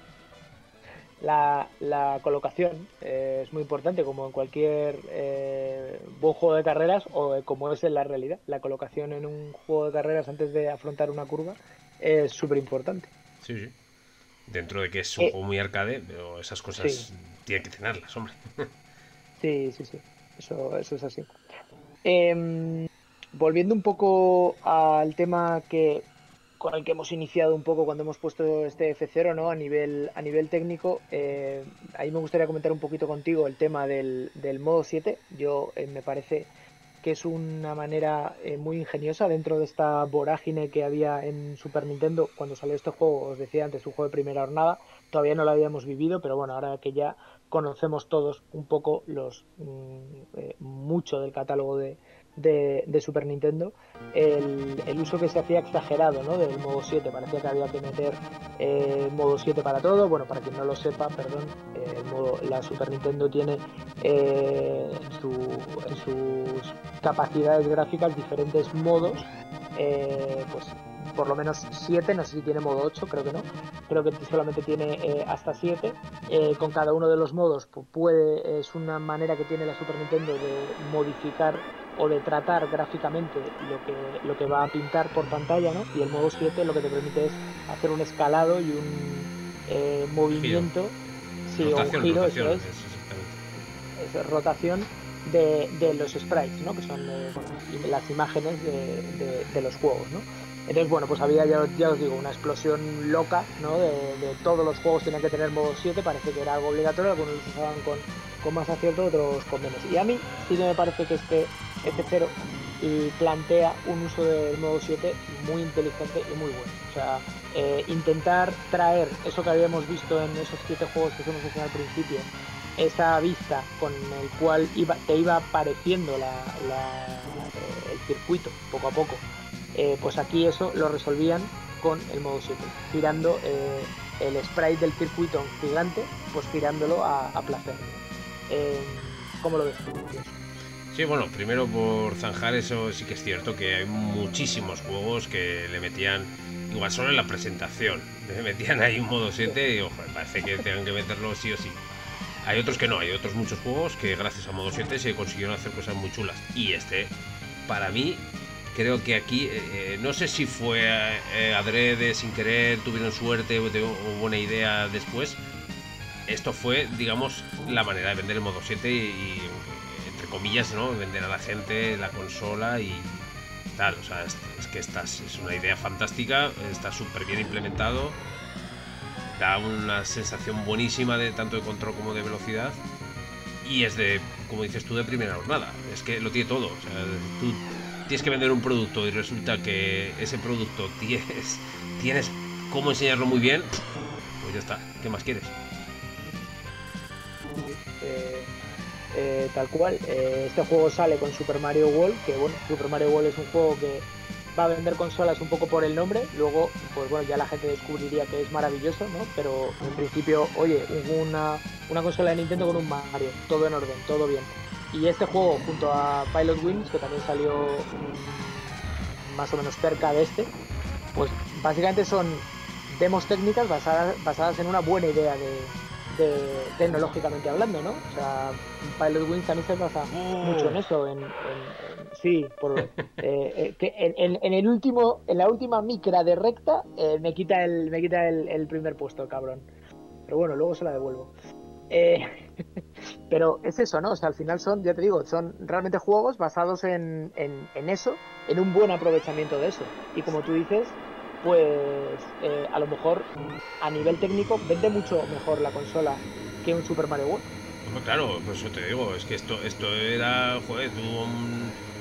La, la colocación eh, es muy importante, como en cualquier eh, buen juego de carreras o eh, como es en la realidad. La colocación en un juego de carreras antes de afrontar una curva es súper importante. Sí, sí. Dentro de que es un Eh, juego muy arcade, pero esas sí, cosas tienen que tenerlas, hombre. sí, sí, sí. Eso, eso es así. Em, Volviendo un poco al tema que con el que hemos iniciado un poco cuando hemos puesto este F cero, ¿no? A nivel, a nivel técnico, eh, ahí me gustaría comentar un poquito contigo el tema del, del modo siete. Yo eh, me parece que es una manera eh, muy ingeniosa dentro de esta vorágine que había en Super Nintendo cuando salió este juego. Os decía antes, un juego de primera jornada, todavía no lo habíamos vivido, pero bueno, ahora que ya conocemos todos un poco los mm, eh, mucho del catálogo de, de, de Super Nintendo, el, el uso que se hacía exagerado, ¿no? Del modo siete, parecía que había que meter eh, modo siete para todo. Bueno, para quien no lo sepa, perdón, eh, el modo, la Super Nintendo tiene eh, en, su, en sus capacidades gráficas diferentes modos, eh, pues por lo menos siete, no sé si tiene modo ocho, creo que no, creo que solamente tiene eh, hasta siete. Eh, con cada uno de los modos pues, puede, es una manera que tiene la Super Nintendo de modificar o de tratar gráficamente lo que, lo que va a pintar por pantalla, ¿no? Y el modo siete lo que te permite es hacer un escalado y un eh, Giro. movimiento, sí, o un Rotación, giro, eso rotación, es, es exactamente. es rotación de, de los sprites, ¿no? Que son eh, bueno, las imágenes de, de, de los juegos, ¿no? Entonces, bueno, pues había, ya, ya os digo, una explosión loca, ¿no? De, de todos los juegos tenían que tener modo siete, parece que era algo obligatorio, algunos los usaban con, con más acierto, otros con menos. Y a mí sí que me parece que este F cero y plantea un uso del modo siete muy inteligente y muy bueno. O sea, eh, intentar traer eso que habíamos visto en esos siete juegos que hemos mencionado al principio, esa vista con el cual iba, te iba apareciendo la, la, el circuito poco a poco, eh, pues aquí eso lo resolvían con el modo siete, girando eh, el sprite del circuito gigante, pues girándolo a, a placer. Eh, ¿Cómo lo ves tú? Sí, bueno, primero por zanjar eso sí que es cierto que hay muchísimos juegos que le metían, igual solo en la presentación, le metían ahí un modo siete y ojo, parece que tengan que meterlo sí o sí. Hay otros que no, hay otros muchos juegos que gracias a modo siete se consiguieron hacer cosas muy chulas. Y este, para mí, creo que aquí, eh, no sé si fue eh, adrede, sin querer, tuvieron suerte o hubo una idea después. Esto fue, digamos, la manera de vender el modo siete y, y entre comillas, ¿no? Vender a la gente la consola y tal. O sea, es, es que esta es una idea fantástica, está súper bien implementado. Da una sensación buenísima de tanto de control como de velocidad y es de, como dices tú, de primera jornada. Es que lo tiene todo. O sea, tú tienes que vender un producto y resulta que ese producto tienes, tienes cómo enseñarlo muy bien, pues ya está. ¿Qué más quieres? Eh, eh, tal cual. Eh, este juego sale con Super Mario World, que bueno, Super Mario World es un juego que va a vender consolas un poco por el nombre, luego pues bueno, ya la gente descubriría que es maravilloso, ¿no? Pero en principio, oye, una, una consola de Nintendo con un Mario, todo en orden, todo bien. Y este juego junto a Pilot Wings, que también salió mmm, más o menos cerca de este, pues básicamente son demos técnicas basadas, basadas en una buena idea de, de tecnológicamente hablando, ¿no? O sea, Pilot Wings también se basa Oh. mucho en eso, en, en, en sí, por eh, eh, que en, en, en el último, en la última micra de recta eh, me quita el, me quita el, el primer puesto, cabrón. Pero bueno, luego se la devuelvo. Eh, pero es eso, ¿no? O sea, al final son, ya te digo, son realmente juegos basados en, en, en eso, en un buen aprovechamiento de eso. Y como tú dices, pues eh, a lo mejor a nivel técnico vende mucho mejor la consola que un Super Mario World. Pues claro, por eso te digo, es que esto, esto era, joder, tuvo un,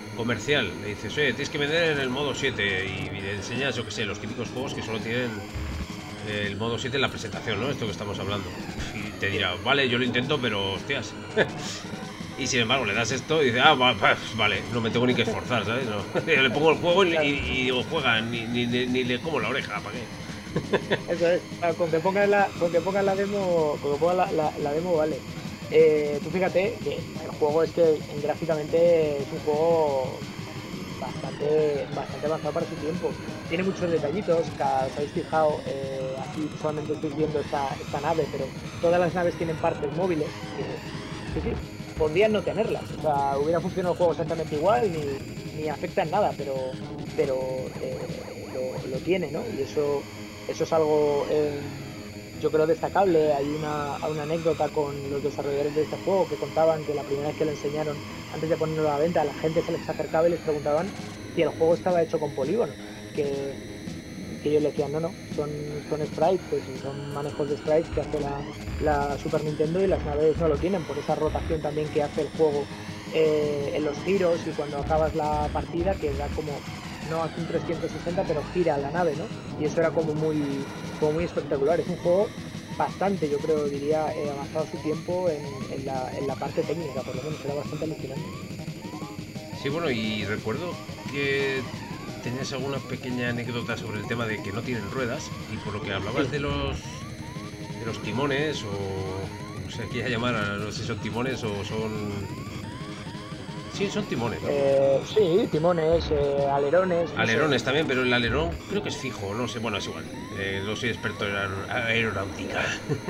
comercial. Le dices, oye, tienes que vender en el modo siete y le enseñas, yo que sé, los típicos juegos que solo tienen el modo siete en la presentación, ¿no? Esto que estamos hablando. Y te dirá, vale, yo lo intento, pero hostias. Y sin embargo, le das esto y dices, ah, vale, no me tengo ni que esforzar, ¿sabes? No. Le pongo el juego y, y, y digo, juega, ni, ni, ni, ni le como la oreja, ¿para qué? Eso es, con que pongas la, con que pongas la demo, con que pongas la, la, la demo, vale. Eh, tú fíjate que el juego es que gráficamente es un juego bastante, bastante avanzado para su tiempo. Tiene muchos detallitos, que os habéis fijado, eh, aquí solamente estáis viendo esta, esta nave, pero todas las naves tienen partes móviles. Que, sí, sí, podrían no tenerlas, o sea, hubiera funcionado el juego exactamente igual, ni, ni afecta en nada, pero, pero eh, lo, lo tiene, ¿no? Y eso, eso es algo... Eh, yo creo destacable. Hay una, una anécdota con los desarrolladores de este juego que contaban que la primera vez que lo enseñaron, antes de ponerlo a la venta, la gente se les acercaba y les preguntaban si el juego estaba hecho con polígono, que, que ellos le decían no, no, son, son sprites, pues son manejos de sprites que hace la, la Super Nintendo, y las naves no lo tienen, por esa rotación también que hace el juego eh, en los giros, y cuando acabas la partida, que da como, no hace un trescientos sesenta, pero gira la nave, ¿no? Y eso era como muy, como muy espectacular. Es un juego bastante, yo creo, diría, eh, avanzado su tiempo en, en, la, en la parte técnica, por lo menos, era bastante alucinante. Sí, bueno, y recuerdo que tenías alguna pequeña anécdota sobre el tema de que no tienen ruedas, y por lo que hablabas sí. de los de los timones, o no sé qué llamar, no sé si son timones o son... Sí, son timones, ¿no? Eh, sí, timones, eh, alerones. No alerones sé. También, pero el alerón creo que es fijo, no sé, bueno, es igual. Eh, no soy experto en aeronáutica.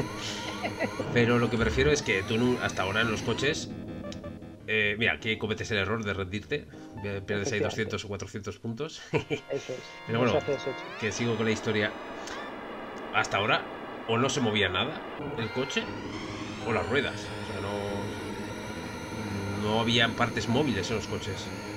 Pero lo que me refiero es que tú hasta ahora en los coches, eh, mira, aquí cometes el error de rendirte, pierdes ahí doscientos o cuatrocientos puntos. Eso es. Pero bueno, que sigo con la historia. Hasta ahora, o no se movía nada el coche, o las ruedas. O sea, no... No había partes móviles en los coches.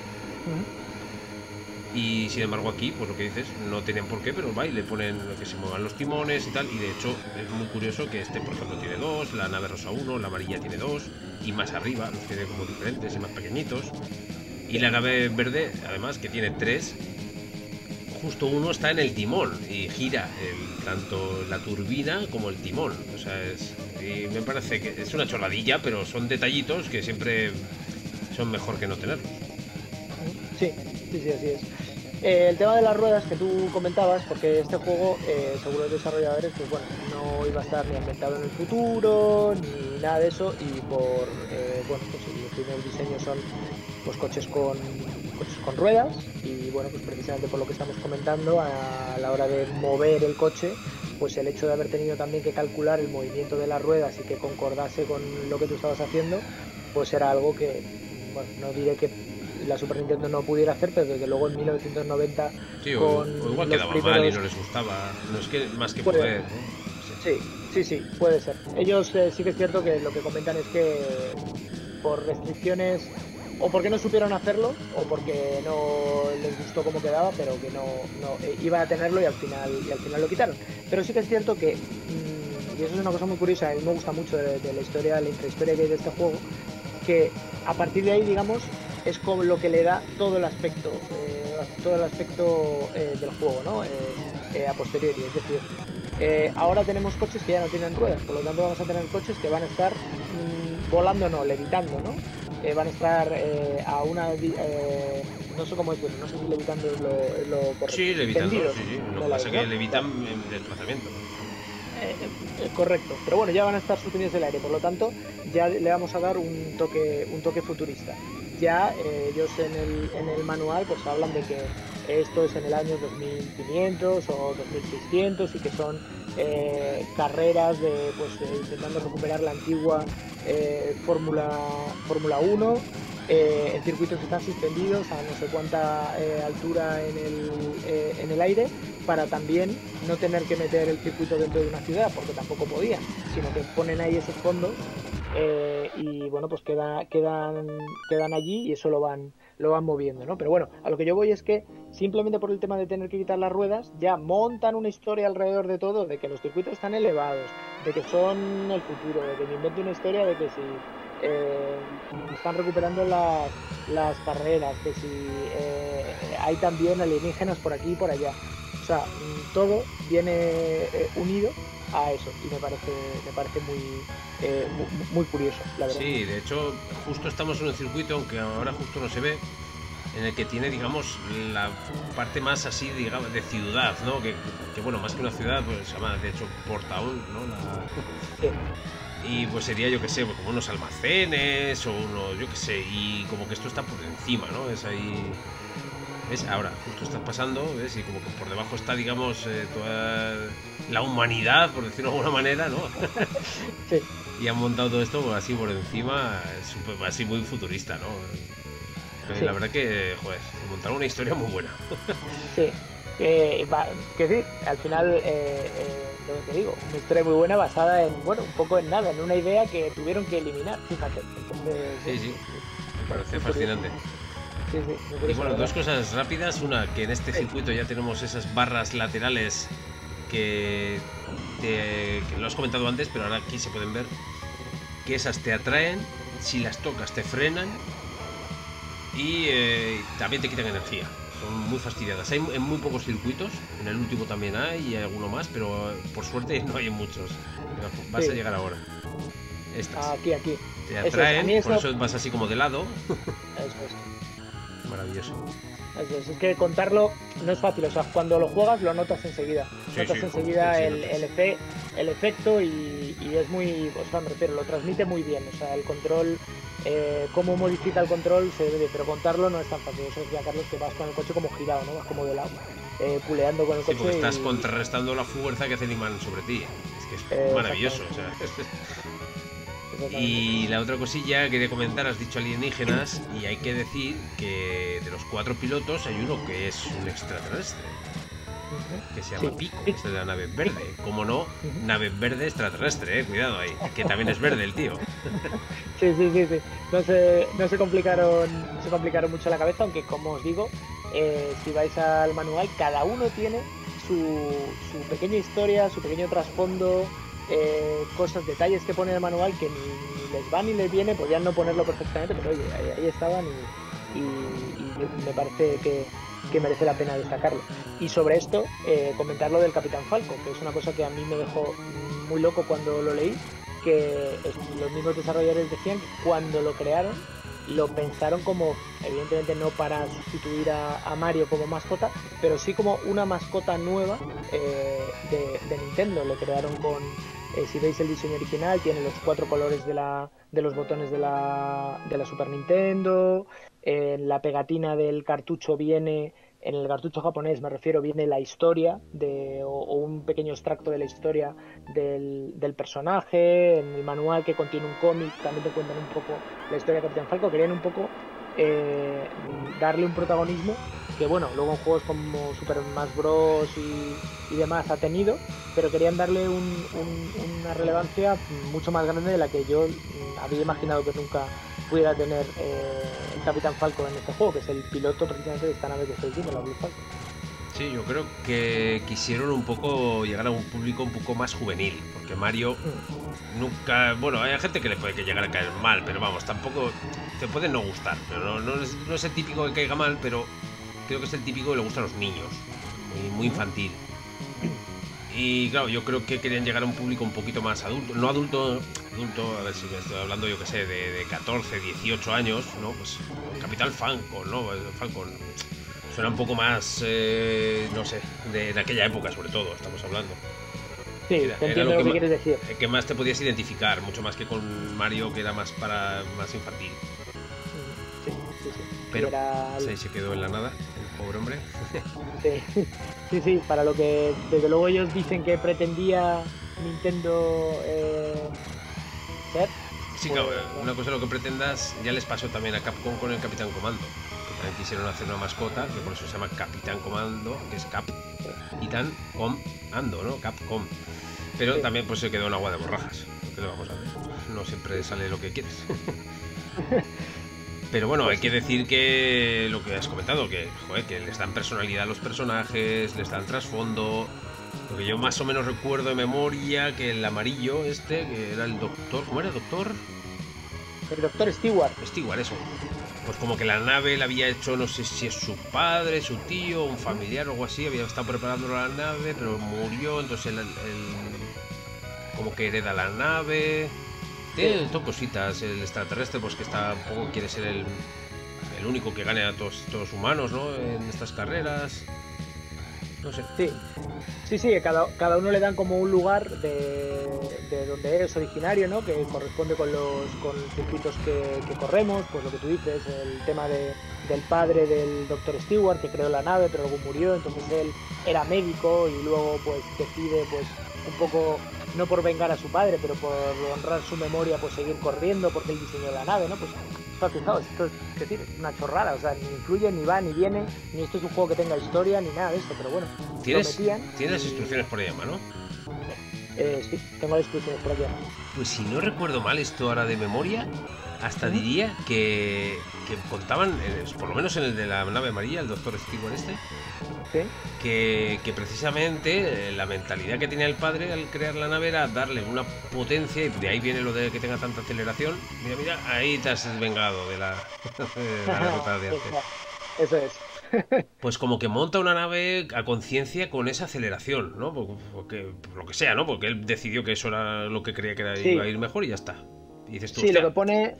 Uh-huh. Y sin embargo aquí, pues lo que dices, no tenían por qué, pero va y le ponen que se muevan los timones y tal. Y de hecho es muy curioso que este, por ejemplo, tiene dos, la nave rosa uno, la amarilla tiene dos, y más arriba los tiene como diferentes y más pequeñitos. Y la nave verde, además, que tiene tres, justo uno está en el timón y gira el, tanto la turbina como el timón. O sea, es... Y me parece que es una chorradilla, pero son detallitos que siempre son mejor que no tenerlos. Sí, sí, sí, así es. Eh, el tema de las ruedas que tú comentabas, porque este juego, eh, según los desarrolladores, pues bueno, no iba a estar ni ambientado en el futuro, ni nada de eso, y por, eh, bueno, pues los primeros diseños son pues coches con, coches con ruedas, y bueno, pues precisamente por lo que estamos comentando, a la hora de mover el coche, pues el hecho de haber tenido también que calcular el movimiento de las ruedas y que concordase con lo que tú estabas haciendo, pues era algo que, bueno, no diré que la Super Nintendo no pudiera hacer, pero desde luego en mil novecientos noventa sí, con o, o igual quedaba primeros... mal y no les gustaba, no es que más que puede, poder, ¿no? Sí, sí, sí, puede ser. Ellos eh, sí que es cierto que lo que comentan es que por restricciones, o porque no supieron hacerlo, o porque no les gustó cómo quedaba, pero que no, no eh, iban a tenerlo y al final y al final lo quitaron. Pero sí que es cierto que, mmm, y eso es una cosa muy curiosa, a mí me gusta mucho de, de la historia, la intrahistoria que hay de este juego, que a partir de ahí, digamos, es como lo que le da todo el aspecto, eh, todo el aspecto eh, del juego, ¿no? Eh, eh, a posteriori, es decir, eh, ahora tenemos coches que ya no tienen ruedas, por lo tanto vamos a tener coches que van a estar mmm, volando, no, levitando, ¿no? Eh, van a estar eh, a una, eh, no sé cómo decirlo, no sé si levitando es lo, es lo correcto. Sí, levitando, sí, sí, lo que pasa es que levitan en desplazamiento. Eh, eh, correcto, pero bueno, ya van a estar suspendidos del aire, por lo tanto ya le vamos a dar un toque, un toque futurista. Ya eh, ellos en el, en el manual pues hablan de que esto es en el año dos mil quinientos o dos mil seiscientos y que son eh, carreras de pues eh, intentando recuperar la antigua eh, Fórmula Fórmula uno eh, en circuitos que están suspendidos a no sé cuánta eh, altura en el, eh, en el aire, para también no tener que meter el circuito dentro de una ciudad, porque tampoco podían, sino que ponen ahí esos fondos eh, y bueno, pues queda, quedan, quedan allí y eso lo van, lo van moviendo, ¿no? Pero bueno, a lo que yo voy es que simplemente por el tema de tener que quitar las ruedas, ya montan una historia alrededor de todo, de que los circuitos están elevados, de que son el futuro, de que me invento una historia de que si eh, están recuperando las, las carreras, que si eh, hay también alienígenas por aquí y por allá. O sea, todo viene eh, unido a eso y me parece me parece muy, eh, muy muy curioso, la verdad. Sí, de hecho justo estamos en un circuito, aunque ahora justo no se ve, en el que tiene, digamos, la parte más así, digamos, de ciudad, ¿no? Que, que bueno, más que una ciudad, pues se llama de hecho Portaón, ¿no? La... Sí. Y pues sería, yo que sé, como unos almacenes o unos, yo que sé, y como que esto está por encima, ¿no? Es ahí... ¿Ves? Ahora, justo está pasando, ¿ves? Y como que por debajo está, digamos, eh, toda la humanidad, por decirlo de alguna manera, ¿no? Sí. Y han montado todo esto pues, así por encima, super, así muy futurista, ¿no? Pero Sí. la verdad que, joder, montaron una historia muy buena. Sí. Eh, va, que sí, al final, eh, eh, lo que te digo, una historia muy buena basada en, bueno, un poco en nada, en una idea que tuvieron que eliminar, fíjate. Entonces, Sí, sí, me parece fascinante. Sí, sí, y bueno, dos cosas rápidas. Una, que en este sí. circuito ya tenemos esas barras laterales que, te, que lo has comentado antes, pero ahora aquí se pueden ver, que esas te atraen, si las tocas te frenan y eh, también te quitan energía. Son muy fastidiadas. Hay en muy pocos circuitos, en el último también hay y hay alguno más, pero por suerte no hay en muchos. Vas sí. a llegar ahora. Estas. Aquí, aquí. Te atraen, eso es. por eso... eso vas así como de lado. Eso es. Maravilloso. Eso es. Es que contarlo no es fácil, o sea, cuando lo juegas lo notas enseguida. Sí, notas sí, enseguida sí, el, notas. el, efe, el efecto y, y es muy, o sea, me refiero, lo transmite muy bien. O sea, el control, eh, cómo modifica el control se ve bien, pero contarlo no es tan fácil. Eso decía Carlos, que vas con el coche como girado, ¿no? Vas como de lado, eh, puleando con el Sí, coche. porque estás y... contrarrestando la fuerza que hace el imán sobre ti. Es que es Eh, maravilloso. O sea. Y la otra cosilla que quería comentar, has dicho alienígenas, y hay que decir que de los cuatro pilotos hay uno que es un extraterrestre, que se llama Sí. Pico, que es de la nave verde. Como no, nave verde extraterrestre, eh, cuidado ahí, que también es verde el tío. Sí, sí, sí, sí. No se, no se complicaron, no se complicaron mucho la cabeza, aunque como os digo, eh, si vais al manual, cada uno tiene su, su pequeña historia, su pequeño trasfondo. Eh, cosas, detalles que pone el manual que ni, ni les va ni les viene, podían no ponerlo perfectamente, pero oye, ahí, ahí estaban y, y, y me parece que, que merece la pena destacarlo. Y sobre esto, eh, comentar lo del Capitán Falco, que es una cosa que a mí me dejó muy loco cuando lo leí, que los mismos desarrolladores decían que cuando lo crearon lo pensaron como, evidentemente no para sustituir a, a Mario como mascota, pero sí como una mascota nueva eh, de, de Nintendo. Le crearon con, eh, si veis el diseño original, tiene los cuatro colores de, la, de los botones de la, de la Super Nintendo, eh, la pegatina del cartucho viene, en el cartucho japonés me refiero, viene la historia de, o, o un pequeño extracto de la historia del, del personaje. En el manual, que contiene un cómic, también te cuentan un poco la historia de Capitán Falco. Querían un poco eh, darle un protagonismo que, bueno, luego en juegos como Super Smash Bros. y, y demás ha tenido, pero querían darle un, un, una relevancia mucho más grande de la que yo había imaginado que nunca pudiera tener eh, el Capitán Falco en este juego, que es el piloto precisamente de esta nave que estoy diciendo, la Blue Falcon. Sí, yo creo que quisieron un poco llegar a un público un poco más juvenil, porque Mario mm. nunca... Bueno, hay gente que le puede llegar a caer mal, pero vamos, tampoco... Te puede no gustar, pero no, no, es, no es el típico que caiga mal, pero creo que es el típico que le gusta a los niños, muy, muy infantil. Y claro, yo creo que querían llegar a un público un poquito más adulto, no adulto, adulto, a ver si me estoy hablando, yo que sé, de, de catorce, dieciocho años, ¿no? Pues Capitán Falcon, ¿no? Falcon suena un poco más, eh, no sé, de, de aquella época sobre todo, estamos hablando. Sí, era, te entiendo era lo, lo que, que quieres decir. El que más te podías identificar, mucho más que con Mario, que era más para más infantil. Sí, sí, sí. Pero era... sí, se quedó en la nada, el pobre hombre. Sí. Sí, sí, para lo que desde luego ellos dicen que pretendía Nintendo eh, ser. Sí, claro, una cosa lo que pretendas ya les pasó también a Capcom con el Capitán Comando, que también quisieron hacer una mascota, que por eso se llama Capitán Comando, que es Cap y tan com ando, ¿no? Capcom. Pero sí, también pues se quedó en agua de borrajas. ¿Qué le vamos a hacer? No siempre sale lo que quieres. Pero bueno, hay que decir que lo que has comentado, que, joder, que les dan personalidad a los personajes, les dan trasfondo. Lo que yo más o menos recuerdo de memoria, que el amarillo este, que era el doctor, ¿cómo era? ¿Doctor? el doctor Stewart. Stewart, eso. Pues como que la nave la había hecho, no sé si es su padre, su tío, un familiar o algo así, había estado preparando la nave, pero murió, entonces el, el como que hereda la nave. Tiene todo cositas, el extraterrestre pues que está un poco, quiere ser el, el único que gane a todos los humanos, ¿no? En estas carreras. No sé. Sí, sí, sí, cada, cada uno le dan como un lugar de, de donde es originario, ¿no? Que corresponde con los con circuitos que, que corremos, pues lo que tú dices, el tema de, del padre del doctor Stewart, que creó la nave, pero luego murió, entonces él era médico y luego pues decide pues un poco, no por vengar a su padre, pero por honrar su memoria, pues seguir corriendo porque él diseñó la nave, ¿no? Pues fijaos, esto es, es decir, una chorrada, o sea, ni influye, ni va, ni viene, ni esto es un juego que tenga historia, ni nada de esto, pero bueno, ¿Tienes, lo metían. ¿Tienes y... instrucciones por llama, no? Eh, sí, tengo las instrucciones por aquí. Pues si no recuerdo mal esto ahora de memoria, hasta diría que, que contaban, eh, por lo menos en el de la nave amarilla, el doctor Stewart este, ¿sí? que, que precisamente eh, la mentalidad que tenía el padre al crear la nave era darle una potencia, y de ahí viene lo de que tenga tanta aceleración. Mira, mira, ahí te has desvengado de la, de la derrota de antes. Eso es. Pues como que monta una nave a conciencia con esa aceleración, ¿no? Porque, por lo que sea, ¿no? Porque él decidió que eso era lo que creía que era, sí. Iba a ir mejor y ya está. Y dices tú, sí, lo que pone...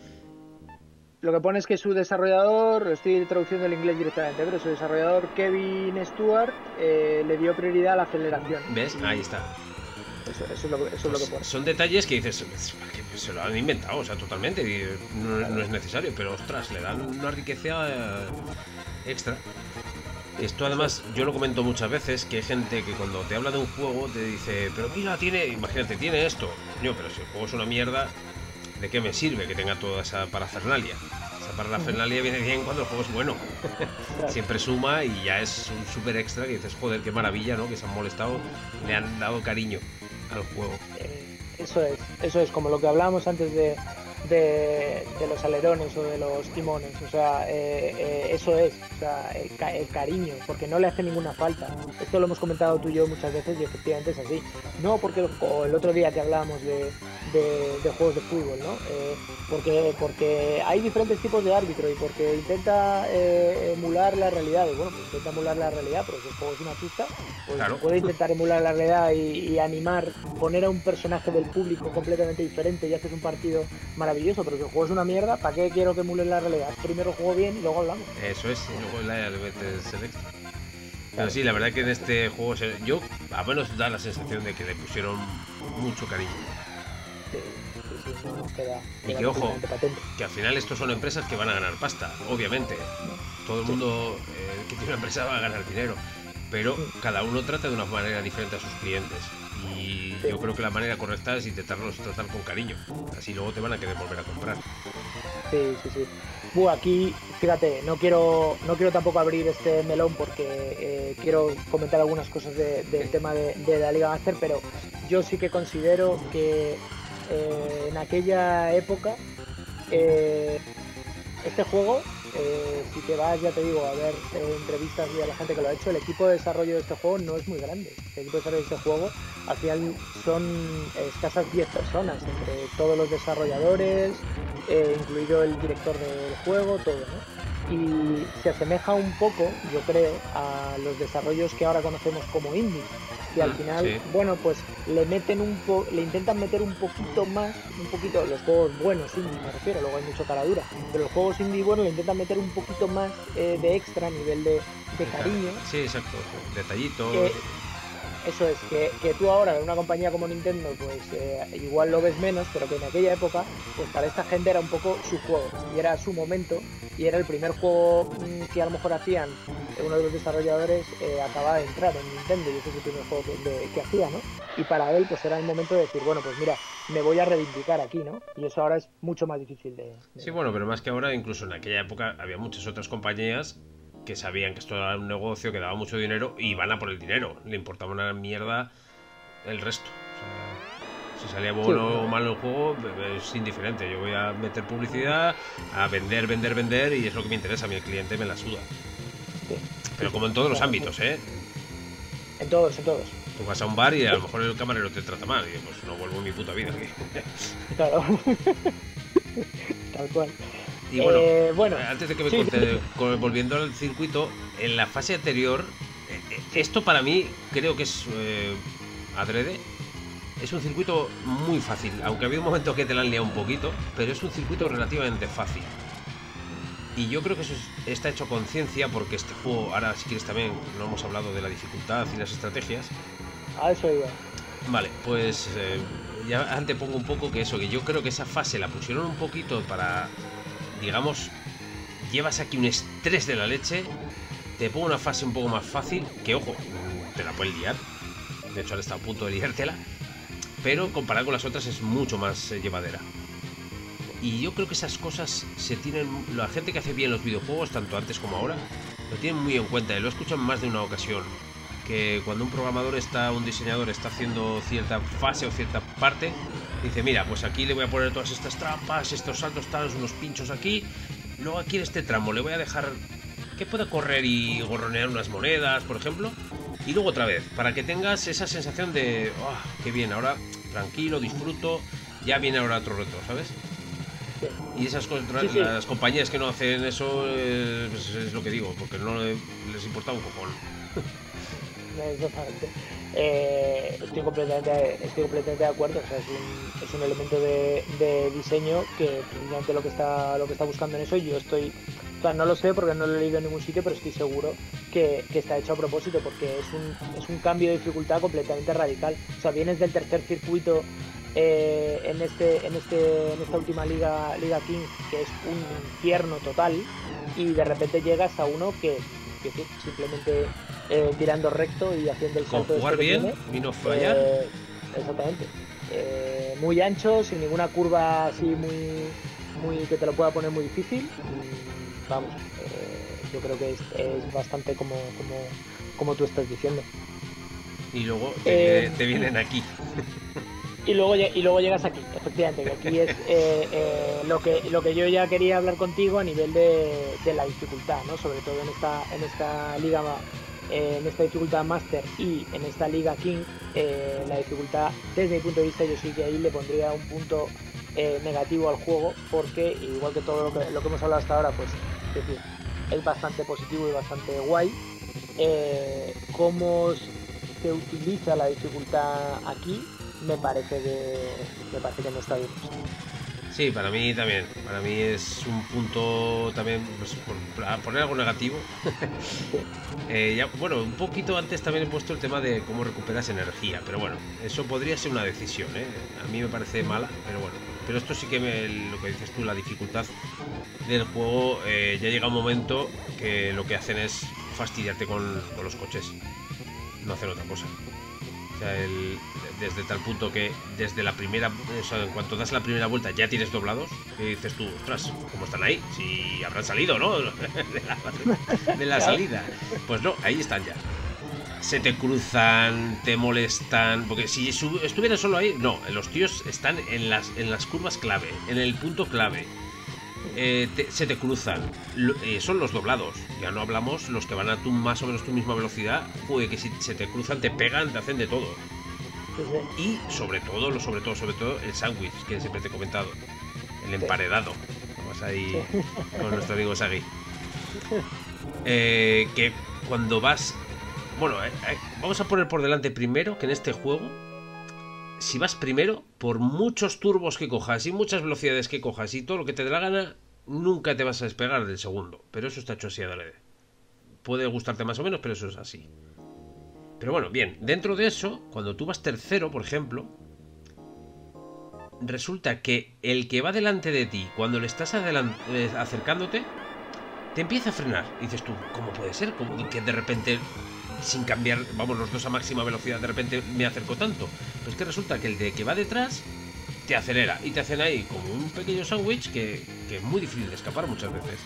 Lo que pone es que su desarrollador, estoy traduciendo el inglés directamente, pero su desarrollador Kevin Stewart eh, le dio prioridad a la aceleración. ¿Ves? Ahí está. Eso, eso, es, lo, eso pues es lo que pone. Son detalles que dices, que se lo han inventado, o sea, totalmente, y no, no es necesario, pero ostras, le dan una riqueza eh, extra. Esto además, yo lo comento muchas veces, que hay gente que cuando te habla de un juego te dice, pero mira, tiene, imagínate, tiene esto. Yo, pero si el juego es una mierda, ¿de qué me sirve que tenga toda esa parafernalia? Esa parafernalia viene bien cuando el juego es bueno. Siempre suma y ya es un súper extra que dices, joder, qué maravilla, ¿no? Que se han molestado, le han dado cariño al juego. Eh, eso es, eso es como lo que hablábamos antes de, de, de los alerones o de los timones, o sea, eh, eh, eso es, o sea, el, ca el cariño, porque no le hace ninguna falta. Esto lo hemos comentado tú y yo muchas veces y efectivamente es así. No porque el, el otro día que hablábamos de, de, de juegos de fútbol, ¿no? Eh, porque, porque hay diferentes tipos de árbitro y porque intenta eh, emular la realidad, y bueno, pues intenta emular la realidad, pero si el juego es una pista, pues claro, puede intentar emular la realidad y, y animar, poner a un personaje del público completamente diferente y haces un partido maravilloso, pero si el juego es una mierda, ¿para qué quiero que emule la realidad? Primero juego bien y luego hablamos. Eso es, y luego la le metes el extra. Pero sí, la verdad que en este juego, yo a menos da la sensación de que le pusieron mucho cariño. Sí, sí, sí, no, queda, y queda que ojo, patente. Que al final estos son empresas que van a ganar pasta, obviamente. Todo el mundo eh, que tiene una empresa va a ganar dinero, pero cada uno trata de una manera diferente a sus clientes. Y sí. Yo creo que la manera correcta es intentarlos tratar con cariño, así luego te van a querer volver a comprar. Sí, sí, sí. Buh, aquí, fíjate, no quiero no quiero tampoco abrir este melón porque eh, quiero comentar algunas cosas del de, de tema de, de la Liga Master, pero yo sí que considero que eh, en aquella época eh, este juego, eh, si te vas, ya te digo, a ver eh, entrevistas y a la gente que lo ha hecho, el equipo de desarrollo de este juego no es muy grande. El equipo de desarrollo de este juego al final son escasas diez personas, entre todos los desarrolladores, eh, incluido el director del juego, todo, ¿no? Y se asemeja un poco, yo creo, a los desarrollos que ahora conocemos como indie. Y al final, sí. bueno, pues le meten un po le intentan meter un poquito más, un poquito, los juegos buenos indie me refiero, luego hay mucho cara dura, pero los juegos indie buenos le intentan meter un poquito más eh, de extra a nivel de, de cariño. Sí, exacto, detallitos. Que, eso es, que, que tú ahora en una compañía como Nintendo pues eh, igual lo ves menos, pero que en aquella época pues para esta gente era un poco su juego y era su momento y era el primer juego mmm, que a lo mejor hacían uno de los desarrolladores eh, acababa de entrar en Nintendo y ese es el primer juego que, de, que hacía, ¿no? Y para él pues era el momento de decir, bueno, pues mira, me voy a reivindicar aquí, ¿no? Y eso ahora es mucho más difícil de... de... Sí, bueno, pero más que ahora, incluso en aquella época había muchas otras compañías que sabían que esto era un negocio que daba mucho dinero y iban a por el dinero, le importaba una mierda el resto. O sea, si salía bueno sí, o malo el juego es indiferente, yo voy a meter publicidad, a vender, vender, vender y es lo que me interesa, a mí el cliente me la suda. Sí. Pero como en todos los ámbitos, ¿eh? En todos, en todos. Tú vas a un bar y a lo mejor el camarero te trata mal y pues no vuelvo en mi puta vida aquí. Claro. tal cual. Y bueno, Eh, bueno, antes de que me sí, cuente, sí. con- volviendo al circuito, en la fase anterior, eh, eh, esto para mí creo que es eh, adrede. Es un circuito muy fácil, aunque ha habido un momento que te la han liado un poquito, pero es un circuito relativamente fácil. Y yo creo que eso es- está hecho a conciencia porque este juego, ahora si quieres también, no hemos hablado de la dificultad y las estrategias. A eso iba. Vale, pues eh, ya antepongo un poco que eso, que yo creo que esa fase la pusieron un poquito para, digamos, llevas aquí un estrés de la leche, te pongo una fase un poco más fácil, que ojo, te la puedes liar, de hecho ahora está a punto de liártela, pero comparado con las otras es mucho más eh, llevadera. Y yo creo que esas cosas se tienen, la gente que hace bien los videojuegos, tanto antes como ahora, lo tienen muy en cuenta y lo he escuchado en más de una ocasión. Que cuando un programador está, un diseñador está haciendo cierta fase o cierta parte, dice, mira, pues aquí le voy a poner todas estas trampas, estos saltos tales, unos pinchos aquí, luego aquí en este tramo le voy a dejar que pueda correr y gorronear unas monedas, por ejemplo, y luego otra vez, para que tengas esa sensación de, oh, qué bien, ahora tranquilo, disfruto, ya viene ahora otro reto, ¿sabes? Sí. Y esas cosas, Sí, sí. las compañías que no hacen eso, eh, pues es lo que digo, porque no les importa un cojón. Exactamente. Eh, estoy, completamente, estoy completamente de acuerdo. O sea, es, un, es un elemento de, de diseño que precisamente lo que está lo que está buscando en eso. Yo estoy, o sea, no lo sé porque no lo he leído en ningún sitio, pero estoy seguro que, que está hecho a propósito porque es un, es un cambio de dificultad completamente radical. O sea, vienes del tercer circuito eh, en este en este en esta última liga Liga King, que es un infierno total, y de repente llegas a uno que, que sí, simplemente Eh, tirando recto y haciendo el Con salto jugar este que bien, tiene. vino fallar. Eh, exactamente. Eh, muy ancho, sin ninguna curva así muy, muy que te lo pueda poner muy difícil. Y, vamos, eh, yo creo que es, es bastante como, como, como tú estás diciendo. Y luego te, Eh, viene- te vienen aquí. Y luego, lle- y luego llegas aquí, efectivamente, que aquí es eh, eh, lo, que, lo que yo ya quería hablar contigo a nivel de, de la dificultad, ¿no? Sobre todo en esta, en esta liga, eh, en esta dificultad Master y en esta liga King, eh, la dificultad, desde mi punto de vista, yo sí que ahí le pondría un punto eh, negativo al juego, porque igual que todo lo que, lo que hemos hablado hasta ahora, pues es decir, es bastante positivo y bastante guay. Eh, cómo se utiliza la dificultad aquí, me parece que me parece que no está bien. Sí, para mí también. Para mí es un punto también, pues, por a poner algo negativo. eh, ya, bueno, un poquito antes también he puesto el tema de cómo recuperas energía, pero bueno, eso podría ser una decisión, ¿eh? A mí me parece mala, pero bueno. Pero esto sí que me, lo que dices tú, la dificultad del juego, eh, ya llega un momento que lo que hacen es fastidiarte con, con los coches. No hacen otra cosa. O sea, el, desde tal punto que desde la primera, o sea, en cuanto das la primera vuelta ya tienes doblados, y dices tú, ostras, ¿cómo están ahí? Si habrán salido, ¿no? De la, de la salida. Pues no, ahí están ya. Se te cruzan, te molestan, porque si estuvieran solo ahí, no, los tíos están en las, en las curvas clave, en el punto clave. Eh, te, se te cruzan, eh, son los doblados, ya no hablamos los que van a tu más o menos tu misma velocidad, joder, que si se te cruzan te pegan, te hacen de todo. Y sobre todo, lo sobre todo, sobre todo el sándwich, que siempre te he comentado, el emparedado. Vamos ahí con nuestro amigo Sagi. Eh, que cuando vas, bueno, eh, eh, vamos a poner por delante primero que en este juego, si vas primero, por muchos turbos que cojas y muchas velocidades que cojas y todo lo que te dé la gana, nunca te vas a despegar del segundo. Pero eso está hecho así, adrede. Puede gustarte más o menos, pero eso es así. Pero bueno, bien, dentro de eso, cuando tú vas tercero, por ejemplo, resulta que el que va delante de ti, cuando le estás eh, acercándote, te empieza a frenar. Y dices tú, ¿cómo puede ser? ¿Cómo que de repente, sin cambiar, vamos, los dos a máxima velocidad, de repente me acerco tanto? Pues que resulta que el de que va detrás te acelera y te hacen ahí como un pequeño sándwich que, que es muy difícil de escapar muchas veces.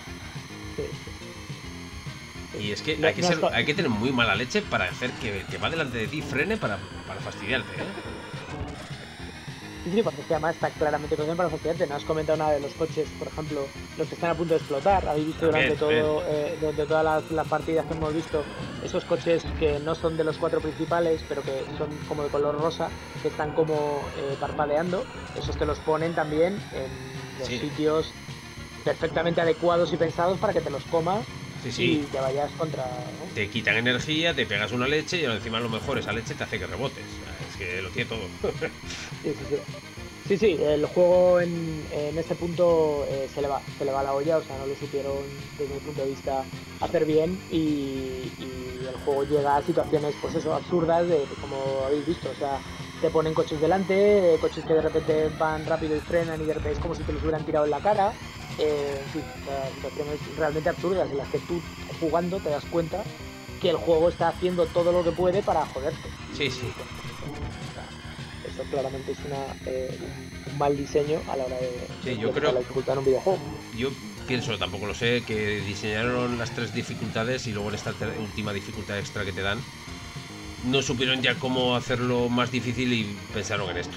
Y es que hay que, ser, hay que tener muy mala leche para hacer que el que va delante de ti frene para, para fastidiarte, ¿eh? Sí, sí, porque además está claramente cosa para fastidiarte. No has comentado nada de los coches, por ejemplo, los que están a punto de explotar. Habéis visto durante, bien, todo, eh, durante todas las, las partidas que hemos visto esos coches que no son de los cuatro principales, pero que son como de color rosa, que están como eh, parpadeando. Esos te los ponen también en los sí. sitios perfectamente adecuados y pensados para que te los comas Sí, sí. y te vayas contra, ¿no? Te quitan energía, te pegas una leche y encima lo mejor esa leche te hace que rebotes. Es que lo tiene todo. Sí, sí, sí. Sí, sí, el juego en, en este punto eh, se le va, se le va la olla, o sea, no lo supieron desde mi punto de vista hacer bien y, y el juego llega a situaciones, pues eso, absurdas, de, como habéis visto, o sea, te ponen coches delante, eh, coches que de repente van rápido y frenan y de repente es como si te los hubieran tirado en la cara, eh, en fin, o sea, situaciones realmente absurdas en las que tú jugando te das cuenta que el juego está haciendo todo lo que puede para joderte. Sí, sí. Eso claramente es una, eh, un, un mal diseño a la hora de, Sí, de yo creo- la dificultad en un videojuego. Yo pienso, tampoco lo sé, que diseñaron las tres dificultades y luego en esta ter- última dificultad extra que te dan, no supieron ya cómo hacerlo más difícil y pensaron en esto.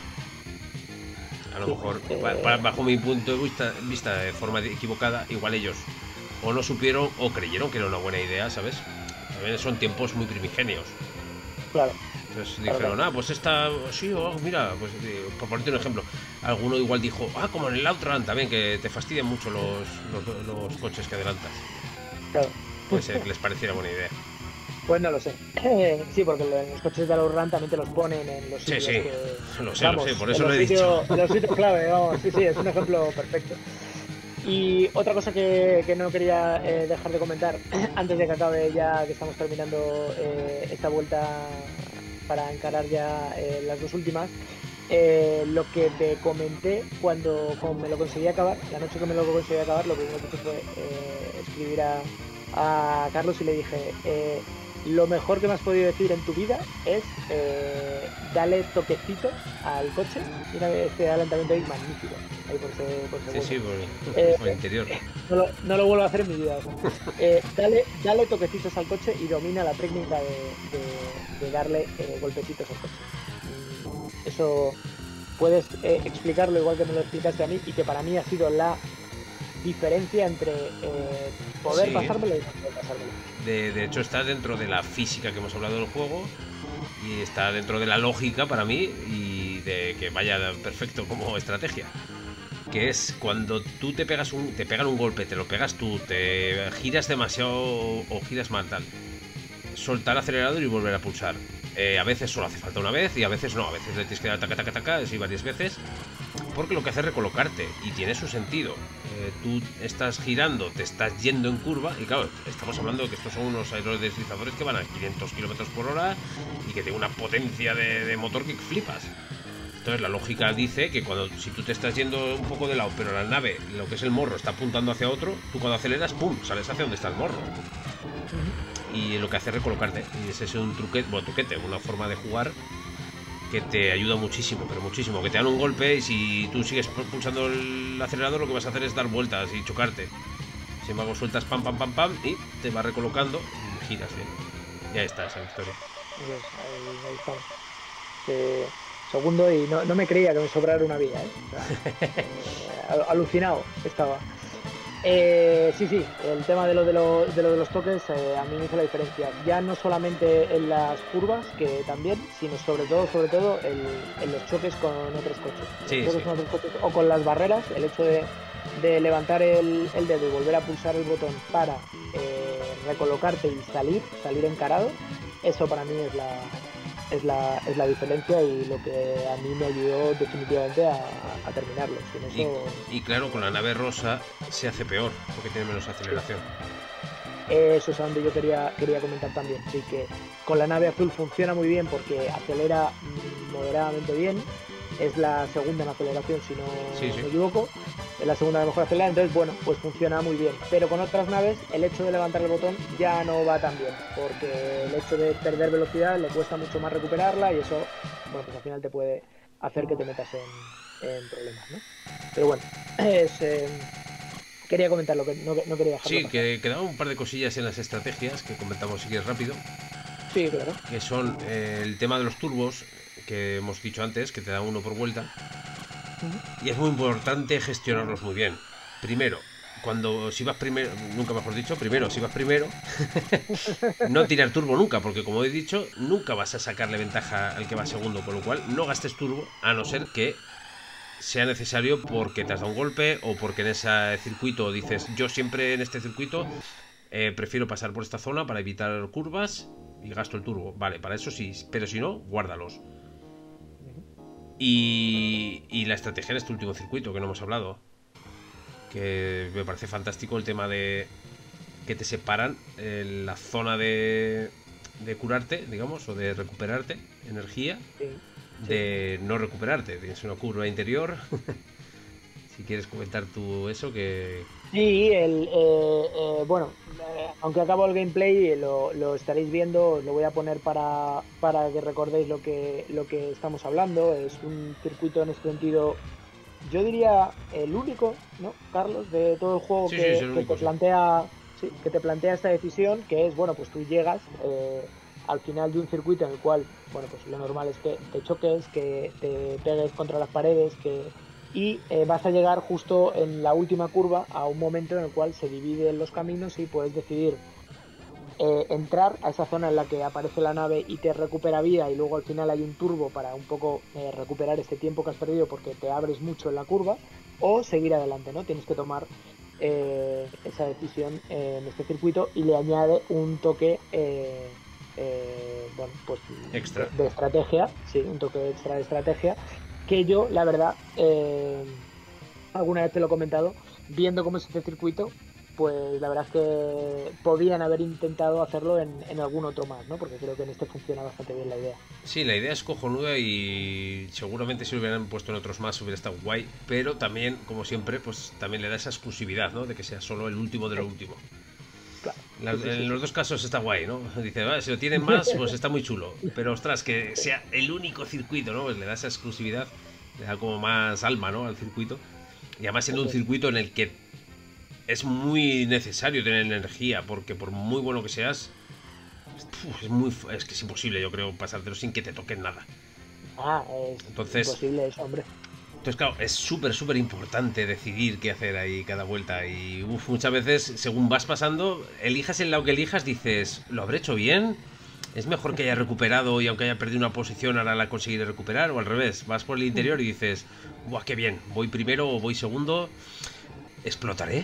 A lo Sí, mejor, eh, ba- ba- bajo mi punto de vista, vista de forma equivocada, igual ellos o no supieron o creyeron que era una buena idea, ¿sabes? También son tiempos muy primigenios. Claro. Entonces Claro, dijeron, claro. ah, pues esta, sí, oh, mira, pues eh, por ponerte un ejemplo, alguno igual dijo, ah, como en el Outrun también, que te fastidian mucho los, los, los coches que adelantas. Claro. Puede ser que les pareciera buena idea. Pues no lo sé. Sí, porque en los coches de Run también te los ponen en los Sí, sitios sí, que... lo sé, lo sé, por eso en lo los he sitios- dicho. En los sitios clave, vamos, sí, sí, es un ejemplo perfecto. Y otra cosa que, que no quería eh, dejar de comentar antes de que acabe ya que estamos terminando eh, esta vuelta para encarar ya eh, las dos últimas, eh, lo que te comenté cuando, cuando me lo conseguí acabar, la noche que me lo conseguí acabar, lo primero que hice fue eh, escribir a, a Carlos y le dije, eh, lo mejor que me has podido decir en tu vida es eh, dale toquecitos al coche. Mira, este adelantamiento ahí magnífico, ahí por ese, por ese Sí, bueno. sí, por, Eh, por el interior. No lo, no lo vuelvo a hacer en mi vida. O sea. Eh, dale, dale toquecitos al coche y domina la técnica de, de- de darle eh, golpecitos al coche. Mm, Eso puedes eh, explicarlo igual que me lo explicaste a mí y que para mí ha sido la diferencia entre eh, poder Sí. pasármelo y no poder pasármelo. De, de hecho, está dentro de la física que hemos hablado del juego y está dentro de la lógica para mí y de que vaya perfecto como estrategia. Que es cuando tú te pegas un, te pegan un golpe, te lo pegas tú, te giras demasiado o giras mal tal. Soltar el acelerador y volver a pulsar. Eh, a veces solo hace falta una vez y a veces no, a veces le tienes que dar taca taca taca, así varias veces. Porque lo que hace es recolocarte y tiene su sentido. Eh, tú estás girando, te estás yendo en curva y claro, estamos hablando de que estos son unos aerodeslizadores que van a quinientos kilómetros por hora y que tienen una potencia de, de motor que flipas. Entonces la lógica dice que cuando si tú te estás yendo un poco de lado, pero la nave, lo que es el morro, está apuntando hacia otro, tú cuando aceleras, ¡pum!, sales hacia donde está el morro. Y lo que hace es recolocarte. Y ese es un truquete, bueno, truquete, una forma de jugar que te ayuda muchísimo, pero muchísimo. Que te dan un golpe y si tú sigues pulsando el acelerador, lo que vas a hacer es dar vueltas y chocarte. Sin embargo, sueltas pam, pam, pam, pam y te va recolocando y giras bien. Ya está esa victoria. Pues ahí, ahí estamos. Eh, segundo y no, no me creía que me sobrara una vida, ¿eh? O sea, eh, al- alucinado estaba. Eh, sí, sí, el tema de lo de, lo, de, lo de los toques eh, a mí me hizo la diferencia. Ya no solamente en las curvas, que también, sino sobre todo, sobre todo el, en los choques con otros coches. Sí, Los choques sí. con otros coches o con las barreras, el hecho de, de levantar el, el dedo y volver a pulsar el botón para eh, recolocarte y salir, salir encarado, eso para mí es la, es la, es la diferencia y lo que a mí me ayudó definitivamente a, a terminarlo. Sin eso, Y, y claro, con la nave rosa se hace peor, porque tiene menos aceleración. eso es a donde yo quería, quería comentar también. Sí, que con la nave azul funciona muy bien porque acelera mm, moderadamente bien. Es la segunda en aceleración, si no Sí, sí. me equivoco. Es la segunda que mejor acelera, entonces bueno, pues funciona muy bien. Pero con otras naves, el hecho de levantar el botón ya no va tan bien, porque el hecho de perder velocidad le cuesta mucho más recuperarla y eso, bueno, pues al final te puede hacer que te metas en, en problemas, ¿no? Pero bueno, es, eh, quería comentarlo, que no, no quería dejarlo Sí, pasar. que quedaban un par de cosillas en las estrategias que comentamos si quieres rápido, Sí, claro. que son eh, el tema de los turbos, que hemos dicho antes, que te da uno por vuelta. Y es muy importante gestionarlos muy bien. Primero, cuando si vas primero, nunca mejor dicho, primero, si vas primero, no tirar turbo nunca, porque como he dicho, nunca vas a sacarle ventaja al que va segundo, con lo cual no gastes turbo, a no ser que sea necesario porque te has dado un golpe o porque en ese circuito dices, yo siempre en este circuito eh, prefiero pasar por esta zona para evitar curvas y gasto el turbo. Vale, para eso sí, pero si no, guárdalos. Y, y la estrategia en este último circuito que no hemos hablado, que me parece fantástico el tema de que te separan eh, la zona de, de curarte, digamos, o de recuperarte energía, Sí. de no recuperarte. Tienes una curva interior. Si quieres comentar tú eso, que... Sí, el, eh, eh, bueno, eh, aunque acabo el gameplay, eh, lo, lo estaréis viendo, lo voy a poner para, para que recordéis lo que, lo que estamos hablando. Es un circuito en este sentido, yo diría el único, ¿no, Carlos? De todo el juego Sí, que, sí, es el que único, te sí. plantea, sí, que te plantea esta decisión, que es, bueno, pues tú llegas eh, al final de un circuito en el cual, bueno, pues lo normal es que te choques, que te pegues contra las paredes, que y eh, vas a llegar justo en la última curva a un momento en el cual se dividen los caminos y puedes decidir eh, entrar a esa zona en la que aparece la nave y te recupera vida, y luego al final hay un turbo para un poco eh, recuperar ese tiempo que has perdido porque te abres mucho en la curva, o seguir adelante, ¿no? Tienes que tomar eh, esa decisión eh, en este circuito, y le añade un toque eh, eh, bueno, pues Extra. de, de estrategia, sí, un toque extra de estrategia, que yo, la verdad, eh, alguna vez te lo he comentado, viendo cómo es este circuito, pues la verdad es que podían haber intentado hacerlo en, en algún otro más, ¿no? Porque creo que en este funciona bastante bien la idea. Sí, la idea es cojonuda y seguramente si lo hubieran puesto en otros más hubiera estado guay, pero también, como siempre, pues también le da esa exclusividad, ¿no? De que sea solo el último de lo último. Claro. La- Sí, sí, sí, en sí. los dos casos está guay, ¿no? Dice, "Vale, si lo tienen más, pues está muy chulo. Pero ostras, que sea el único circuito, ¿no? Pues le da esa exclusividad, le da como más alma, ¿no? Al circuito. Y además siendo un Eso es. circuito en el que es muy necesario tener energía, porque por muy bueno que seas, uf, es muy es que es imposible, yo creo, pasártelo sin que te toquen nada. Ah, es Entonces, imposible eso, hombre. entonces claro, es súper, súper importante decidir qué hacer ahí cada vuelta. Y uf, muchas veces, según vas pasando, elijas el lado que elijas, dices, ¿lo habré hecho bien? ¿Es mejor que haya recuperado y aunque haya perdido una posición ahora la conseguiré recuperar? O al revés, vas por el interior y dices, ¡buah, qué bien! ¿Voy primero o voy segundo? ¿Explotaré?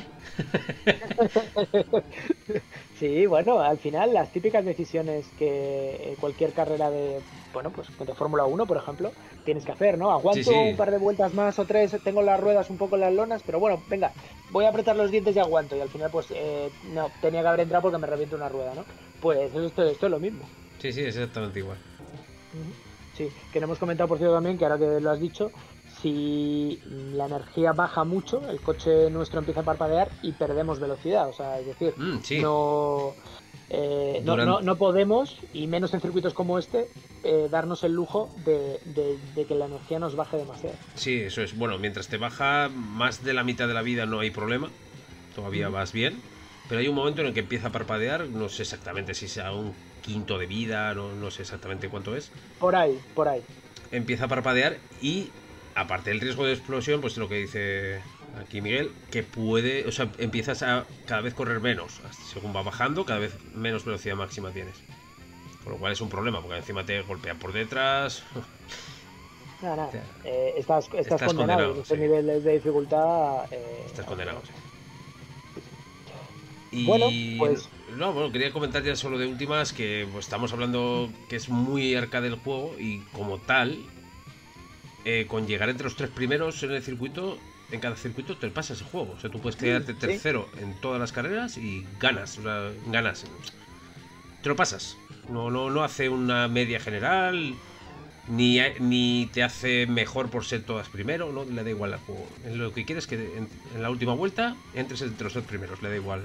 Sí, bueno, al final las típicas decisiones que cualquier carrera de, bueno, pues de Fórmula uno, por ejemplo, tienes que hacer, ¿no? Aguanto Sí, sí. un par de vueltas más o tres, tengo las ruedas un poco en las lonas, pero bueno, venga, voy a apretar los dientes y aguanto. Y al final, pues, eh, no, tenía que haber entrado porque me reviento una rueda, ¿no? Pues esto, esto es lo mismo. Sí, sí, es exactamente igual. Ujú. Sí, que no hemos comentado, por cierto, también, que ahora que lo has dicho, si la energía baja mucho, el coche nuestro empieza a parpadear y perdemos velocidad. O sea, es decir, Mm, sí. no, eh, no, Durante... no, no podemos, y menos en circuitos como este, eh, darnos el lujo de, de, de que la energía nos baje demasiado. Sí, eso es. Bueno, mientras te baja más de la mitad de la vida no hay problema. Todavía Ujú. vas bien. Pero hay un momento en el que empieza a parpadear. No sé exactamente si sea un quinto de vida, no, no sé exactamente cuánto es. Por ahí, por ahí. Empieza a parpadear y, aparte del riesgo de explosión, pues lo que dice aquí Miguel, que puede, o sea, empiezas a cada vez correr menos. Según va bajando, cada vez menos velocidad máxima tienes. Con lo cual es un problema, porque encima te golpean por detrás. Nada, nada. O sea, Eh, estás, estás, estás condenado. condenado, En estos sí. niveles de dificultad. Eh, Estás condenado. sí. Y Bueno, pues. no, bueno, quería comentar ya solo de últimas que pues, estamos hablando que es muy arcade el juego y como tal, eh, con llegar entre los tres primeros en el circuito, en cada circuito te pasas el juego. O sea, tú puedes quedarte Sí. tercero en todas las carreras y ganas, o sea, ganas. Te lo pasas. No, no, no hace una media general, ni, ni te hace mejor por ser todas primero, no le da igual al juego. Lo que quieres es que en, en la última vuelta entres entre los tres primeros, le da igual.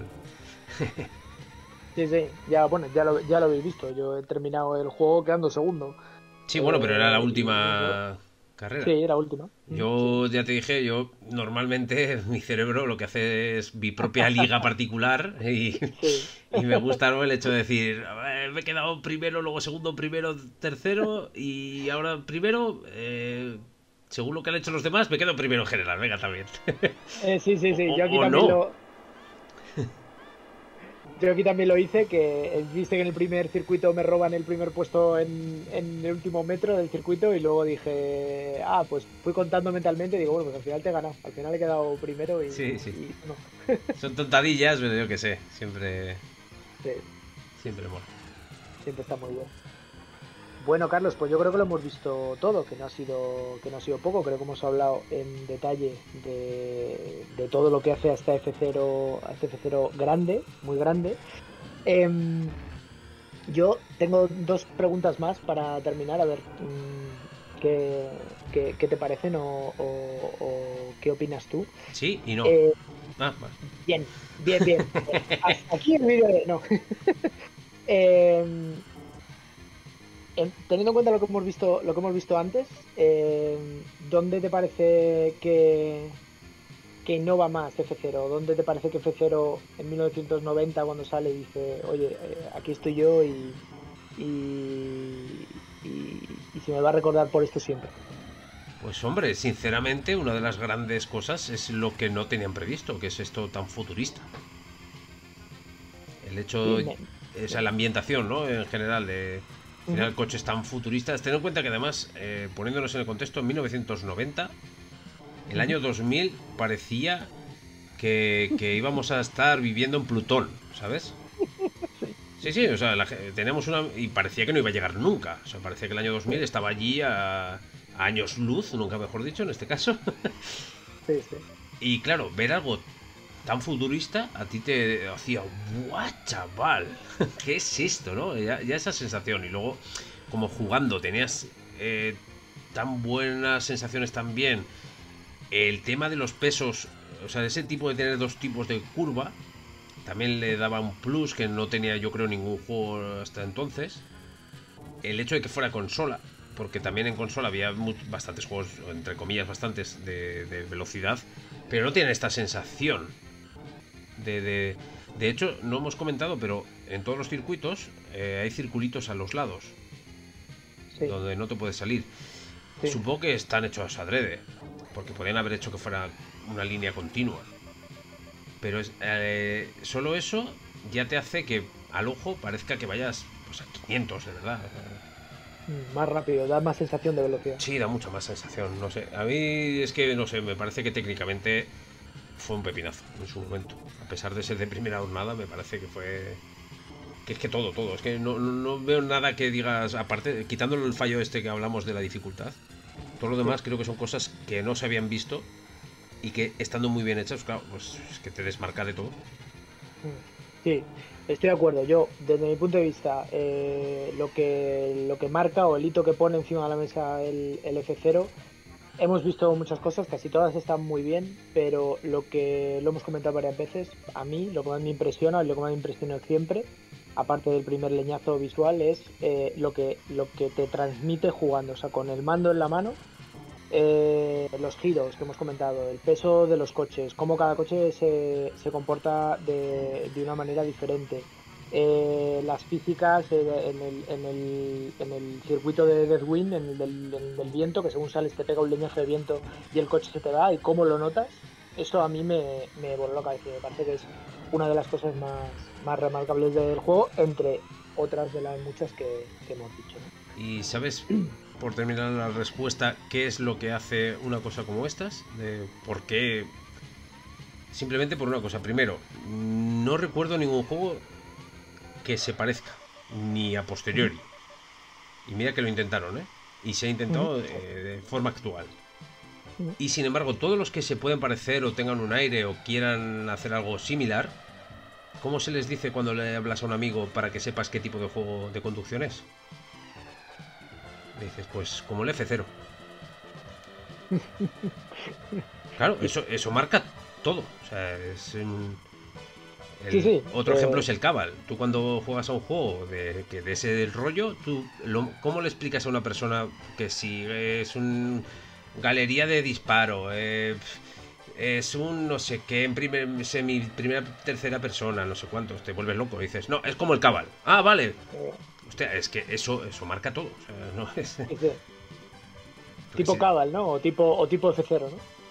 Sí, sí, ya, bueno, ya lo, ya lo habéis visto. Yo he terminado el juego quedando segundo. Sí, bueno, pero era la Eh, y- última carrera. Sí, era última. Yo ya te dije, yo normalmente mi cerebro lo que hace es mi propia liga particular y, Sí. y me gusta, ¿no?, el hecho de decir, "A ver, me he quedado primero, luego segundo, primero, tercero y ahora primero, eh, según lo que han hecho los demás, me quedo primero en general, venga también." Eh, sí, sí, sí. O- Yo aquí o también no. lo. yo aquí también lo hice, que viste que en el primer circuito me roban el primer puesto en, en el último metro del circuito y luego dije, ah, pues fui contando mentalmente y digo, bueno, pues al final te he ganado, al final he quedado primero y... Sí, sí. y no. Son tontadillas, pero yo qué sé, siempre... Sí. Siempre mola. Siempre está muy bien. Bueno, Carlos, pues yo creo que lo hemos visto todo, que no ha sido que no ha sido poco. Creo que hemos hablado en detalle de, de todo lo que hace a esta F cero, a este F cero grande, muy grande. Eh, yo tengo dos preguntas más para terminar, a ver mmm, qué, qué, qué te parecen o, o, o qué opinas tú. Sí y no. Eh, ah, vale. Bien, bien, bien. Hasta aquí el vídeo de... No. eh, Teniendo en cuenta lo que hemos visto, lo que hemos visto antes, eh, ¿dónde te parece que, que innova más F cero? ¿Dónde te parece que F cero en mil novecientos noventa cuando sale dice, oye, eh, aquí estoy yo y, y, y, y se me va a recordar por esto siempre? Pues hombre, sinceramente una de las grandes cosas es lo que no tenían previsto, que es esto tan futurista. El hecho, Sí, me... o sea, la ambientación, ¿no? En general de... Al final, coches tan futuristas. Ten en cuenta que además, eh, poniéndonos en el contexto, en mil novecientos noventa, el año dos mil parecía que, que íbamos a estar viviendo en Plutón, ¿sabes? Sí, sí, o sea, la, teníamos una... Y parecía que no iba a llegar nunca. O sea, parecía que el año dos mil estaba allí a, a años luz, nunca mejor dicho, en este caso. Sí, sí. Y claro, ver algo tan futurista a ti te hacía, ¡buah, chaval! ¿Qué es esto, no? Ya, ya esa sensación. Y luego, como jugando, tenías eh, tan buenas sensaciones también. El tema de los pesos, o sea, ese tipo de tener dos tipos de curva, también le daba un plus que no tenía, yo creo, ningún juego hasta entonces. El hecho de que fuera consola, porque también en consola había bastantes juegos, entre comillas, bastantes de, de velocidad, pero no tienen esta sensación. De, de, de hecho, no hemos comentado, pero en todos los circuitos eh, hay circulitos a los lados, sí, donde no te puedes salir. Sí. Supongo que están hechos adrede, porque podrían haber hecho que fuera una línea continua. Pero es, eh, solo eso ya te hace que al ojo parezca que vayas pues, a quinientos, de verdad. Más rápido, da más sensación de velocidad. Sí, da mucha más sensación, no sé. A mí es que, no sé, me parece que técnicamente fue un pepinazo en su momento. A pesar de ser de primera jornada, me parece que fue... Que es que todo, todo. Es que no, no veo nada que digas... Aparte, quitando el fallo este que hablamos de la dificultad, todo lo demás creo que son cosas que no se habían visto y que estando muy bien hechas, claro, pues es que te desmarca de todo. Sí, estoy de acuerdo. Yo, desde mi punto de vista, eh, lo que lo que marca o el hito que pone encima de la mesa el, el F cero, hemos visto muchas cosas, casi todas están muy bien, pero lo que lo hemos comentado varias veces, a mí lo que más me impresiona, lo que más me impresiona siempre, aparte del primer leñazo visual, es eh, lo que lo que te transmite jugando, o sea, con el mando en la mano. Eh, los giros que hemos comentado, el peso de los coches, cómo cada coche se, se comporta de, de una manera diferente, eh, las físicas eh, en, el, en, el, en el circuito de Deathwind, en el del, en el del viento, que según sales te pega un leñazo de viento y el coche se te va, y cómo lo notas, eso a mí me, me voló la cabeza. Me parece que es una de las cosas más, más remarcables del juego, entre otras de las muchas que, que hemos dicho, ¿no? Y sabes, por terminar la respuesta, ¿qué es lo que hace una cosa como estas? De ¿por qué? Simplemente por una cosa. Primero, no recuerdo ningún juego que se parezca, ni a posteriori. Y mira que lo intentaron, ¿eh? Y se ha intentado eh, de forma actual. Y sin embargo, todos los que se pueden parecer o tengan un aire o quieran hacer algo similar, ¿cómo se les dice cuando le hablas a un amigo para que sepas qué tipo de juego de conducción es? Dices, pues como el F cero. Claro, eso, eso marca todo. O sea, es un... El, sí, sí, otro eh... ejemplo es el Cabal. Tú cuando juegas a un juego de, que de ese rollo, tú lo, ¿cómo le explicas a una persona que si es un galería de disparo, eh, es un no sé qué en primer, semi, primera, tercera persona, no sé cuántos, te vuelves loco y dices, no, es como el Cabal. Ah, vale. Eh... Hostia, es que eso, eso marca todo. O sea, no es... Sí, sí. Tipo sí. Cabal, ¿no? O tipo, o tipo F cero, ¿no?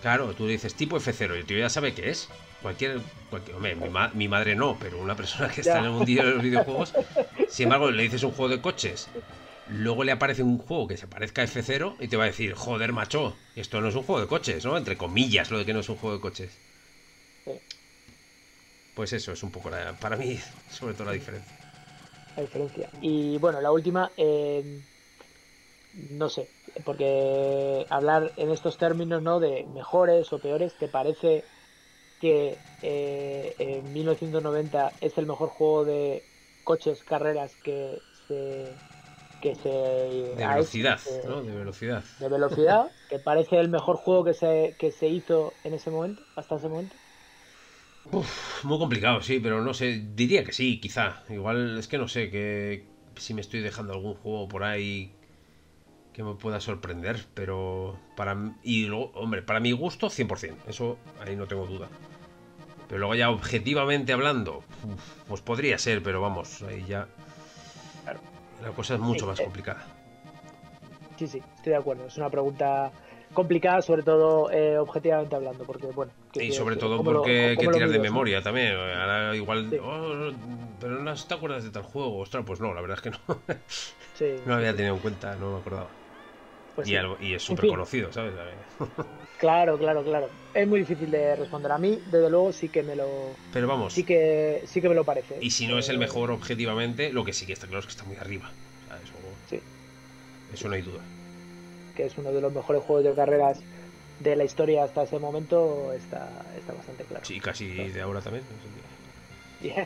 Claro, tú dices tipo F cero y el tío ya sabe qué es. Cualquier, cualquier hombre, mi, ma mi madre no, pero una persona que está Ya. en el mundillo de los videojuegos, sin embargo, le dices un juego de coches, luego le aparece un juego que se parezca a F cero y te va a decir, joder, macho, esto no es un juego de coches, ¿no? Entre comillas, lo de que no es un juego de coches. Sí. Pues eso es un poco, la, para mí, sobre todo la diferencia. La diferencia. Y bueno, la última, eh, no sé, porque hablar en estos términos, ¿no? De mejores o peores, ¿te parece que eh, en mil novecientos noventa es el mejor juego de coches, carreras que se, que se De ha hecho, velocidad, eh, ¿no? De velocidad. de velocidad? ¿Te parece el mejor juego que se, que se hizo en ese momento, hasta ese momento? Uf, muy complicado, sí, pero no sé, diría que sí, quizá. Igual es que no sé, que si me estoy dejando algún juego por ahí que me pueda sorprender, pero para y luego, hombre, para mi gusto cien por cien, eso ahí no tengo duda. Pero luego ya objetivamente hablando, uf, pues podría ser, pero vamos, ahí ya Claro. la cosa es mucho Sí, más eh, complicada. sí, sí, estoy de acuerdo. Es una pregunta complicada, sobre todo eh, objetivamente hablando, porque, bueno, ¿qué Y quiero sobre decir? todo ¿Cómo lo, porque hay que cómo lo tirar de mides, no? memoria también. Ahora igual, Sí, oh, pero no te acuerdas de tal juego, ostras, pues no, la verdad es que no. sí, No lo sí, había sí. tenido en cuenta, no me acordaba. Pues Y, sí. algo, y es En súper fin, conocido, ¿sabes? claro, claro, claro. Es muy difícil de responder. A mí, desde luego, sí que me lo, Pero sí vamos, que, sí que me lo parece. y si no es el Eh, mejor objetivamente, lo que sí que está claro es que está muy arriba. O sea, eso, sí, eso no hay duda. que es uno de los mejores juegos de carreras de la historia hasta ese momento, está, está bastante claro. Sí, casi Claro. de ahora también. Bien.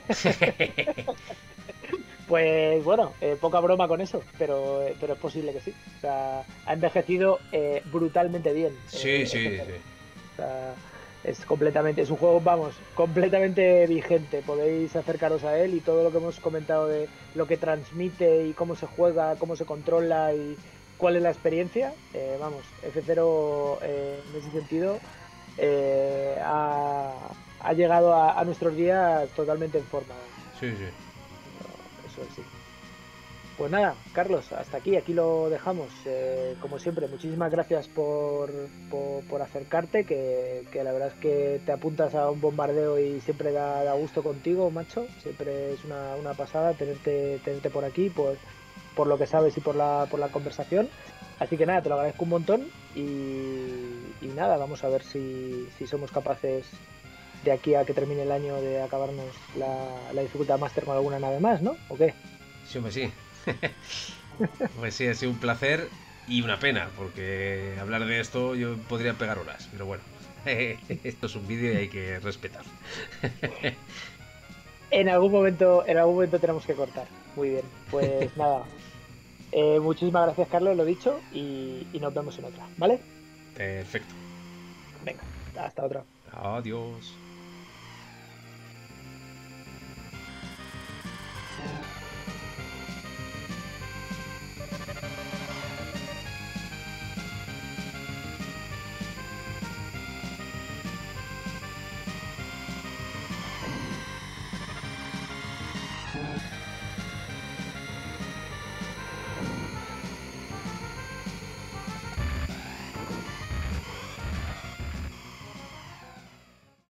Pues bueno, eh, poca broma con eso, pero, eh, pero es posible que sí. O sea, ha envejecido eh, brutalmente bien. Sí, eh, sí, F cero. sí. O sea, es completamente, es un juego, vamos, completamente vigente. Podéis acercaros a él y todo lo que hemos comentado de lo que transmite y cómo se juega, cómo se controla y cuál es la experiencia. eh, vamos, F cero eh, en ese sentido eh, ha, ha llegado a, a nuestros días totalmente en forma. Vamos. Sí, sí. Eso sí. Pues nada, Carlos, hasta aquí, aquí lo dejamos. Eh, como siempre, muchísimas gracias por, por, por acercarte, que, que la verdad es que te apuntas a un bombardeo y siempre da, da gusto contigo, macho. Siempre es una, una pasada tenerte, tenerte por aquí, por, por lo que sabes y por la, por la conversación. Así que nada, te lo agradezco un montón y, y nada, vamos a ver si, si somos capaces de aquí a que termine el año de acabarnos la, la dificultad máster con alguna nave más, ¿no? ¿O qué? Sí, hombre, sí. Pues sí, ha sido un placer y una pena, porque hablar de esto yo podría pegar horas, pero bueno, esto es un vídeo y hay que respetar. En algún momento, en algún momento tenemos que cortar. Muy bien, pues nada. Eh, muchísimas gracias, Carlos, lo dicho, y, y nos vemos en otra, ¿vale? Perfecto. Venga, hasta otra. Adiós.